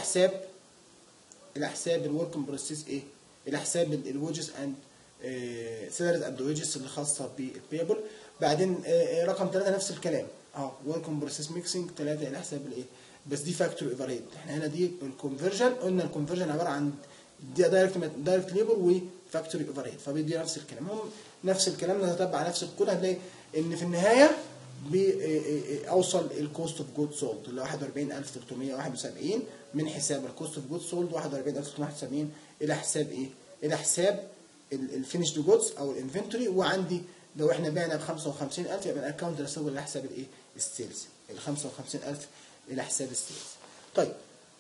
حساب الورك بروسيس ايه الى حساب الويجز اند سالاريز اند ويجز اللي خاصه بالبيبل. بعدين رقم 3 نفس الكلام اهو ورك بروسيس ميكسنج 3 الى حساب الايه بس دي فاكتوري اوفرهيد. احنا هنا دي الكونفرجن قلنا الكونفرجن عباره عن دايركت ليبر وفاكتوري اوفرهيد فبيدي نفس الكلام. هم نفس الكلام نتتبع نفس الكود هنلاقي ان في النهايه اوصل الكوست اوف جود سولد اللي 41371 من حساب الكوست اوف جود سولد 41371 الى حساب ايه الى حساب الفينيشد جودز او الانفنتوري. وعندي لو احنا بعنا ب 55000 يبقى الاكونت رسول الى حساب الايه السيلز ال 55000 الى حساب السيلز. طيب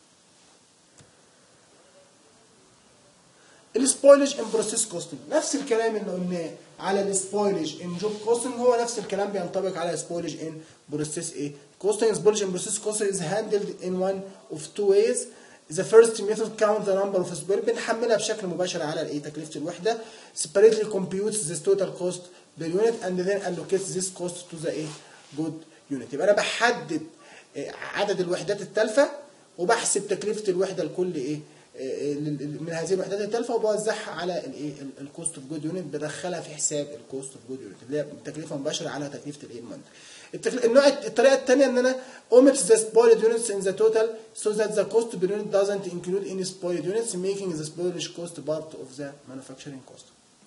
السبويلج ان بروسيس كوستنج نفس الكلام اللي قلناه على السبويلج ان جوب كوستنج هو نفس الكلام بينطبق على السبويلج ان بروسيس ايه كوستنج. سبويلج ان بروسيس كوستنج is handled in one of two ways. The first method count the number of spoil بنحملها بشكل مباشر على الايه تكلفه الوحده separately computes this total cost per unit and then allocates this cost to the ايه good unit. يبقى انا بحدد عدد الوحدات التالفه وبحسب تكلفه الوحده لكل ايه من هذه الوحدات التالفه وبوزعها على الايه الكوست اوف جود يونت بدخلها في حساب الكوست اوف جود يونت اللي هي تكلفه مباشره على تكلفه الايه المنتج. الطريقه الثانيه ان انا omit the spoiled units in the total so that the cost per unit doesn't include any spoiled units making the spoilage cost part of the manufacturing cost.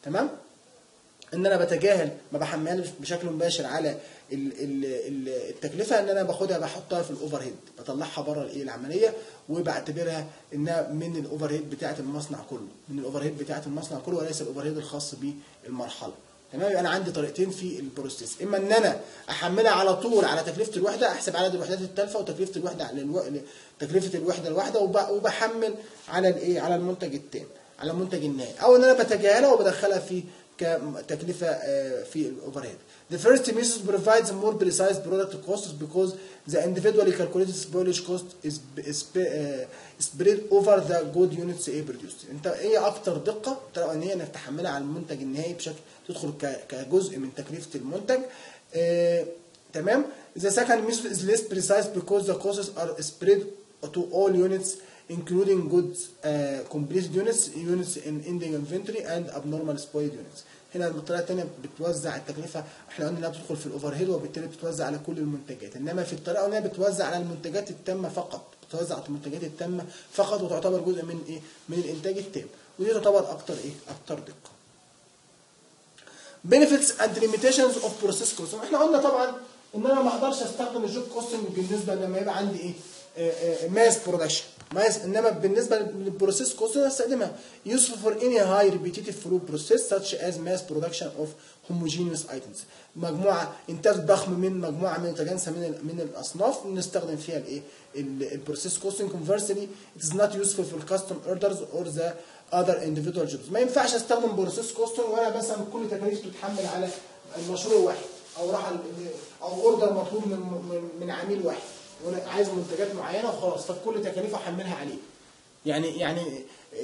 تمام؟ ان انا بتجاهل ما بحملش بشكل مباشر على التكلفه، ان انا باخدها بحطها في الاوفر هيد، بطلعها بره الايه العمليه، وبعتبرها انها من الاوفر هيد بتاعه المصنع كله، من الاوفر هيد بتاعه المصنع كله وليس الاوفر هيد الخاص بالمرحله. تمام؟ يبقى انا عندي طريقتين في البروسيس، اما ان انا احملها على طول على تكلفه الوحده، احسب عدد الوحدات التالفه وتكلفه الوحده على تكلفه الوحده الواحده، وبحمل على الايه على المنتج التام، على المنتج النهائي، او ان انا بتجاهلها وبدخلها في كتكلفه في الاوفر هيد. The first method provides more precise product costs because the individually calculated spoilage cost is spread over the good units produced. انت ايه اكتر دقه؟ الطريقه الأولانيه انك تحملها على المنتج النهائي بشكل تدخل كجزء من تكلفه المنتج. تمام؟ The second method is less precise because the costs are spread to all units including goods completed units in ending inventory and abnormal spoiled units. هنا الطريقه الثانيه بتوزع التكلفه، احنا قلنا انها بتدخل في الاوفر هيد وبالتالي بتوزع على كل المنتجات، انما في الطريقه الاولانيه بتوزع على المنتجات التامه فقط، بتوزع على المنتجات التامه فقط وتعتبر جزء من ايه؟ من الانتاج التام، ودي تعتبر اكتر ايه؟ اكتر دقه. benefits and limitations of process costing. احنا قلنا طبعا ان انا ما اقدرش استخدم الجوب كوستنج بالنسبه لما يبقى عندي ايه؟ ماس برودكشن، انما بالنسبه للبروسيس كوستنج استخدمها useful for any high repetitive flow process such as mass production of homogeneous items. مجموعه انتاج ضخم من مجموعه متجانسه من الاصناف نستخدم فيها الايه؟ البروسيس كوستنج. conversely it is not useful for custom orders or the other individual jobs. ما ينفعش استخدم بروسيس كوستنج وانا مثلا كل تكاليف بتتحمل على المشروع واحد، او راح او اوردر مطلوب من عميل واحد وانا عايز منتجات معينه وخلاص، فكل تكاليفه احملها عليه. يعني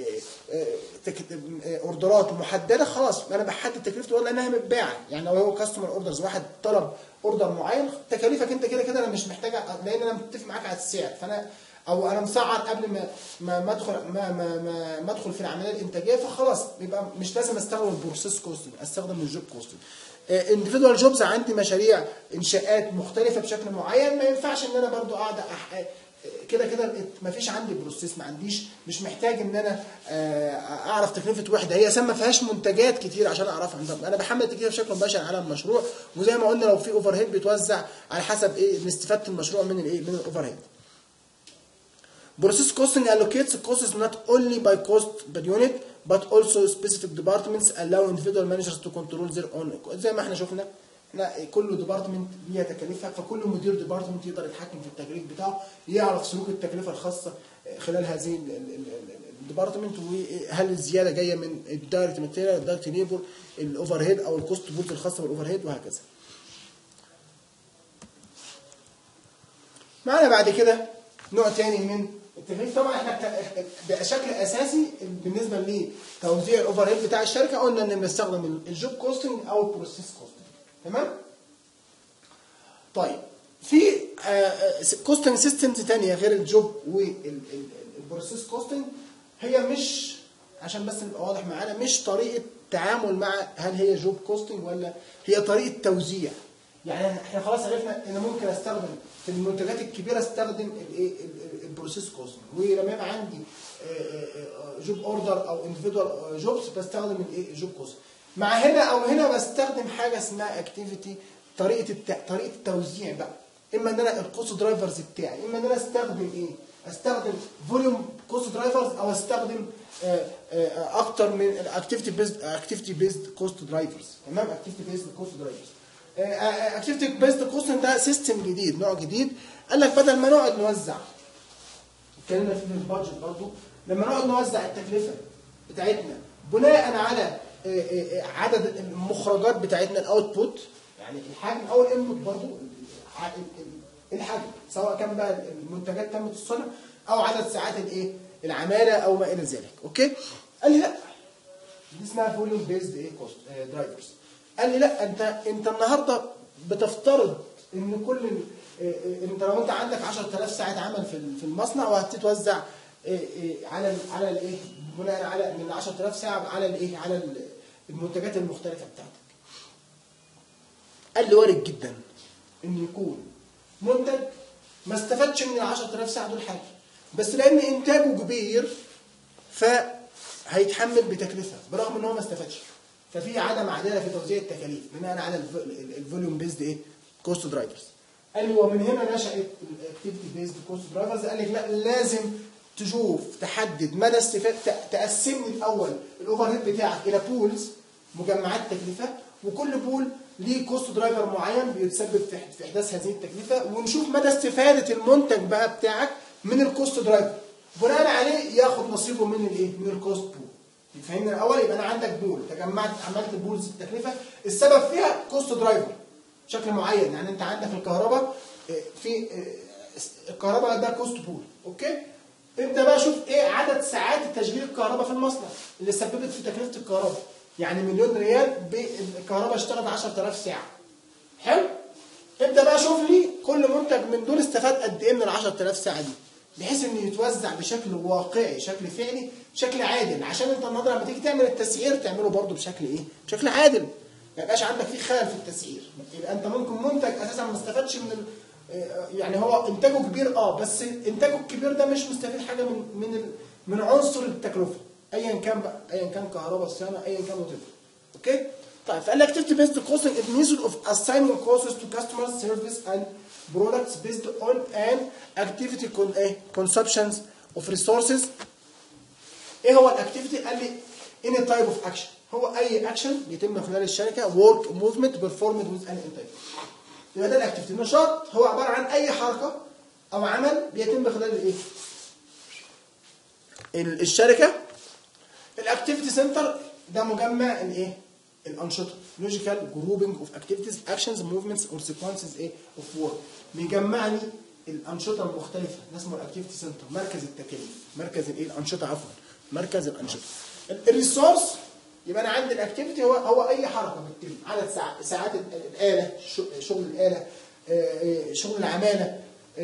اوردرات محدده خلاص انا بحدد تكلفته ولا انها متباعه. يعني لو هو كاستمر اوردرز، واحد طلب اوردر معين، تكاليفك انت كده انا مش محتاجه، لان انا متفق معاك على السعر، فانا او انا مسعر قبل ما ادخل ما ادخل في العمليه الانتاجيه، فخلاص يبقى مش لازم استخدم البروسيس كوستنج، استخدم الجوب كوستنج. individual جوبز عندي مشاريع انشاءات مختلفه بشكل معين، ما ينفعش ان انا برضو قاعد كده ما فيش عندي بروسيس، ما عنديش، مش محتاج ان انا اعرف تكلفه وحده، هي ما فيهاش منتجات كتير عشان اعرفها، انا بحمل التكلفه بشكل مباشر على المشروع، وزي ما قلنا لو في اوفر هيد بيتوزع على حسب ايه استفاده المشروع من الايه؟ من الاوفر هيد. Process costing allocates costs not only by cost per unit but also specific departments allow individual managers to control their own. زي ما احنا شفنا، احنا كل ديبارتمنت ليها تكاليفها، فكل مدير ديبارتمنت يقدر يتحكم في التكاليف بتاعه، يعرف سلوك التكلفه الخاصه خلال هذه الديبارتمنت، وهل الزياده جايه من الدايركت ماتيريال، الدايركت ليبر، الاوفر هيد او الكوست بولز الخاصه بالاوفر هيد وهكذا. معانا بعد كده نوع تاني من التكليف. طبعا احنا بشكل اساسي بالنسبه لتوزيع الاوفر هيد بتاع الشركه قلنا ان بنستخدم الجوب كوستنج او البروسيس كوستنج. تمام؟ طيب في كوستنج سيستمز ثانيه غير الجوب والبروسيس كوستنج، هي مش، عشان بس نبقى واضح معانا، مش طريقه تعامل مع هل هي جوب كوستنج ولا هي طريقه توزيع. يعني احنا خلاص عرفنا ان ممكن استخدم في المنتجات الكبيره استخدم الايه؟ البروسيس كوستنج، ولما يبقى عندي جوب اوردر او انديفيدوال جوبز بستخدم الايه؟ الجوب كوستنج. مع هنا او هنا بستخدم حاجه اسمها اكتيفيتي، طريقه التوزيع بقى، اما ان انا الكوست درايفرز بتاعي، اما ان انا استخدم ايه؟ استخدم فوليوم كوست درايفرز او استخدم اكتر من اكتيفيتي بيزد كوست درايفرز. تمام؟ اكتيفيتي بيزد كوست درايفرز. اكتيفيتي بيزد كوستنج ده سيستم جديد، نوع جديد، قال لك بدل ما نقعد نوزع، اتكلمنا في البادجت برضه، لما نقعد نوزع التكلفه بتاعتنا بناء على عدد المخرجات بتاعتنا، الاوتبوت يعني الحجم او الانبوت برضه الحجم، سواء كان بقى المنتجات تمت الصنع او عدد ساعات الايه؟ العماله او ما الى ذلك. اوكي؟ قال لي لا، دي اسمها فوليوم بيزد ايه؟ كوست درايفرز. قال لي لا، انت النهارده بتفترض ان كل انت لو انت عندك 10000 ساعه عمل في المصنع وهتتوزع على الايه؟ بناء على من 10000 ساعه على الايه؟ على المنتجات المختلفه بتاعتك. قال لي وارد جدا ان يكون منتج ما استفادش من ال 10000 ساعه دول حاجه، بس لان انتاجه كبير فهيتحمل بتكلفه برغم ان هو ما استفادش. ففي عدم عداله في توزيع التكاليف بناء على الفوليوم بيزد ايه كوست درايفرز. قال لي ومن هنا نشأت الاكتيفيتي بيزد كوست درايفرز. قال لك لا لازم تشوف تحدد مدى استفادة، تقسم لي الاول الاوفر هيد بتاعك الى بولز مجمعات تكلفه، وكل بول ليه كوست درايفر معين بيتسبب في احداث هذه التكلفه، ونشوف مدى استفاده المنتج بقى بتاعك من الكوست درايفر، بناء عليه ياخد نصيبه من الايه؟ من الكوست بول. يفهمنا الاول. يبقى انا عندك بول تجمعت عملت بولز التكلفه السبب فيها كوست درايفر بشكل معين. يعني انت عندك الكهرباء في الكهرباء ده كوست بول، اوكي؟ ابدا بقى شوف ايه عدد ساعات تشغيل الكهرباء في المصنع اللي سببت في تكلفه الكهرباء. يعني مليون ريال الكهرباء اشتغلت 10000 ساعه. حلو؟ ابدا بقى شوف لي كل منتج من دول استفاد قد ايه من ال 10000 ساعه دي، بحيث انه يتوزع بشكل واقعي، شكل فعلي، بشكل عادل، عشان انت النهارده لما تيجي تعمل التسعير تعمله برضه بشكل ايه؟ بشكل عادل. ما يبقاش عندك فيه خلل في التسعير. يبقى انت ممكن منتج اساسا ما استفادش من يعني هو انتاجه كبير بس انتاجه الكبير ده مش مستفيد حاجه من عنصر التكلفه، ايا كان بقى، ايا كان كهرباء صيانه، ايا كان وات. اوكي؟ طيب فقال لك activity based costing is method of assigning costs to customers service and products based on an activity consumptions of resources. ايه هو الاكتيفيتي؟ قال لي any type of action، هو اي اكشن بيتم خلال الشركه work movement performed with an intent. يبقى ده الاكتيفيتي. النشاط هو عباره عن اي حركه او عمل بيتم خلال الايه؟ الشركه. الاكتيفيتي سنتر ده مجمع الايه؟ الانشطه logical grouping of activities actions movements or sequences ايه of work. بيجمع لي الانشطه المختلفه، ده اسمه الاكتيفيتي سنتر. مركز التكاليف، مركز الايه؟ الانشطه، عفوا مركز الانشطه. الريسورس يبقى انا عندي الاكتيفيتي هو اي حركه بتتم، عدد ساعات الاله، شغل الاله، شغل العماله،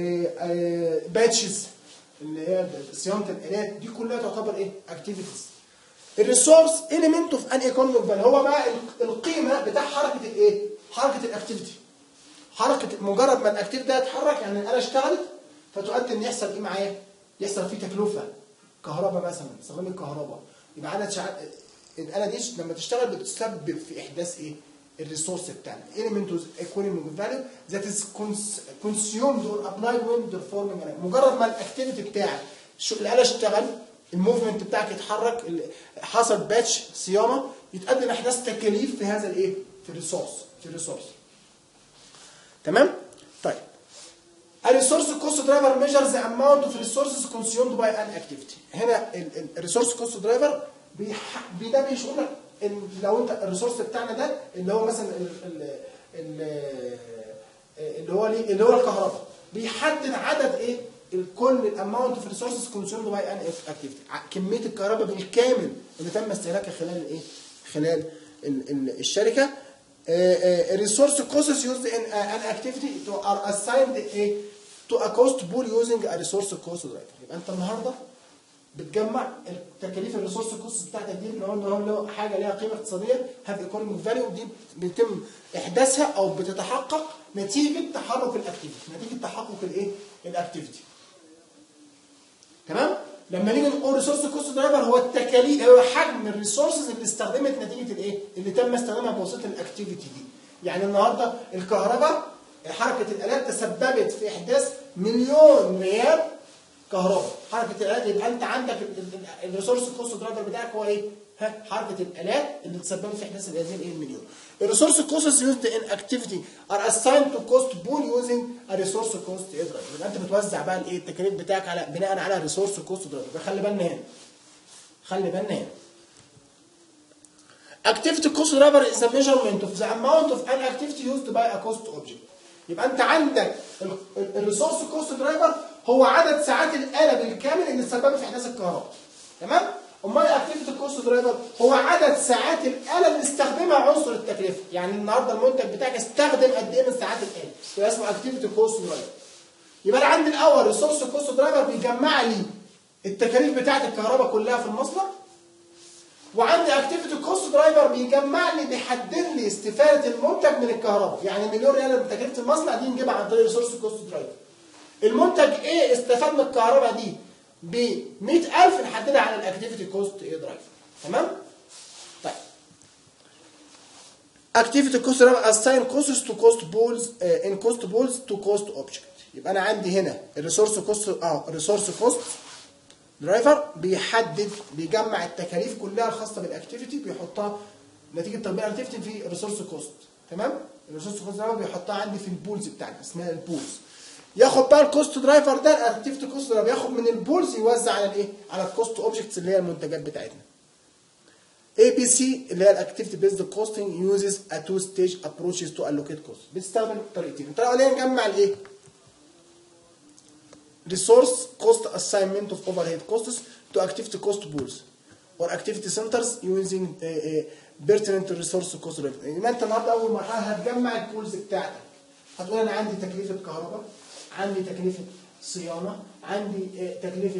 باتشز اللي هي صيانه الالات، دي كلها تعتبر ايه؟ اكتيفيتيز. الريسورس element of an economic value، هو بقى القيمه بتاع حركه الايه؟ حركه الاكتيفيتي. حركه مجرد ما الاكتيفيتي ده يتحرك، يعني الاله اشتغلت فتؤدي ان يحصل ايه معايا؟ يحصل فيه تكلفه كهرباء مثلا، استخدام الكهرباء. يبقى عدد ساعات الاله دي لما تشتغل بتسبب في احداث ايه؟ الريسورس بتاعنا. element of economic value that is consumed or applied when performing. مجرد ما الاكتيفيتي بتاعك الاله اشتغل، الموفمنت بتاعك يتحرك، حصل باتش صيانه، يتقدم احداث تكاليف في هذا الايه؟ في الريسورس. تمام؟ طيب الريسورس كوست درايفر ميجرز ذا اماونت اوف ريسورسز كونسيومد باي ان اكتيفيتي. هنا الريسورس كوست درايفر ده بيشوف لك لو انت الريسورس بتاعنا ده اللي هو مثلا اللي هو الكهرباء، بيحدد عدد ايه؟ الكل الاماونت اوف ريسورسز كونسيومد باي ان اكتيفيتي، كميه الكهرباء بالكامل اللي تم استهلاكها خلال الايه؟ خلال الشركه. الريسورس كوستس يوزد ان ان اكتيفيتي ار اسايند ايه؟ تو ا كوست بول يوزنج ا ريسورس كوست درايفر. يبقى انت النهارده بتجمع تكاليف الريسورس كوست بتاعتك دي، اللي هو حاجه ليها قيمه اقتصاديه، هاف ايكونوميك فاليو، دي بيتم احداثها او بتتحقق نتيجه تحرك الاكتيفيتي، نتيجه تحقق الايه؟ الاكتيفيتي. تمام؟ لما نيجي نقول ريسورس كوست درايفر هو التكاليف، هو حجم الريسورسز اللي استخدمت نتيجه الايه؟ اللي تم استخدامها بواسطه الاكتيفيتي دي. يعني النهارده الكهرباء، حركه الالات تسببت في احداث مليون ريال كهرباء، حركه الالات. يبقى انت عندك الريسورس كوست درايفر بتاعك هو ايه؟ حركه الالات اللي تسببت في احداث هذه المليون. الريسورس كوست يوزد ان اكتيفيتي ار اسايند تو كوست بول يوزنج ا ريسورس كوست درايفر. يبقى انت بتوزع بقى الايه؟ التكاليف بتاعك على بناء على الريسورس كوست درايفر. خلي بالنا هنا. Activity cost driver is a measurement of the amount of an activity used by a cost object. يبقى انت عندك الريسورس كوست درايفر هو عدد ساعات الاله بالكامل اللي تسببت في احداث الكهرباء. تمام؟ امال الاكتيفيتي كوست درايفر هو عدد ساعات الاله اللي استخدمها عنصر التكلفه. يعني النهارده المنتج بتاعك استخدم قد ايه من ساعات الاله، يبقى اسمه اكتيفيتي كوست درايفر. يبقى انا عندي الاول ريسورس كوست درايفر بيجمع لي التكاليف بتاعت الكهرباء كلها في المصنع، وعندي اكتيفيتي كوست درايفر بيجمع لي، بيحدد لي استفاده المنتج من الكهرباء. يعني مليون ريال من تكلفه المصنع دي نجيبها عن طريق ريسورس كوست درايفر. المنتج ايه استفاد من الكهرباء دي ب 100000 نحددها على الاكتيفيتي كوست درايفر. تمام؟ طيب اكتيفيتي كوست درايفر اساين كوستس تو كوست بولز ان كوست بولز تو كوست اوبجكت. يبقى انا عندي هنا الريسورس كوست ريسورس كوست درايفر بيجمع التكاليف كلها الخاصه بالاكتيفيتي بيحطها نتيجه تطبيق الاكتيفيتي في ريسورس كوست. تمام؟ الريسورس كوست درايفر بيحطها عندي في البولز بتاعتي اسمها البولز. ياخد بقى الكوست درايفر ده الاكتيفيتي كوست درايفر ياخد من البولز يوزع على الايه؟ على الكوست اوبجكتس اللي هي المنتجات بتاعتنا. ABC اللي هي الاكتيفيتي بيزد كوستنج يوزز ا تو ستيج ابروتشز تو الوكيت كوست. بتستخدم طريقتين. الطريقه الاولانيه نجمع الايه؟ resource cost assignment of overhead costs to activity cost pools or activity centers using pertinent resource cost driver. يبقى انت النهارده اول مرحله هتجمع البولز بتاعتك. هتقول انا عندي تكلفه كهرباء، عندي تكلفه صيانه، عندي تكلفه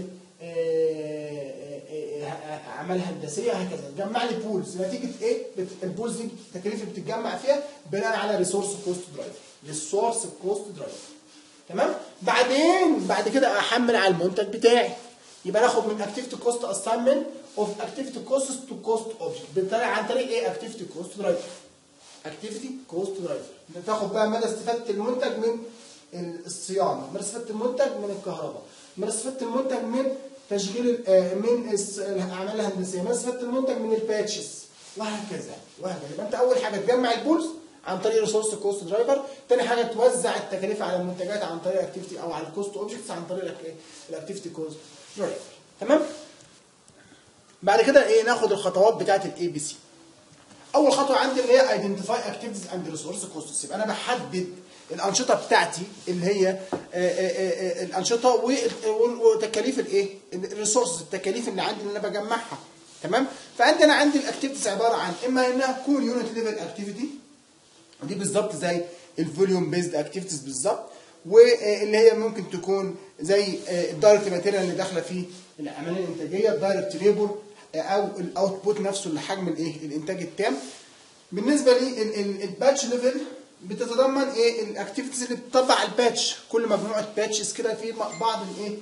اعمال هندسيه، هكذا. تجمع لي بولز نتيجه ايه؟ البولز دي التكاليف اللي بتتجمع فيها بناء على ريسورس كوست درايفر. ريسورس كوست درايفر. تمام؟ بعد كده احمل على المنتج بتاعي. يبقى ناخد من اكتيفيتي كوست اساينمنت اوف اكتيفيتي كوست تو كوست اوبجكت عن طريق ايه؟ اكتيفيتي كوست درايفر. اكتيفيتي كوست درايفر. تاخد بقى مدى استفاده المنتج من الصيانه، مدى استفاده المنتج من الكهرباء، مدى استفاده المنتج من تشغيل من الاعمال الهندسيه، مدى استفاده المنتج من الباتشز، وهكذا. يبقى انت اول حاجه تجمع البولز عن طريق ريسورس كوست درايفر، تاني حاجه توزع التكاليف على المنتجات عن طريق اكتيفيتي او على الكوست اوبجكتس عن طريق الاكتيفيتي كوست درايفر. تمام؟ بعد كده ايه؟ ناخد الخطوات بتاعت الاي بي سي. اول خطوه عندي اللي هي ايدنتيفاي اكتيفيتيز اند ريسورس كوستس. يبقى انا بحدد الانشطه بتاعتي اللي هي الانشطه وتكاليف الايه؟ الريسورسز، التكاليف اللي عندي اللي انا بجمعها. تمام؟ فعندنا عندي الاكتيفيتيز عباره عن اما انها تكون يونت ليفل اكتيفيتي، ودي بالظبط زي الفوليوم بيزد اكتيفيتيز بالظبط، واللي هي ممكن تكون زي الدايركت ماتيريال اللي داخله فيه العمليه الانتاجيه، الدايركت ليبر او الاوتبوت نفسه اللي حجم الايه؟ الانتاج التام. بالنسبه لي الباتش ليفل بتتضمن ايه؟ الاكتيفيتيز اللي بتطبع الباتش، كل مجموعه باتشز كده في بعض الايه؟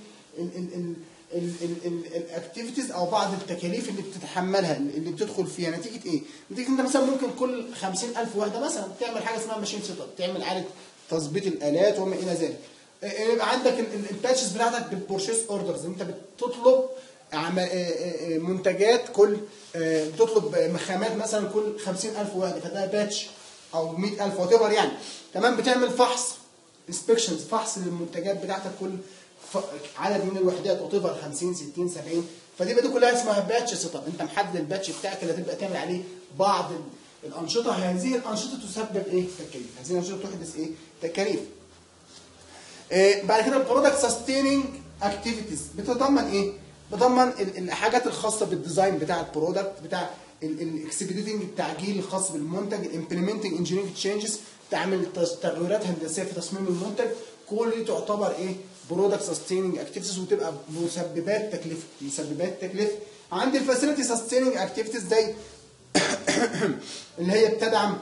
الاكتيفيتيز او بعض التكاليف اللي بتتحملها اللي بتدخل فيها نتيجه ايه؟ نتيجه انت مثلا ممكن كل 50,000 وحده مثلا تعمل حاجه اسمها ماشين سيت اب، تعمل اعاده تظبيط الالات وما الى ذلك. يبقى عندك الباتشز بتاعتك بالبورشيس اوردرز، انت بتطلب منتجات كل بتطلب مخامات مثلا كل 50,000 وحده، فده باتش او 100,000 وات ايفر يعني. تمام؟ بتعمل فحص انسبكشنز، فحص للمنتجات بتاعتك كل عدد من الوحدات وات ايفر 50 60 70، فدي كلها اسمها باتش سيت اب. انت محدد الباتش بتاعك اللي هتبقى تعمل عليه بعض الانشطه. هذه الانشطه تسبب ايه؟ تكاليف. هذه الانشطه تحدث ايه؟ تكاليف. بعد كده البرودكت سستيننج اكتيفيتيز بتتضمن ايه؟ بتضمن الحاجات الخاصه بالديزاين بتاع البرودكت، بتاع الاكسبيديتنج التعجيل الخاص بالمنتج، الامبلمنتنج انجينيرنج تشينجز، تعمل تغييرات هندسيه في تصميم المنتج. كل دي تعتبر ايه؟ برودكت سستيننج اكتيفيتيز، وتبقى مسببات تكلفه. عندي الفاسيلتي سستيننج اكتيفيتيز زي اللي هي بتدعم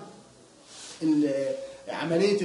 عمليه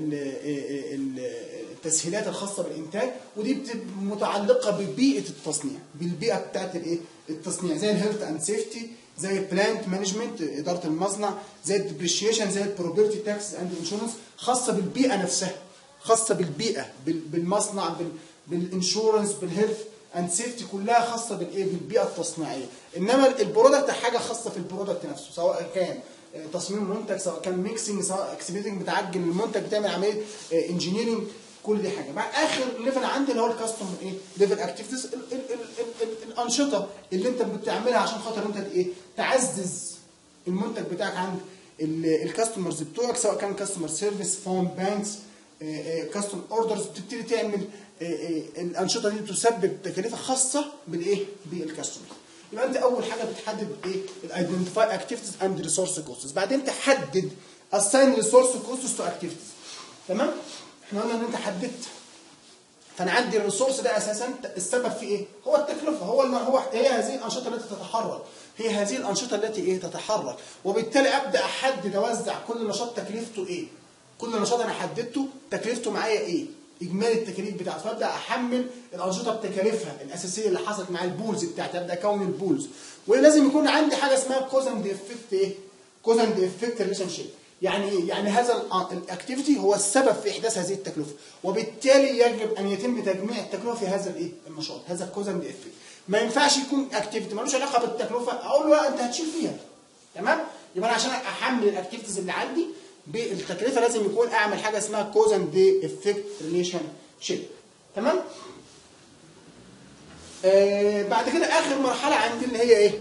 التسهيلات الخاصه بالانتاج، ودي بتبقى متعلقه ببيئه التصنيع، بالبيئه بتاعت الايه؟ التصنيع، زي الهيلث اند سيفتي، زي البلانت مانجمنت اداره المصنع، زي الديبريشيشن، زي البروبرتي تاكس اند انشورنس، خاصه بالبيئه نفسها، خاصه بالبيئه بالمصنع، بالانشورنس، بالهيلث اند سيفتي، كلها خاصه بالايه؟ بالبيئه التصنيعيه. انما البرودكت حاجه خاصه في البرودكت نفسه، سواء كان تصميم منتج، سواء كان ميكسنج، سواء اكسبيدنج بتعجل المنتج، بتعمل عمليه انجينيرنج، كل دي حاجه. مع اخر ليفل عندي اللي هو الكاستمر ايه؟ ليفل اكتيفيتيز، الانشطه اللي انت بتعملها عشان خاطر انت ايه؟ تعزز المنتج بتاعك عند الكاستمرز بتوعك، سواء كان كاستمر سيرفيس، فون بانكس، كاستم اوردرز. بتبتدي تعمل الانشطه دي تسبب تكاليف خاصه بالايه؟ بالكاستمر. يبقى انت اول حاجه بتحدد ايه؟ الايدنتيفاي اكتيفيتيز اند ريسورس كوستس، بعدين تحدد اساين ريسورس كوستس تو اكتيفيتيز. تمام؟ احنا قلنا ان انت حددت، فانا عندي الريسورس ده اساسا السبب فيه ايه؟ هو التكلفه، هي هذه الانشطه التي تتحرك، هي هذه الانشطه التي ايه؟ تتحرك، وبالتالي ابدا احدد اوزع كل نشاط تكلفته ايه؟ كل نشاط انا حددته تكلفته معايا ايه؟ اجمالي التكاليف بتاعته، فابدا احمل الانشطه بتكاليفها الاساسيه اللي حصلت مع البولز بتاعتي، ابدا اكون البولز. ولازم يكون عندي حاجه اسمها كوز اند افكت ايه؟ كوز اند افكت ريليشن شيب. يعني هذا الاكتيفيتي هو السبب في احداث هذه التكلفه، وبالتالي يجب ان يتم تجميع التكلفه في هذا الايه النشاط، هذا الكوز اند افكت. ما ينفعش يكون اكتيفيتي ملوش علاقه بالتكلفه اقول له لا انت هتشيل فيها. تمام؟ يبقى انا عشان احمل الاكتيفيتيز اللي عندي بالتكلفه لازم يكون اعمل حاجه اسمها كوز اند افكت ريليشن شيب. تمام؟ بعد كده اخر مرحله عندي اللي هي ايه؟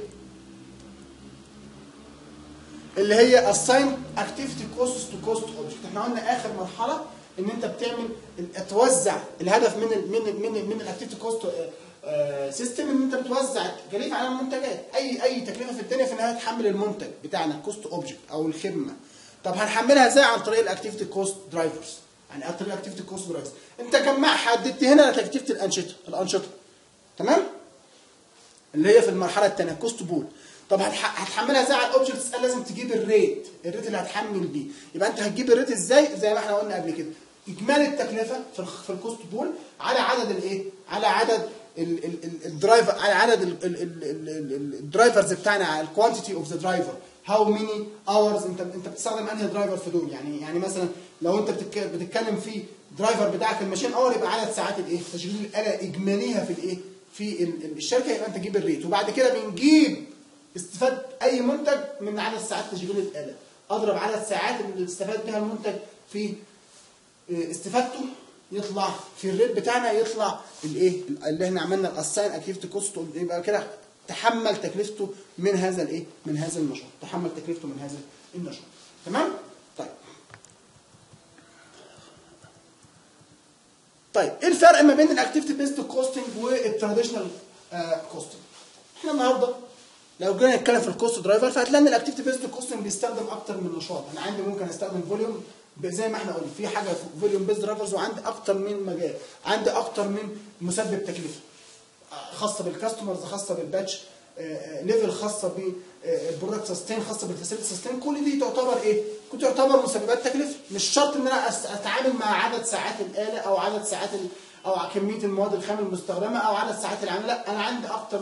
اللي هي assign activity costs to cost object. احنا قلنا اخر مرحله ان انت بتعمل توزع الهدف من الاكتيفيتي كوست سيستم ان انت بتوزع التكاليف على المنتجات. اي تكلفه في الدنيا في النهايه تحمل المنتج بتاعنا كوست اوبجكت او الخدمه. طب هنحملها ازاي؟ عن طريق الاكتيفيتي كوست درايفرز. يعني عن طريق الاكتيفيتي كوست درايفرز انت حددت هنا تكلفه الانشطه. تمام؟ اللي هي في المرحله الثانيه كوست بول. طب هتحملها ازاي على الاوبجكتس؟ لازم تجيب الريت اللي هتحمل بيه. يبقى انت هتجيب الريت ازاي؟ زي ما احنا قلنا قبل كده، اجمالي التكلفه في الكوست بول على عدد الايه؟ على عدد الدرايفر، على عدد الدرايفرز بتاعنا، على الكوانتيتي اوف ذا درايفر. هاو ميني اورز انت بتستخدم انهي درايفر في دول. يعني مثلا لو انت بتتكلم في درايفر بتاعك الماشين اور يبقى عدد ساعات الايه؟ تشغيل الاله اجماليها في الايه؟ في الشركه. يبقى انت تجيب الريت، وبعد كده بنجيب استفاد اي منتج من عدد ساعات تشغيل الاله. اضرب عدد ساعات اللي استفاد بها المنتج في استفادته، يطلع في الريت بتاعنا يطلع الايه اللي احنا عملنا الاساين اكتيفيتي كوست. يبقى كده تحمل تكلفته من هذا الايه؟ من هذا النشاط. تحمل تكلفته من هذا النشاط. تمام؟ طيب ايه الفرق ما بين الاكتيفيتي بيست كوستنج والتراديشنال كوستنج؟ احنا النهارده لو جينا نتكلم في الكوست درايفر فهتلاقي ان الاكتيفيتي بيست كوستنج بيستخدم اكتر من نشاط. انا عندي ممكن استخدم فوليوم زي ما احنا قلنا في حاجه فوليوم بيست درايفرز، وعندي اكتر من مجال، عندي اكتر من مسبب تكلفه خاصه بالكاستمرز، خاصه بالباتش ليفل، خاصه بالبرودكت سستين، خاصه بالفاسيلتي سستين. كل دي تعتبر ايه؟ كنت تعتبر مسببات تكلفه. مش شرط ان انا اتعامل مع عدد ساعات الاله او عدد ساعات او كميه المواد الخام المستخدمه او عدد ساعات العمل. لا، انا عندي اكتر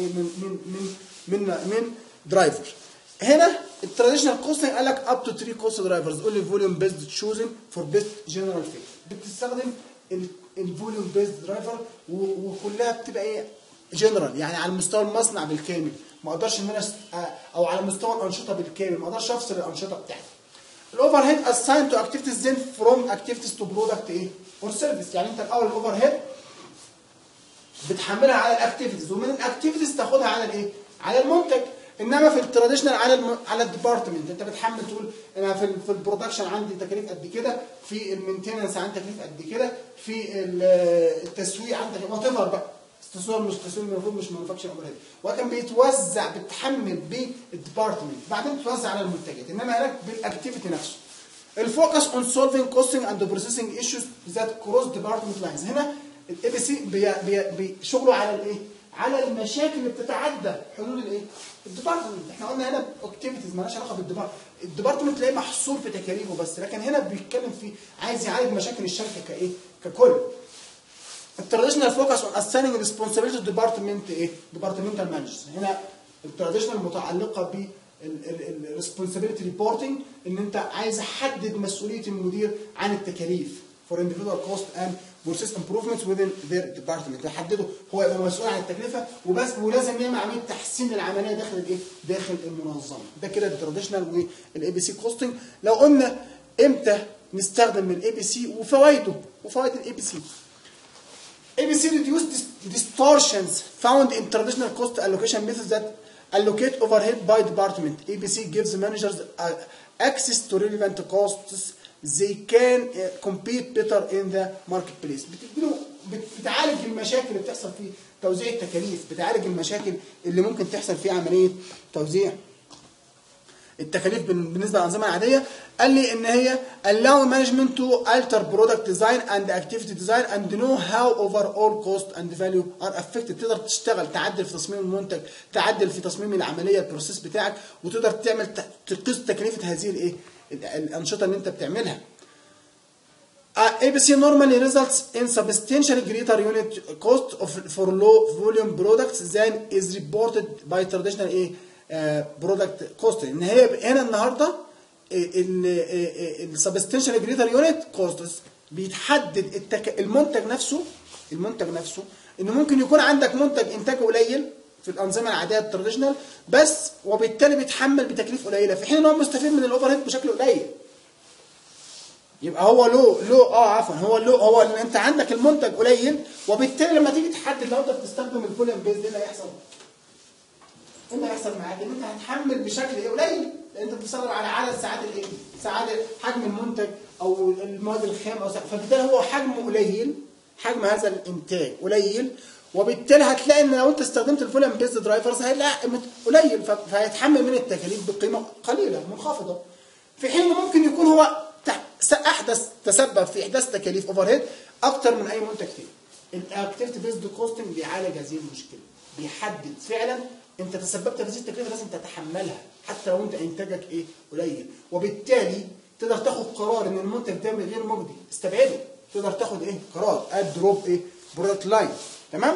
من درايفر. هنا التراديشنال كوستنج قال لك اب تو 3 كوست درايفرز اونلي فوليوم بيزد تشوزنج فور بيست جنرال فيت. بتستخدم الفوليوم بيزد درايفر وكلها بتبقى ايه؟ جنرال، يعني على مستوى المصنع بالكامل. ما اقدرش ان انا او على مستوى الانشطه بالكامل ما اقدرش افصل الانشطه بتاعتي. الاوفر هيد اساين تو اكتيفيتيز ذن فروم اكتيفيتيز تو برودكت ايه؟ اور سيرفيس. يعني انت الاول الاوفر هيد بتحملها على الاكتيفيتيز، ومن الاكتيفيتيز تاخدها على الايه؟ على المنتج. انما في التراديشنال على الديبارتمنت انت بتحمل تقول انا في البرودكشن عندي تكاليف قد كده، في المينتيننس عندي تكاليف قد كده، في التسويق عندك وات ايفر بقى. التسويق مش تسويق المفروض مش مانيفاكتشر اوفر هيد، وكان بيتوزع بتحمل بالديبارتمنت بعدين بتوزع على المنتجات. انما هناك بالاكتيفيتي نفسه. الفوكس اون سولفينج كوستنج اند بروسيسنج ايشوز ذات كروس ديبارتمنت لاينز. هنا الاي بي سي شغله على الايه؟ على المشاكل اللي بتتعدى حدود الايه؟ الديبارتمنت. احنا قلنا هنا اكتيفيتيز مالهاش علاقه بالديبارتمنت، الديبارتمنت تلاقيه محصور في تكاليفه بس، لكن هنا بيتكلم في عايز يعالج مشاكل الشركه كايه؟ ككل. التراديشنال فوكس اون اسايننج ريسبونسابيلتي ديبارتمنت ايه؟ ديبارتمنتال مانجرز. هنا التراديشنال متعلقه ب الريسبونسابيلتي ريبورتنج، ان انت عايز احدد مسؤوليه المدير عن التكاليف for individual cost and process improvements within their department. يحدده هو يبقى مسؤول عن التكلفه وبس، ولازم يعمل عمليه تحسين العمليه داخل الايه؟ داخل المنظمه. ده كده التراديشنال والاي بي سي كوستنج. لو قلنا امتى نستخدم الاي بي سي وفوائده وفوائد الاي بي سي. ABC reduce distortions found in traditional cost allocation methods that allocate overhead by department. ABC gives managers access to relevant costs. They can compete better in the marketplace. بتعالج المشاكل اللي بتحصل في توزيع التكاليف، بتعالج المشاكل اللي ممكن تحصل في عمليه توزيع التكاليف بالنسبه للانظمه العاديه. قال لي ان هي allow management to alter product design and activity design and know how overall cost and value are affected. تقدر تشتغل تعدل في تصميم المنتج، تعدل في تصميم العمليه البروسيس بتاعك، وتقدر تعمل تقيس تكلفه هذه الايه؟ الانشطه اللي انت بتعملها. ABC normally results in substantially greater unit cost for low volume products than is reported by traditional برودكت كوست. ان هي هنا النهارده السبستنشال جريتر يونت كوستس بيتحدد المنتج نفسه انه ممكن يكون عندك منتج انتاجه قليل في الانظمه العاديه التراديشنال بس، وبالتالي بيتحمل بتكليف قليله في حين ان هو مستفيد من الاوفر هيد بشكل قليل. يبقى هو هو ان انت عندك المنتج قليل، وبالتالي لما تيجي تحدد لو انت بتستخدم الفوليوم بيز ايه اللي هيحصل؟ ايه اللي هيحصل معاك؟ ان انت هتحمل بشكل قليل، لان انت بتستخدم على عدد ساعات ساعات حجم المنتج او المواد الخام فبالتالي هو حجمه قليل، حجم هذا الانتاج قليل، وبالتالي هتلاقي ان لو انت استخدمت الفوليوم بيز درايفرز هيلاقي قليل، فهيتحمل من التكاليف بقيمه قليله منخفضه. في حين ممكن يكون هو تسبب في احداث تكاليف اوفر هيد اكتر من اي منتج تاني. الاكتيفيتي بيزد كوستنج بيعالج هذه المشكله، بيحدد فعلا انت تسببت في هذه التكلفه لازم تتحملها حتى لو انت انتاجك قليل، وبالتالي تقدر تاخد قرار ان المنتج ده غير مجدي استبعده، تقدر تاخد قرار دروب برودكت لاين. تمام؟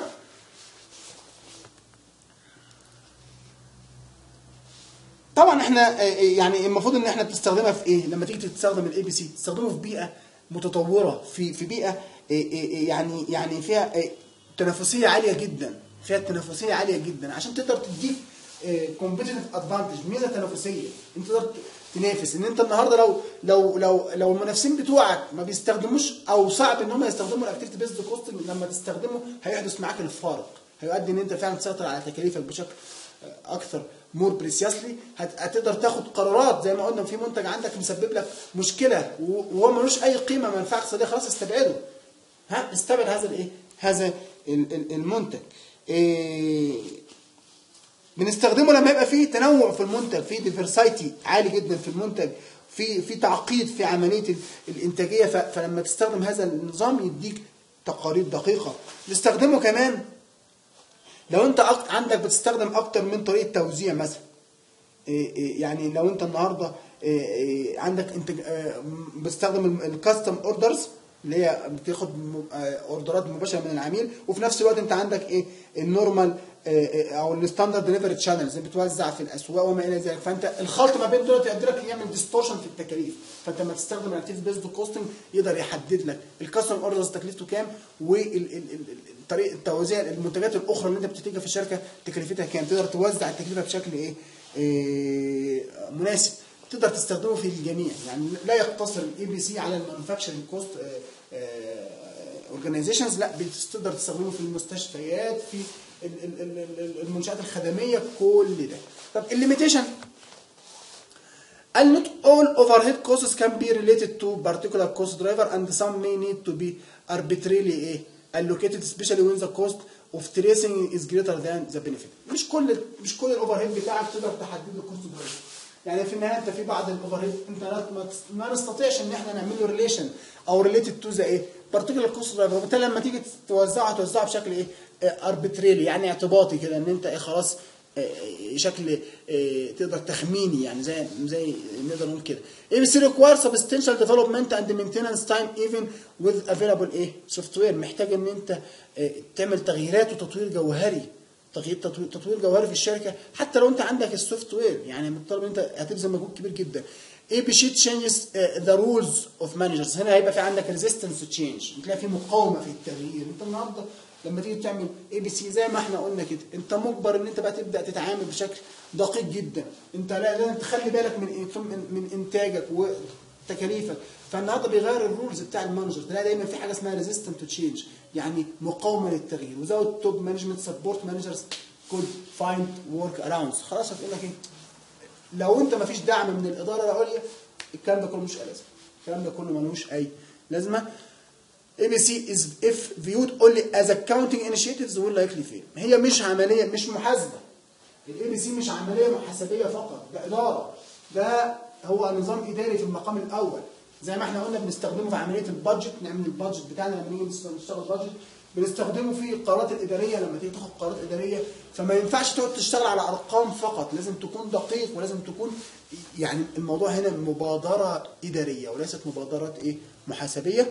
طبعا احنا يعني المفروض ان احنا بتستخدمها في لما تيجي تستخدم الاي بي سي تستخدمه في بيئه متطوره، في بيئه يعني فيها تنافسيه عاليه جدا، عشان تقدر تديك كومبيتيتيف ادفانتج، ميزه تنافسيه انت تقدر تنافس. ان انت النهارده لو المنافسين بتوعك ما بيستخدموش او صعب ان هم يستخدموا الاكتيفيتي بيزد كوستنج، لما تستخدمه هيحدث معاك الفارق، هيؤدي ان انت فعلا تسيطر على تكاليفك بشكل اكثر مور بريسياسلي. هتقدر تاخد قرارات زي ما قلنا في منتج عندك مسبب لك مشكله وهو ملوش اي قيمه منفعه اقتصاديه، خلاص استبعده، استبعد هذا المنتج. بنستخدمه لما يبقى فيه تنوع في المنتج، في ديفرسايتي عالي جدا في المنتج، في تعقيد في عمليه الانتاجيه، فلما تستخدم هذا النظام يديك تقارير دقيقه. نستخدمه كمان لو انت عندك بتستخدم اكتر من طريقه توزيع مثلا. يعني لو انت النهارده عندك بتستخدم الكاستم اوردرز اللي هي بتاخد اوردرات مباشره من العميل، وفي نفس الوقت انت عندك النورمال او الستاندرد ديليفري شانلز اللي بتوزع في الاسواق وما الى ذلك. فانت الخلط ما بين دول يقدر لك يعمل ديستورشن في التكاليف. فانت لما تستخدم الاكتيف بيزد كوستنج يقدر يحدد لك الكاستم اوردرز تكلفته كام، وطريقه توزيع المنتجات الاخرى اللي انت بتنتجها في الشركه تكلفتها كام، تقدر توزع التكلفه بشكل مناسب. تقدر تستخدمه في الجميع، يعني لا يقتصر الاي بي سي على المانيفاكتشرنج كوست اورجانيزيشنز، لا تقدر تستخدمه في المستشفيات، في المنشآت الخدميه، كل ده. طب الليميتيشن not all overhead costs can be related to particular cost driver and some may need to be arbitrarily allocated especially when the cost of tracing is greater than the benefit. مش كل الاوفر هيد بتاعك تقدر تحدده كوست درايفر. يعني في النهايه انت في بعض الاوفر هيد انت ما نستطيعش ان احنا نعمل له ريليشن او ريليتد تو ذا بارتيكولار كوست درايفر، وبالتالي لما تيجي توزعها بشكل اربيتريلي، يعني اعتباطي كده، ان انت خلاص شكل تقدر تخميني، يعني زي نقدر نقول كده. ABC requires substantial development and maintenance time even with available software. محتاج ان انت تعمل تغييرات وتطوير جوهري، تطوير جوهري في الشركه حتى لو انت عندك السوفت وير، يعني مطالب ان انت هتبذل مجهود كبير جدا. ABC changes the rules of managers. هنا هيبقى في عندك resistance to change، بتلاقي في مقاومه في التغيير. انت النهارده لما تيجي تعمل ABC زي ما احنا قلنا كده، انت مجبر ان انت بقى تبدا تتعامل بشكل دقيق جدا. انت لازم تخلي بالك من انتاجك وتكاليفك. فالنهارده بيغير الرولز بتاع المانجر، تلاقي دايما في حاجه اسمها ريزيستنت تو تشينج، يعني مقاومه للتغيير. وزود توب مانجمنت سبورت مانجرز كود فايند ورك اراوندز. خلاص هتقول لك لو انت ما فيش دعم من الاداره العليا الكلام ده كله مش لازم، الكلام ده كله ملوش اي لازمه. ABC is if viewed only as accounting initiatives will likely fail. هي مش عمليه، مش محاسبه. الاي سي مش عمليه محاسبيه فقط، ده اداره، ده هو نظام اداري في المقام الاول. زي ما احنا قلنا بنستخدمه في عمليه البادجت، نعمل البادجت بتاعنا لما نيجي نشتغل بادجت، بنستخدمه في القرارات الاداريه لما تيجي تاخد قرارات اداريه. فما ينفعش تقعد تشتغل على ارقام فقط، لازم تكون دقيق، ولازم تكون يعني الموضوع هنا مبادره اداريه وليست مبادره محاسبيه.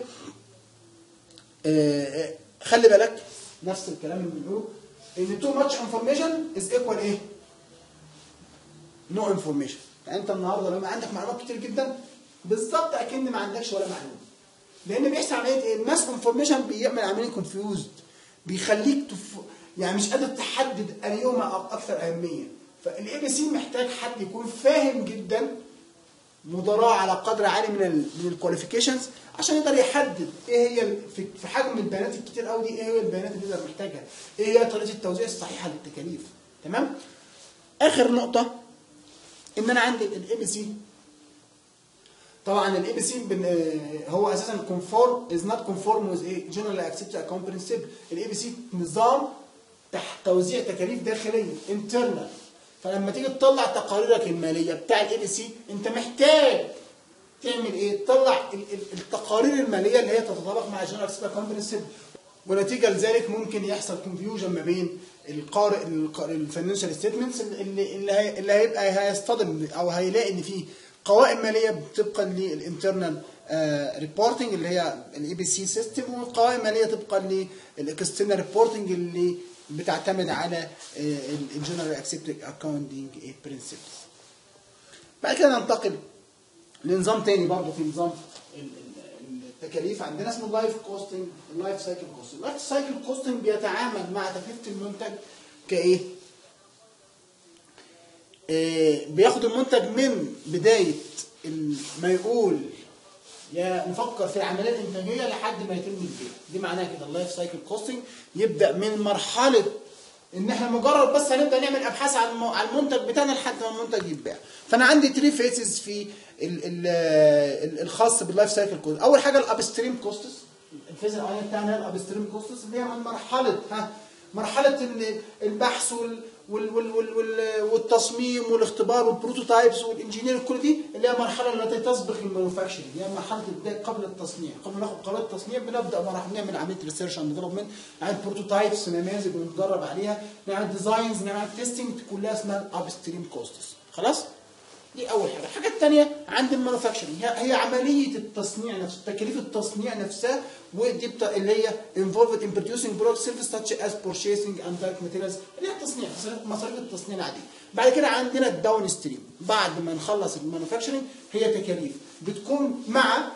خلي بالك نفس الكلام اللي بنقوله ان too much information is equal no information. يعني انت النهارده لما عندك معلومات كتير جدا بالظبط اكن ما عندكش ولا معلومه. لان بيحصل عمليه ايه؟ الماس انفورميشن بيعمل عمليه كونفيوزد، بيخليك يعني مش قادر تحدد ايهما اكثر اهميه. فالاي بي سي محتاج حد يكون فاهم جدا، مدراء على قدر عالي من الكواليفيكيشنز، عشان يقدر يحدد ايه هي في حجم البيانات الكتير قوي دي ايه هي البيانات اللي يقدر محتاجها، ايه هي طريقه التوزيع الصحيحه للتكاليف. تمام؟ اخر نقطه ان انا عندي الاي بي سي. طبعا الاي بي سي هو اساسا كونفورم از نوت كونفورم ويز ايه جنرال اكسبتد اكاونت برنسبل. الاي بي سي نظام تحت توزيع تكاليف داخليه انترنال. فلما تيجي تطلع تقاريرك الماليه بتاع الاي بي سي انت محتاج تعمل ايه؟ تطلع التقارير الماليه اللي هي تتطابق مع جنرال اكسبتد اكاونت برنسبل. ونتيجه لذلك ممكن يحصل كونفيوجن ما بين القارئ الفاينانشال ستيتمنتس اللي هيبقى هيصطدم او هيلاقي ان في قوائم ماليه طبقا للانترنال ريبورتنج اللي هي الاي بي سي سيستم، وقوائم ماليه طبقا للاكسترنال ريبورتنج اللي بتعتمد على الجنرال اكسبتد اكاونتنج برنسبلز. بعد كده ننتقل لنظام تاني برضه في نظام التكاليف عندنا اسمه اللايف كوستنج، اللايف سايكل كوستنج. اللايف سايكل كوستنج بيتعامل مع تكلفه المنتج كايه؟ بياخد المنتج من بدايه ما يقول يا نفكر في العمليه الانتاجيه لحد ما يتم البيع. دي معناها كده اللايف سايكل كوستنج. يبدا من مرحله ان احنا مجرد بس هنبدا نعمل ابحاث على المنتج بتاعنا لحد ما المنتج يتباع. فانا عندي 3 فيزز في الخاص باللايف سايكل كوست. اول حاجه الابستريم كوستس. الفيز الاولانيه بتاعنا الابستريم كوستس اللي هي من مرحله البحث والتصميم والاختبار والبروتوتايبس والانجينير، كل دي اللي هي المرحله التي تسبق المانيفاكتشرنج، اللي هي مرحله البدايه قبل التصنيع. قبل ما ناخد قرار التصنيع بنبدا نعمل عمليه ريسيرش اند ديفلوبمنت، نعمل بروتوتايبس نماذج ونجرب عليها، نعمل ديزاينز، نعمل تيستنج، كلها اسمها الابستريم كوستس. خلاص؟ دي اول حاجه. الحاجه الثانيه عند المانيفاكتشرنج هي عمليه التصنيع نفسها، تكاليف التصنيع نفسها، ودي اللي هي involved in producing products services such as purchasing and direct materials، اللي هي التصنيع، مصاريف التصنيع العاديه. بعد كده عندنا الداون ستريم. بعد ما نخلص المانيفاكتشرنج هي تكاليف بتكون مع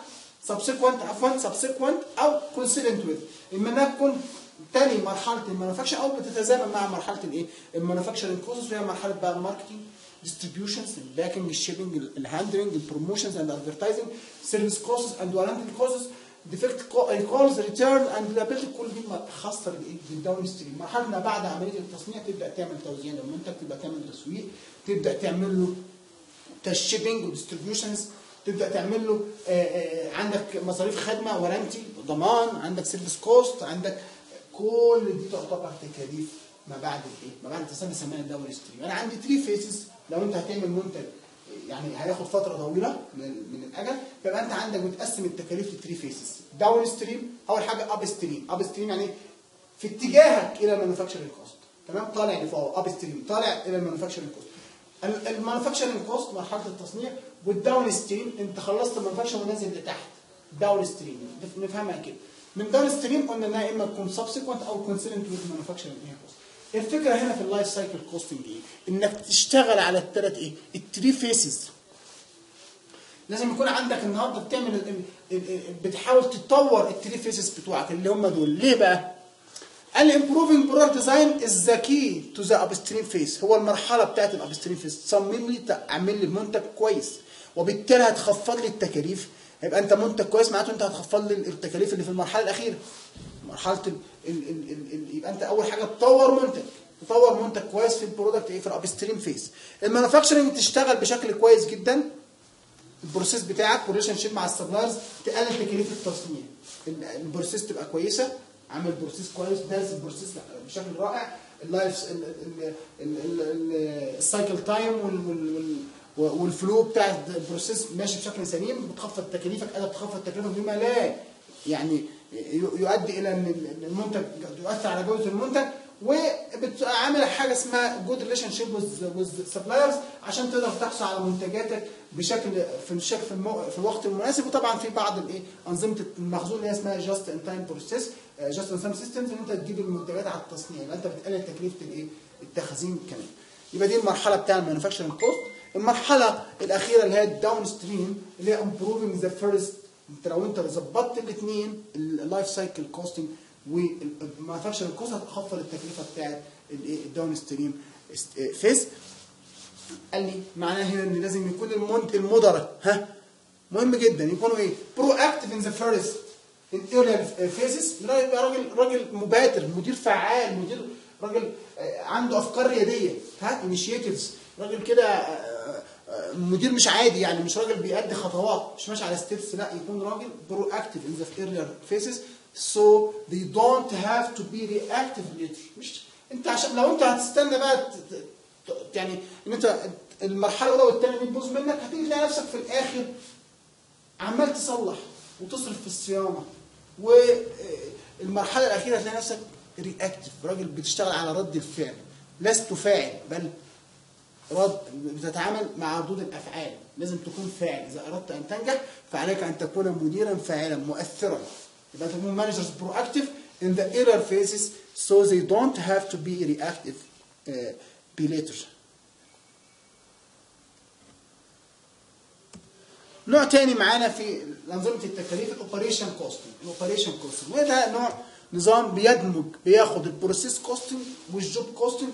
subsequent او coincident with، اما انها تكون تاني مرحله المانيفاكتشر او بتتزامن مع مرحله الايه؟ المانيفاكتشرنج بروسيس، وهي مرحله بقى الماركتنج، distributions, الباكينج، الشيبنج، الهاندلنج، البروموشنز اند ادفرتايزنج، سيرفيس كوستس اند وارنتي كوستس، ديفكت كولز، ريتيرن اند لابيلتي. كل دي خاصه بالداون ستريم. مرحله بعد عمليه التصنيع تبدا تعمل توزيع للمنتج، تبدا تعمل تسويق، تبدا تعمل له تشيبنج وديستريبيوشنز، تبدا تعمل له عندك مصاريف خدمه، وارنتي، ضمان، عندك سيرفيس كوست، عندك كل دي تعتبر تكاليف ما بعد الايه؟ ما بعد التصنيع بنسميها الداون ستريم. انا عندي 3 فيسز. لو انت هتعمل منتج يعني هياخد فتره طويله من الاجل، فيبقى انت عندك بتقسم التكاليف ل 3 فيسز. داون ستريم اول حاجه، اب ستريم. اب ستريم يعني في اتجاهك الى المانيفاكتشرنج كوست. تمام؟ طالع لفوق، اب ستريم طالع الى المانيفاكتشرنج كوست. المانيفاكتشرنج كوست مرحله التصنيع، والداون ستريم انت خلصت المانيفاكتشر ونازل لتحت. داون ستريم نفهمها كده. من داون ستريم قلنا انها اما تكون سبسيكونت او كونسيلنت وذ مانيفاكتشرنج كوست. الفكره هنا في اللايف سايكل كوستنج ايه؟ انك تشتغل على الثلاث ايه؟ الثري فيسز. لازم يكون عندك النهارده بتعمل بتحاول تطور الثري فيسز بتوعك اللي هم دول. ليه بقى؟ قال لي improving product design is the key to the upstream phase. هو المرحله بتاعت الابستريم فيس. تصمم لي، اعمل لي منتج كويس، وبالتالي هتخفض لي التكاليف. يبقى انت منتج كويس معناته انت هتخفض لي التكاليف اللي في المرحله الاخيره. مرحله يبقى انت اول حاجه تطور منتج كويس في البرودكت ايه؟ في الابستريم فيس. المانيفاكتشرنج تشتغل بشكل كويس جدا. البروسيس بتاعك والريليشن شيب مع السبلايرز تقلل تكاليف التصنيع. البروسيس تبقى كويسه، عامل بروسيس كويس، دارس البروسيس بشكل رائع. اللايف السايكل تايم والفلو بتاع البروسيس ماشي بشكل سليم، بتخفض تكاليفك، قادر تخفض تكاليفك بما لا يعني يؤدي الى ان المنتج يؤثر على جوده المنتج. وبتعمل حاجه اسمها جود ريليشن شيب وذ سبلايرز عشان تقدر تحصل على منتجاتك بشكل في الوقت المناسب. وطبعا في بعض الايه انظمه المخزون اللي هي اسمها جاست ان تايم بروسيس، جاست ان تايم سيستمز، ان انت تجيب المنتجات على التصنيع، يبقى انت بتقلل تكلفه الايه؟ التخزين كمان. يبقى دي المرحله بتاع المانيفاكتشرنج كوست. المرحله الاخيره اللي هي الداون ستريم اللي هي امبروفنج ذا فيرست. انت لو انت ظبطت الاثنين اللايف سايكل كوستنج ومانيفاكتشر كوست هتخفض التكلفه بتاعت الداون ستريم فيز. قال لي معناها هنا ان لازم يكون المدراء مهم جدا يكونوا ايه؟ برو اكتيف ان ذا فيرست ان ايرلي فيزز. راجل مبادر، مدير فعال، راجل عنده افكار رياديه انيشيتيفز، راجل كده مدير مش عادي يعني، مش راجل بيأدي خطوات مش ماشي على ستيبس، لا يكون راجل برو اكتيف ان ذا ايرلي فيزز so they don't have to be reactive later. مش انت عشان لو انت هتستنى بقى يعني ان انت المرحله الاولى والثانيه دي تبوظ منك، هتيجي تلاقي نفسك في الاخر عمال تصلح وتصرف في الصيانه، والمرحله الاخيره هتلاقي نفسك رياكتيف، راجل بتشتغل على رد الفعل، لست فاعل بل بتتعامل مع ردود الافعال. لازم تكون فاعل، اذا اردت ان تنجح فعليك ان تكون مديرا فاعلا مؤثرا. يبقى تكون مانجرز برو اكتيف in the error phases so they don't have to be reactive later. نوع تاني معانا في أنظمة التكاليف الأوبريشن كوستنج. الأوبريشن كوستنج وده نوع نظام بياخد البروسيس كوستنج والجوب كوستنج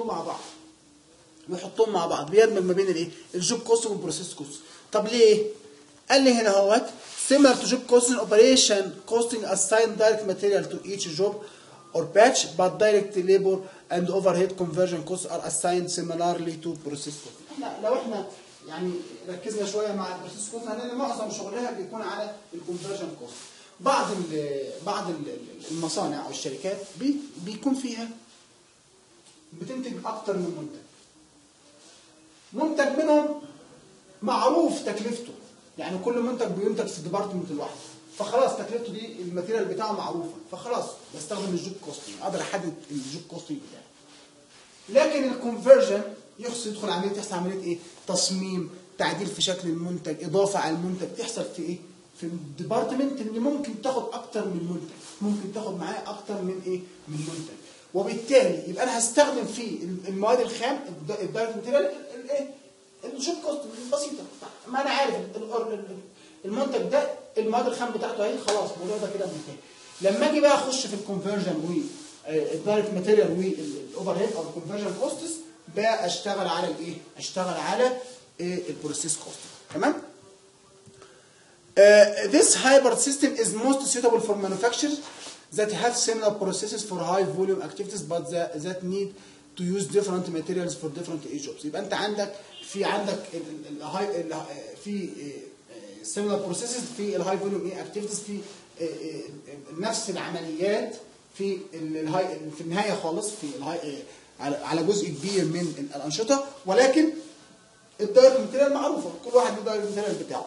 ويحطهم مع بعض بيدمج ما بين الايه؟ الجوب كوستنج والبروسيس كوستنج. طب ليه؟ قال لي هنا اهوت similar to job costing operation costing assign direct material to each job or batch but direct labor and overhead conversion costs are assigned similarly to process costing. لو احنا يعني ركزنا شويه مع البروسيس كوست هنلاقي معظم شغلها بيكون على الكونفرجن كوست. بعض المصانع او الشركات بيكون فيها بتنتج اكتر من منتج منهم معروف تكلفته، يعني كل منتج بينتج في ديبارتمنت لوحده، فخلاص تكلفته دي الماتيريال بتاعه معروفه، فخلاص بستخدم الجوب كوستنج، اقدر احدد الجوب كوستنج بتاعي. لكن الكونفرجن يدخل عمليه، تحصل عمليه ايه؟ تصميم، تعديل في شكل المنتج، اضافه على المنتج، تحصل في ايه؟ في الديبارتمنت اللي ممكن تاخد اكتر من منتج، ممكن تاخد معاه اكتر من ايه؟ من منتج. وبالتالي يبقى انا هستخدم فيه المواد الخام الدايركت ماتيريال الايه؟ الجوب كوست البسيطه. ما انا عارف المنتج ده المواد الخام بتاعته اهي، خلاص الموضوع ده كده منتهي. لما اجي بقى اخش في الكونفرجن والدايركت ماتيريال والاوفر هيد او الكونفرجن كوستس بقى اشتغل على الايه؟ اشتغل على البروسيس كوست. تمام؟ This hybrid system is most suitable for manufacturers that have similar processes for high volume activities but that need to use different materials for different jobs. يبقى انت عندك في similar processes في الهاي فوليوم activities، في نفس العمليات في النهايه خالص في على جزء كبير من الانشطه، ولكن الدايركت ماتيريال معروفه، كل واحد له الدايركت ماتيريال بتاعه.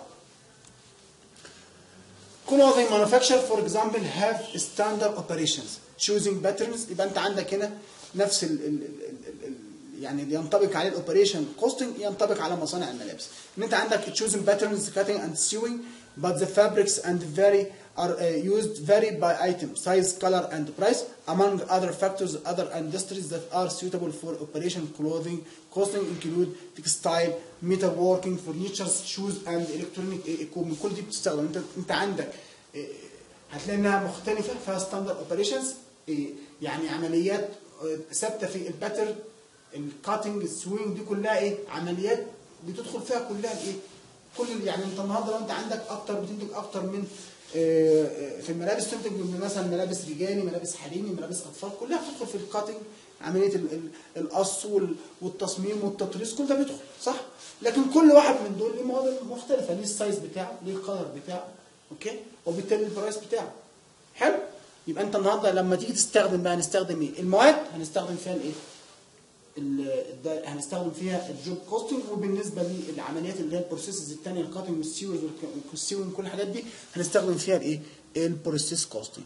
Clothing manufacturer for example have standard operations choosing patterns. يبقى انت عندك هنا نفس يعني اللي ينطبق عليه الاوبريشن كوستنج ينطبق على مصانع الملابس. ان انت عندك choosing patterns cutting and sewing but the fabrics and vary by item, size, color and price among other factors. Other industries that are suitable for operation clothing costing include textile, metalworking, furniture, shoes and electronic equipment. كل دي بتستخدم. انت عندك هتلاقي انها مختلفه، فيها ستاندرد اوبريشنز يعني عمليات ثابته في الباترن، الكاتنج، السوينج، دي كلها ايه؟ عمليات بتدخل فيها كلها الايه؟ يعني انت النهارده لو انت عندك اكتر بتنتج اكتر من في الملابس، تنتج من مثلا ملابس رجالي، ملابس حريمي، ملابس اطفال، كلها بتدخل في الكاتنج، عمليه القص والتصميم والتطريز، كل ده بيدخل صح؟ لكن كل واحد من دول ليه مواد مختلفه، ليه السايز بتاعه، ليه الكلر بتاعه، اوكي؟ وبالتالي البرايس بتاعه. حلو؟ يبقى انت النهارده لما تيجي تستخدم بقى هنستخدم ايه؟ المواد هنستخدم فيها الايه؟ هنستخدم فيها الجوب كوستنج، وبالنسبه للعمليات اللي هي البروسيسز الثانيه الكاتنج والسيوز كل الحاجات دي هنستخدم فيها الايه؟ البروسيس كوستنج.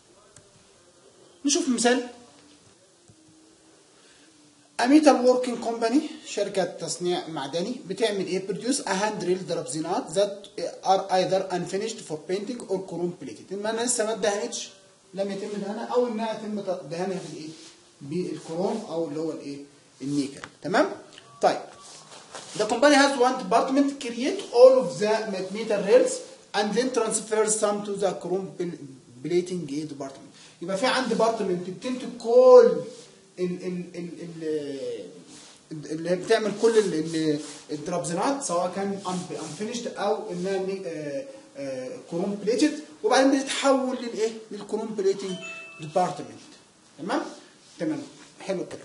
نشوف مثال. اميتال ووركينج كومباني، شركه تصنيع معدني، بتعمل ايه؟ بروديوس ا هاند ريل درابزينات ذات ار ايذر انفينيشد فور بينتنج اور كروم بليتد. اما انها لسه ما اتدهنتش، لم يتم دهنها، او انها يتم دهنها بالايه؟ بالكروم او اللي هو الايه؟ النيكل. تمام؟ طيب The company has one department create all of the metal rails and then transfer some to the chrome plating department. يبقى في عندي ديبارتمنت بتنتج كل اللي هي بتعمل كل الدرابزينات سواء كان unfinished او انها كروم بليتد، وبعدين بتتحول للايه؟ للكروم بليتنج ديبارتمنت. تمام حلو كده.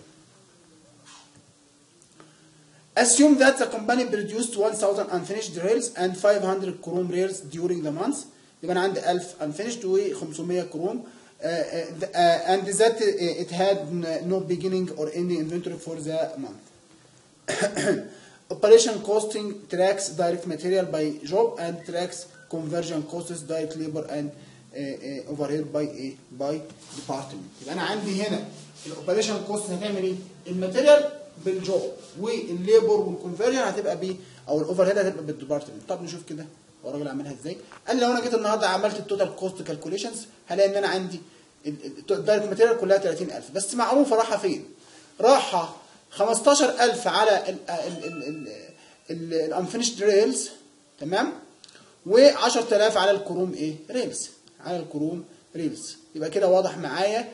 Assume that the company produced 1000 unfinished rails and 500 chrome rails during the month. يبقى انا عندي 1000 unfinished و500 كروم and that it had no beginning or any inventory for the month. Operation costing tracks direct material by job and tracks conversion costs direct labor and overhead by department. يبقى انا عندي هنا الاوبريشن كوست هتعمل ايه؟ الماتيريال بالجوب والليبر والكونفرجن هتبقى ب او الاوفر هيد هتبقى بالديبارتمنت. طب نشوف كده هو الراجل عاملها ازاي. قال لي لو انا جيت النهارده عملت التوتال كوست كالكوليشنز هلاقي ان انا عندي الدايركت ماتيريال كلها 30000 بس معروفه راحه فين؟ راحه 15000 على الانفينيشد ريلز تمام؟ و10000 على الكروم ريلز، على الكروم ريلز. يبقى كده واضح معايا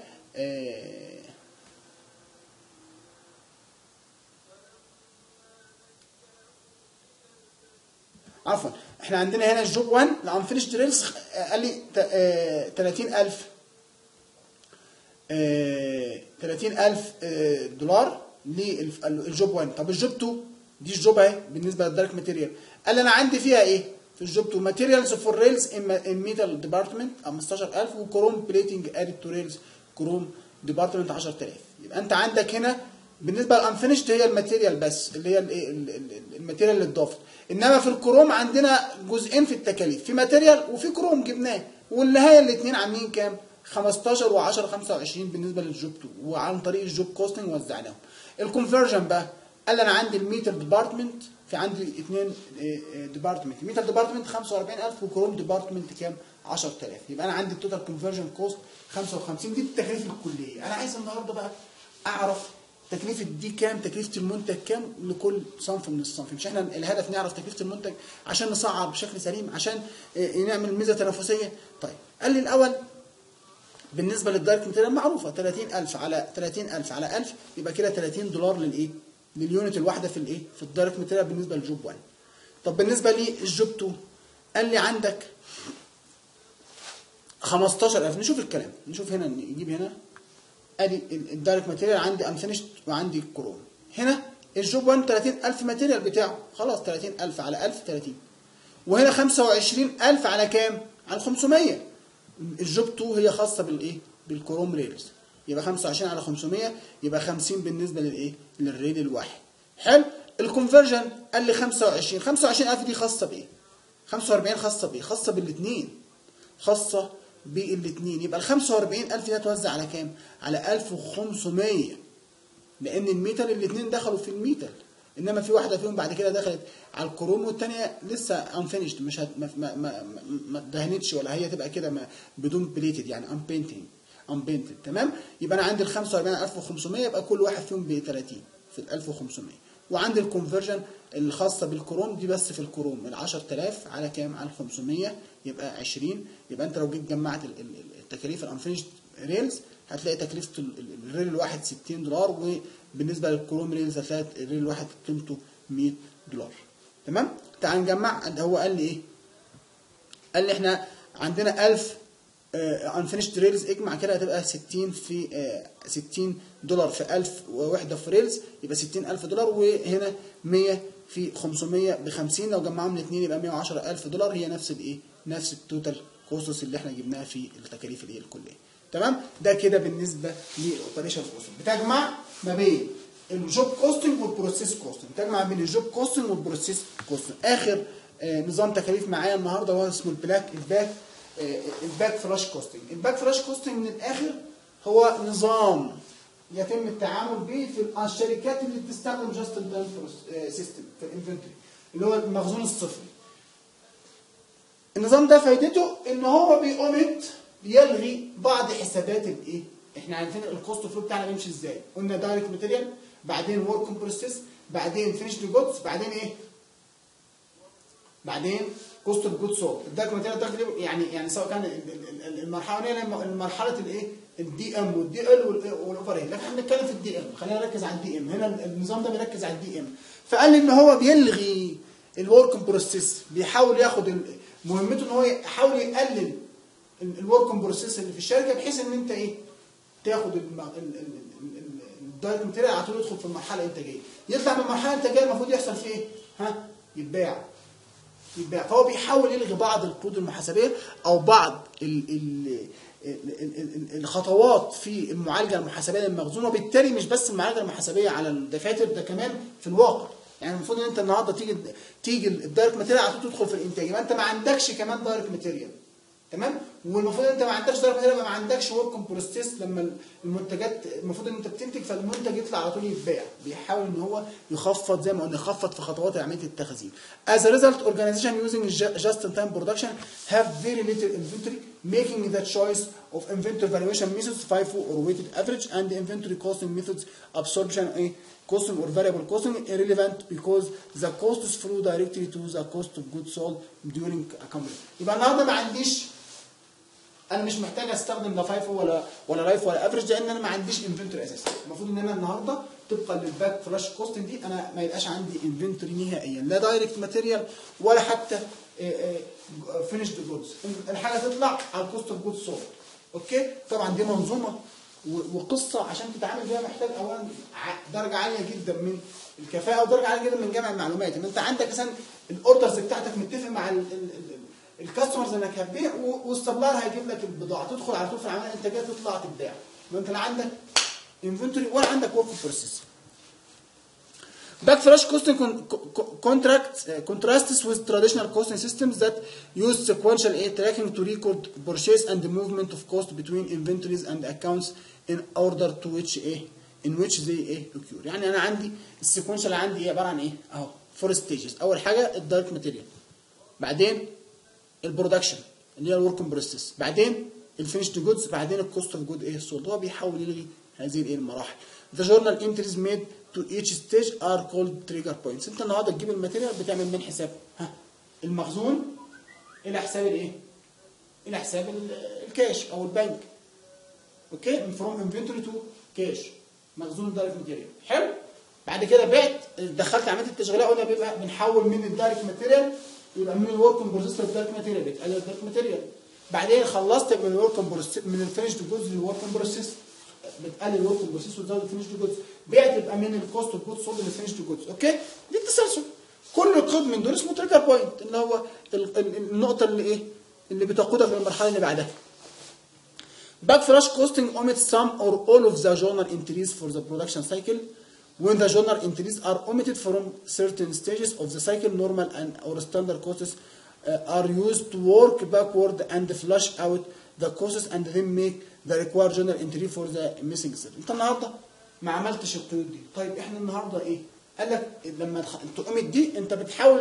عفوا احنا عندنا هنا الجوب 1 الانفينيشد ريلز قال لي 30000 دولار للجوب 1. طب الجوب 2 دي الجوب اهي بالنسبه للدايركت ماتيريال، قال لي انا عندي فيها ايه؟ في الجوب 2 ماتيريالز فور ريلز ان ميتال ديبارتمنت 15000 وكروم بليتنج ادد تو ريلز كروم ديبارتمنت 10000. يبقى انت عندك هنا بالنسبه للانفينيشد هي الماتيريال بس اللي هي الماتيريال اللي اتضافت، انما في الكروم عندنا جزئين في التكاليف، في ماتيريال وفي كروم جبناه، والنهايه الاثنين عاملين كام؟ 15 و10 25 بالنسبه للجوب 2 وعن طريق الجوب كوستنج وزعناهم. الكونفرجن بقى قال انا عندي الميتال ديبارتمنت في عندي اثنين ديبارتمنت، ميتال ديبارتمنت 45000 وكروم ديبارتمنت كام؟ 10000. يبقى انا عندي التوتال كونفرجن كوست 55. دي التكاليف الكليه. انا عايز النهارده بقى اعرف تكلفه دي كام، تكلفه المنتج كام لكل صنف من الصنف. مش احنا الهدف نعرف تكلفه المنتج عشان نسعر بشكل سليم، عشان نعمل ميزه تنافسيه. طيب قال لي الاول بالنسبه للدايركت ماتيريال معروفه 30000 على 30000 على 1000 يبقى كده 30 دولار للايه؟ لليونت الواحده في الايه؟ في الدايركت ماتيريال بالنسبه للجوب 1. طب بالنسبه للجوب 2 قال لي عندك 15000. نشوف الكلام، نشوف هنا نجيب هنا ادي الدايركت ماتيريال عندي انفينيشد وعندي كروم. هنا الجوب 1 30000 ماتيريال بتاعه خلاص 30000 على 1000 30. وهنا 25000 على كام؟ على 500. الجوب 2 هي خاصه بالايه؟ بالكروم ريلز. يبقى 25 على 500 يبقى 50 بالنسبه للايه؟ للريل الواحد. حلو؟ الكونفرجن قال لي 25000 دي خاصه بايه؟ 45 خاصه بايه؟ خاصه بالاثنين. خاصه بالاثنين. يبقى ال 45000 دي هتوزع على كام؟ على 1500. لان الميتال الاثنين دخلوا في الميتال، انما في واحده فيهم بعد كده دخلت على الكروم والثانيه لسه انفينيشد مش ما اتدهنتش ولا هي تبقى كده بدون بليتد يعني انبينتد. تمام؟ يبقى انا عندي ال 45500 يبقى كل واحد فيهم ب 30 في ال 1500. وعندي الكونفرجن الخاصه بالكروم دي بس في الكروم ال 10000 على كام؟ على 500 يبقى 20. يبقى انت لو جيت جمعت التكاليف الانفينيشد ريلز هتلاقي تكلفه الريل الواحد 60 دولار، وبالنسبه للكروم ريلز هتلاقي الريل الواحد قيمته 100 دولار. تمام؟ تعال نجمع. هو قال لي ايه؟ قال لي احنا عندنا 1000 انفينيشد ريلز، اجمع كده هتبقى 60 في 60 دولار في 1000 وحده في ريلز يبقى 60000 دولار، وهنا 100 في 500 ب 50. لو جمعهم الاثنين يبقى 110000 دولار. هي نفس الايه؟ نفس التوتال كوستس اللي احنا جبناها في التكاليف الايه؟ الكليه. تمام؟ ده كده بالنسبه للاوبريشن كوستنج. بتجمع ما بين الجوب كوستنج والبروسيس كوستنج، بتجمع بين الجوب كوستنج والبروسيس كوستنج. اخر نظام تكاليف معايا النهارده هو اسمه الباك فلاش كوستنج. الباك فلاش كوستنج من الاخر هو نظام يتم التعامل به في الشركات اللي بتستخدم جاست ان تايم سيستم في الانفنتوري اللي هو المخزون الصفري. النظام ده فايدته ان هو بيلغي بعض حسابات الايه؟ احنا عارفين الكوست فلو بتاعنا بيمشي ازاي؟ قلنا دايركت ماتيريال بعدين ورك ان بروسيس، بعدين فينيشد جودز، بعدين ايه؟ بعدين كوست اوف جود سولد. الدايركت ماتيريال داخل يعني سواء كان المرحله دي مرحله الايه؟ الدي ام والدي ال والاوفر هيد، لكن احنا بنتكلم في الدي ام، خلينا نركز على الدي ام. هنا النظام ده بيركز على الدي ام. فقال لي ان هو بيلغي الورك بروسيس، بيحاول ياخد مهمته ان هو يحاول يقلل الورك بروسيس اللي في الشركه، بحيث ان انت ايه؟ تاخد الدايركت ماتيريال على طول يدخل في المرحله الانتاجيه، يطلع من المرحله الانتاجيه المفروض يحصل فيه ايه؟ ها؟ يتباع. فهو بيحاول يلغي بعض القيود المحاسبيه او بعض الخطوات في المعالجه المحاسبيه للمخزون، وبالتالي مش بس المعالجه المحاسبيه على الدفاتر، ده كمان في الواقع. يعني المفروض ان انت النهارده تيجي الدايركت ماتيريال على طول تدخل في الانتاج، يبقى انت ما عندكش كمان دايركت ماتيريال، تمام؟ والمفروض ان انت ما عندكش دايركت ماتيريال، ما عندكش ورك بروسيس. لما المنتجات المفروض ان انت بتنتج فالمنتج يطلع على طول يتباع، بيحاول ان هو يخفض زي ما قلنا، يخفض في خطوات عمليه التخزين. As a result, organization using just-in-time production have very little inventory, making the choice of inventory valuation methods FIFO or weighted average and inventory costing methods absorption costing or variable costing irrelevant because the costs flow directly to the cost of goods sold during accumulation. يبقى النهارده ما عنديش، انا مش محتاج استخدم لا فايفو ولا لايف ولا افريج، لان انا ما عنديش انفنتوري اساسا. المفروض ان انا النهارده طبقا للباك فلاش كوستنج دي انا ما يبقاش عندي انفنتوري نهائيا، لا دايركت ماتيريال ولا حتى فينيشد جودز. الحاجه تطلع على الكوست اوف جودز سولد. اوكي؟ طبعا دي منظومه وقصه عشان تتعامل بيها محتاج اولا درجه عاليه جدا من الكفاءه ودرجه عاليه جدا من جمع المعلومات، ان انت عندك مثلا الاوردرز بتاعتك متفق مع الكاستمرز انك هتبيع، والسبلاير هيجيب لك البضاعه، تدخل على طول في العمليه الانتاجيه تطلع تتباع. يبقى انت لا عندك انفنتوري ولا عندك ورك بروسيس. Backflash costing contrasts with traditional costing systems that use sequential tracking to record purchase and the movement of cost between inventories and accounts in order to which they occur. يعني انا عندي السيكونشال عندي عباره عن ايه؟ اهو 4 ستيجز. اول حاجه الدايركت ماتيريال، بعدين البرودكشن اللي هي الورك بروسيس، بعدين الفينيشد جودز، بعدين الكوست اوف جود سولد. هو بيحاول يلغي هذه المراحل. The journal entries made to each stage are called trigger points. انت النهارده تجيب الماتيريال بتعمل من حساب المخزون الى حساب الايه؟ الى حساب الكاش او البنك. اوكي؟ from inventory to cash، مخزون الدايركت ماتيريال. حلو؟ بعد كده بعت، دخلت عمليه التشغيليه، قلنا بيبقى بنحول من الدايركت ماتيريال، يبقى من الورك بروسيس للدايركت ماتيريال، بتقلل الدايركت ماتيريال. بعدين خلصت من الورك بروسيس، من الفينيشد جودز للورك بروسيس، بتقلل الورك بروسيس وتزود الفينيشد جودز. بعت يبقى من الكوست اوف جودز سولد للفينيشد جودز. اوكي؟ دي التسلسل. كل قيد من دول اسمه تريجر بوينت، اللي هو النقطه اللي ايه؟ اللي بتقودك للمرحله اللي بعدها. Backflash costing omits some or all of the journal entries for the production cycle. When the journal entries are omitted from certain stages of the cycle, normal or standard costs are used to work backward and flush out the costs and then make the required journal entry for the missing step. انت النهارده ما عملتش القيود دي، طيب احنا النهارده ايه؟ قال لك لما تؤمت دي انت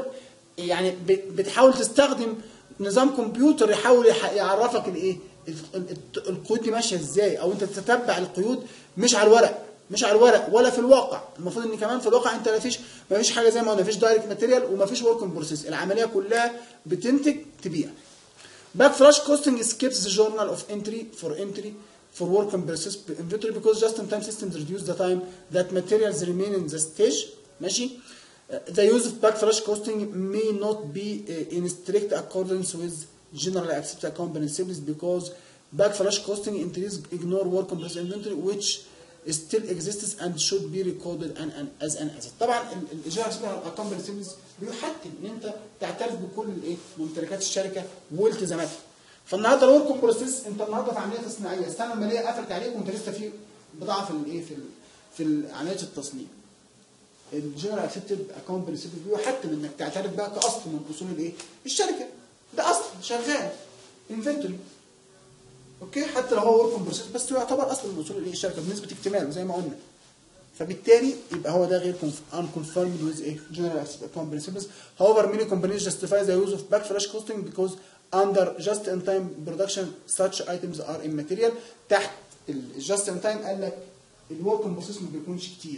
بتحاول تستخدم نظام كمبيوتر يحاول يعرفك الايه؟ القيود دي ماشيه ازاي، او انت تتبع القيود مش على الورق ولا في الواقع. المفروض ان كمان في الواقع انت ما فيش حاجه زي ما قلنا، ما فيش دايركت ماتيريال وما فيش ورك بروسيس، العمليه كلها بتنتج تبيع. Backflash costing skips the journal of entry for work and process inventory because just-in-time systems reduce the time that materials remain in the stage. ماشي؟ The use of backflash costing may not be in strict accordance with generally accepted accounting principles because backflash costing entries ignore work and process inventory which still exists and should be recorded as an asset. طبعا الجنرال اكاونت برنسبلز بيحتم ان انت تعترف بكل الايه؟ ممتلكات الشركه والتزاماتها. فالنهارده الورك بروسيس انت النهارده في عمليه تصنيعيه، السنه الماليه قفلت عليك وانت لسه في بضاعه في الايه؟ في عمليه التصنيع. الجنرال اكسبتد اكاونت برنسبل بيحتم انك تعترف بقى كاصل من اصول الايه؟ الشركه. ده اصل شغال انفنتوري. اوكي؟ حتى لو هو ورك بروسيس بس هو يعتبر اصل من اصول الايه؟ الشركه بنسبه اكتمال زي ما قلنا. فبالتالي يبقى هو ده غير unconfirmed with general account principles. However, many companies justify the use of backflash costing because under just-in-time production such items are immaterial. تحت just-in-time قال لك الورك بروسيس ما بيكونش كتير،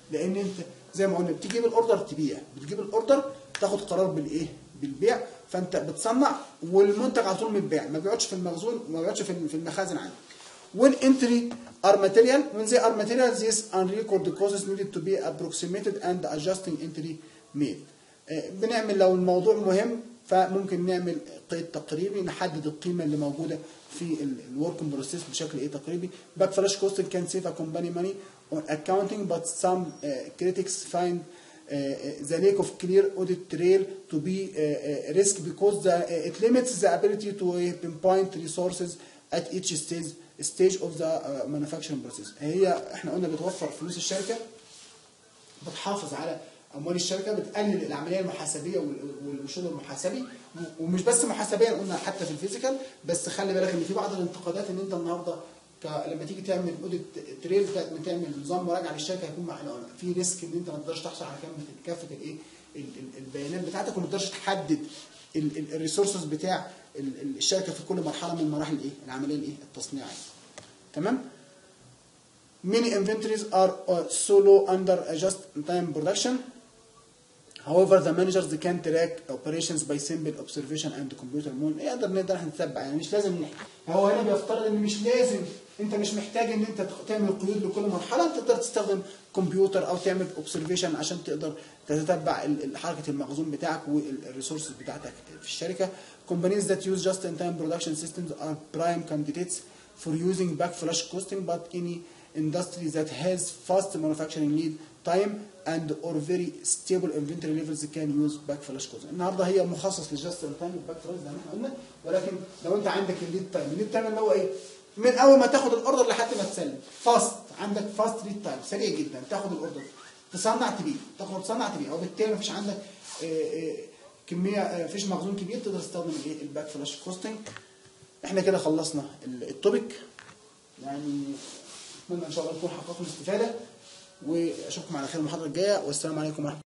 لان انت زي ما قلنا بتجيب الاوردر تبيع، بتجيب الاوردر تاخد قرار بالايه؟ بالبيع. فانت بتصنع والمنتج على طول متباع، ما بيقعدش في المخزون وما بيقعدش في المخازن عندك. When entry are material, when they are material, these unrecorded costs needed to be approximated and adjusting entry made. بنعمل لو الموضوع مهم فممكن نعمل قيد تقريبي نحدد القيمه اللي موجوده في الورك بروسيس بشكل ايه تقريبي. Back flash cost can save a company money on accounting, but some critics find the lack of clear audit trail to be a risk because it limits the ability to pinpoint resources at each stage of the manufacturing process. هي احنا قلنا بتوفر فلوس الشركه، بتحافظ على اموال الشركه، بتقلل العمليه المحاسبيه والشغل المحاسبي، ومش بس محاسبيا قلنا حتى في الفيزيكال. بس خلي بالك ان في بعض الانتقادات ان انت النهارده لما تيجي تعمل اوديت تريل، تعمل نظام مراجعه للشركه، هيكون في ريسك ان انت ما تقدرش تحصل على كافه الايه البيانات بتاعتك، وما تقدرش تحدد الريسورسز بتاع الشركه في كل مرحله من مراحل الايه العمليه الايه التصنيعيه. تمام. Many inventories are so low under just-in-time production. However, the managers can track operations by simple observation and computer monitoring. نقدر احنا نتبع، يعني مش لازم هو هنا بيفترض ان مش لازم، انت مش محتاج ان انت تعمل قيود لكل مرحله، انت تقدر تستخدم كمبيوتر او تعمل اوبزرفيشن عشان تقدر تتبع حركه المخزون بتاعك والريسورسز بتاعتك في الشركه. Companies that use just-in-time production systems are prime candidates for using backflash costing, but any industry that has fast manufacturing lead time and or very stable inventory levels can use backflash costing. النهارده هي مخصص للجاست ان تايم باك فلاش زي ما احنا قلنا، ولكن لو انت عندك الليد تايم اللي هو ايه؟ من اول ما تاخد الاوردر لحد ما تسلم، فاست، عندك فاست ليد تايم سريع جدا، تاخد الاوردر تصنع تبيع، تصنع تبيع، وبالتالي مفيش عندك كميه، مفيش مخزون كبير، تقدر تستخدم الايه؟ الباك فلاش كوستنج. احنا كده خلصنا التوبيك، يعني اتمنى ان شاء الله تكون حققتم استفاده، واشوفكم على خير المحاضره الجايه، والسلام عليكم ورحمه الله.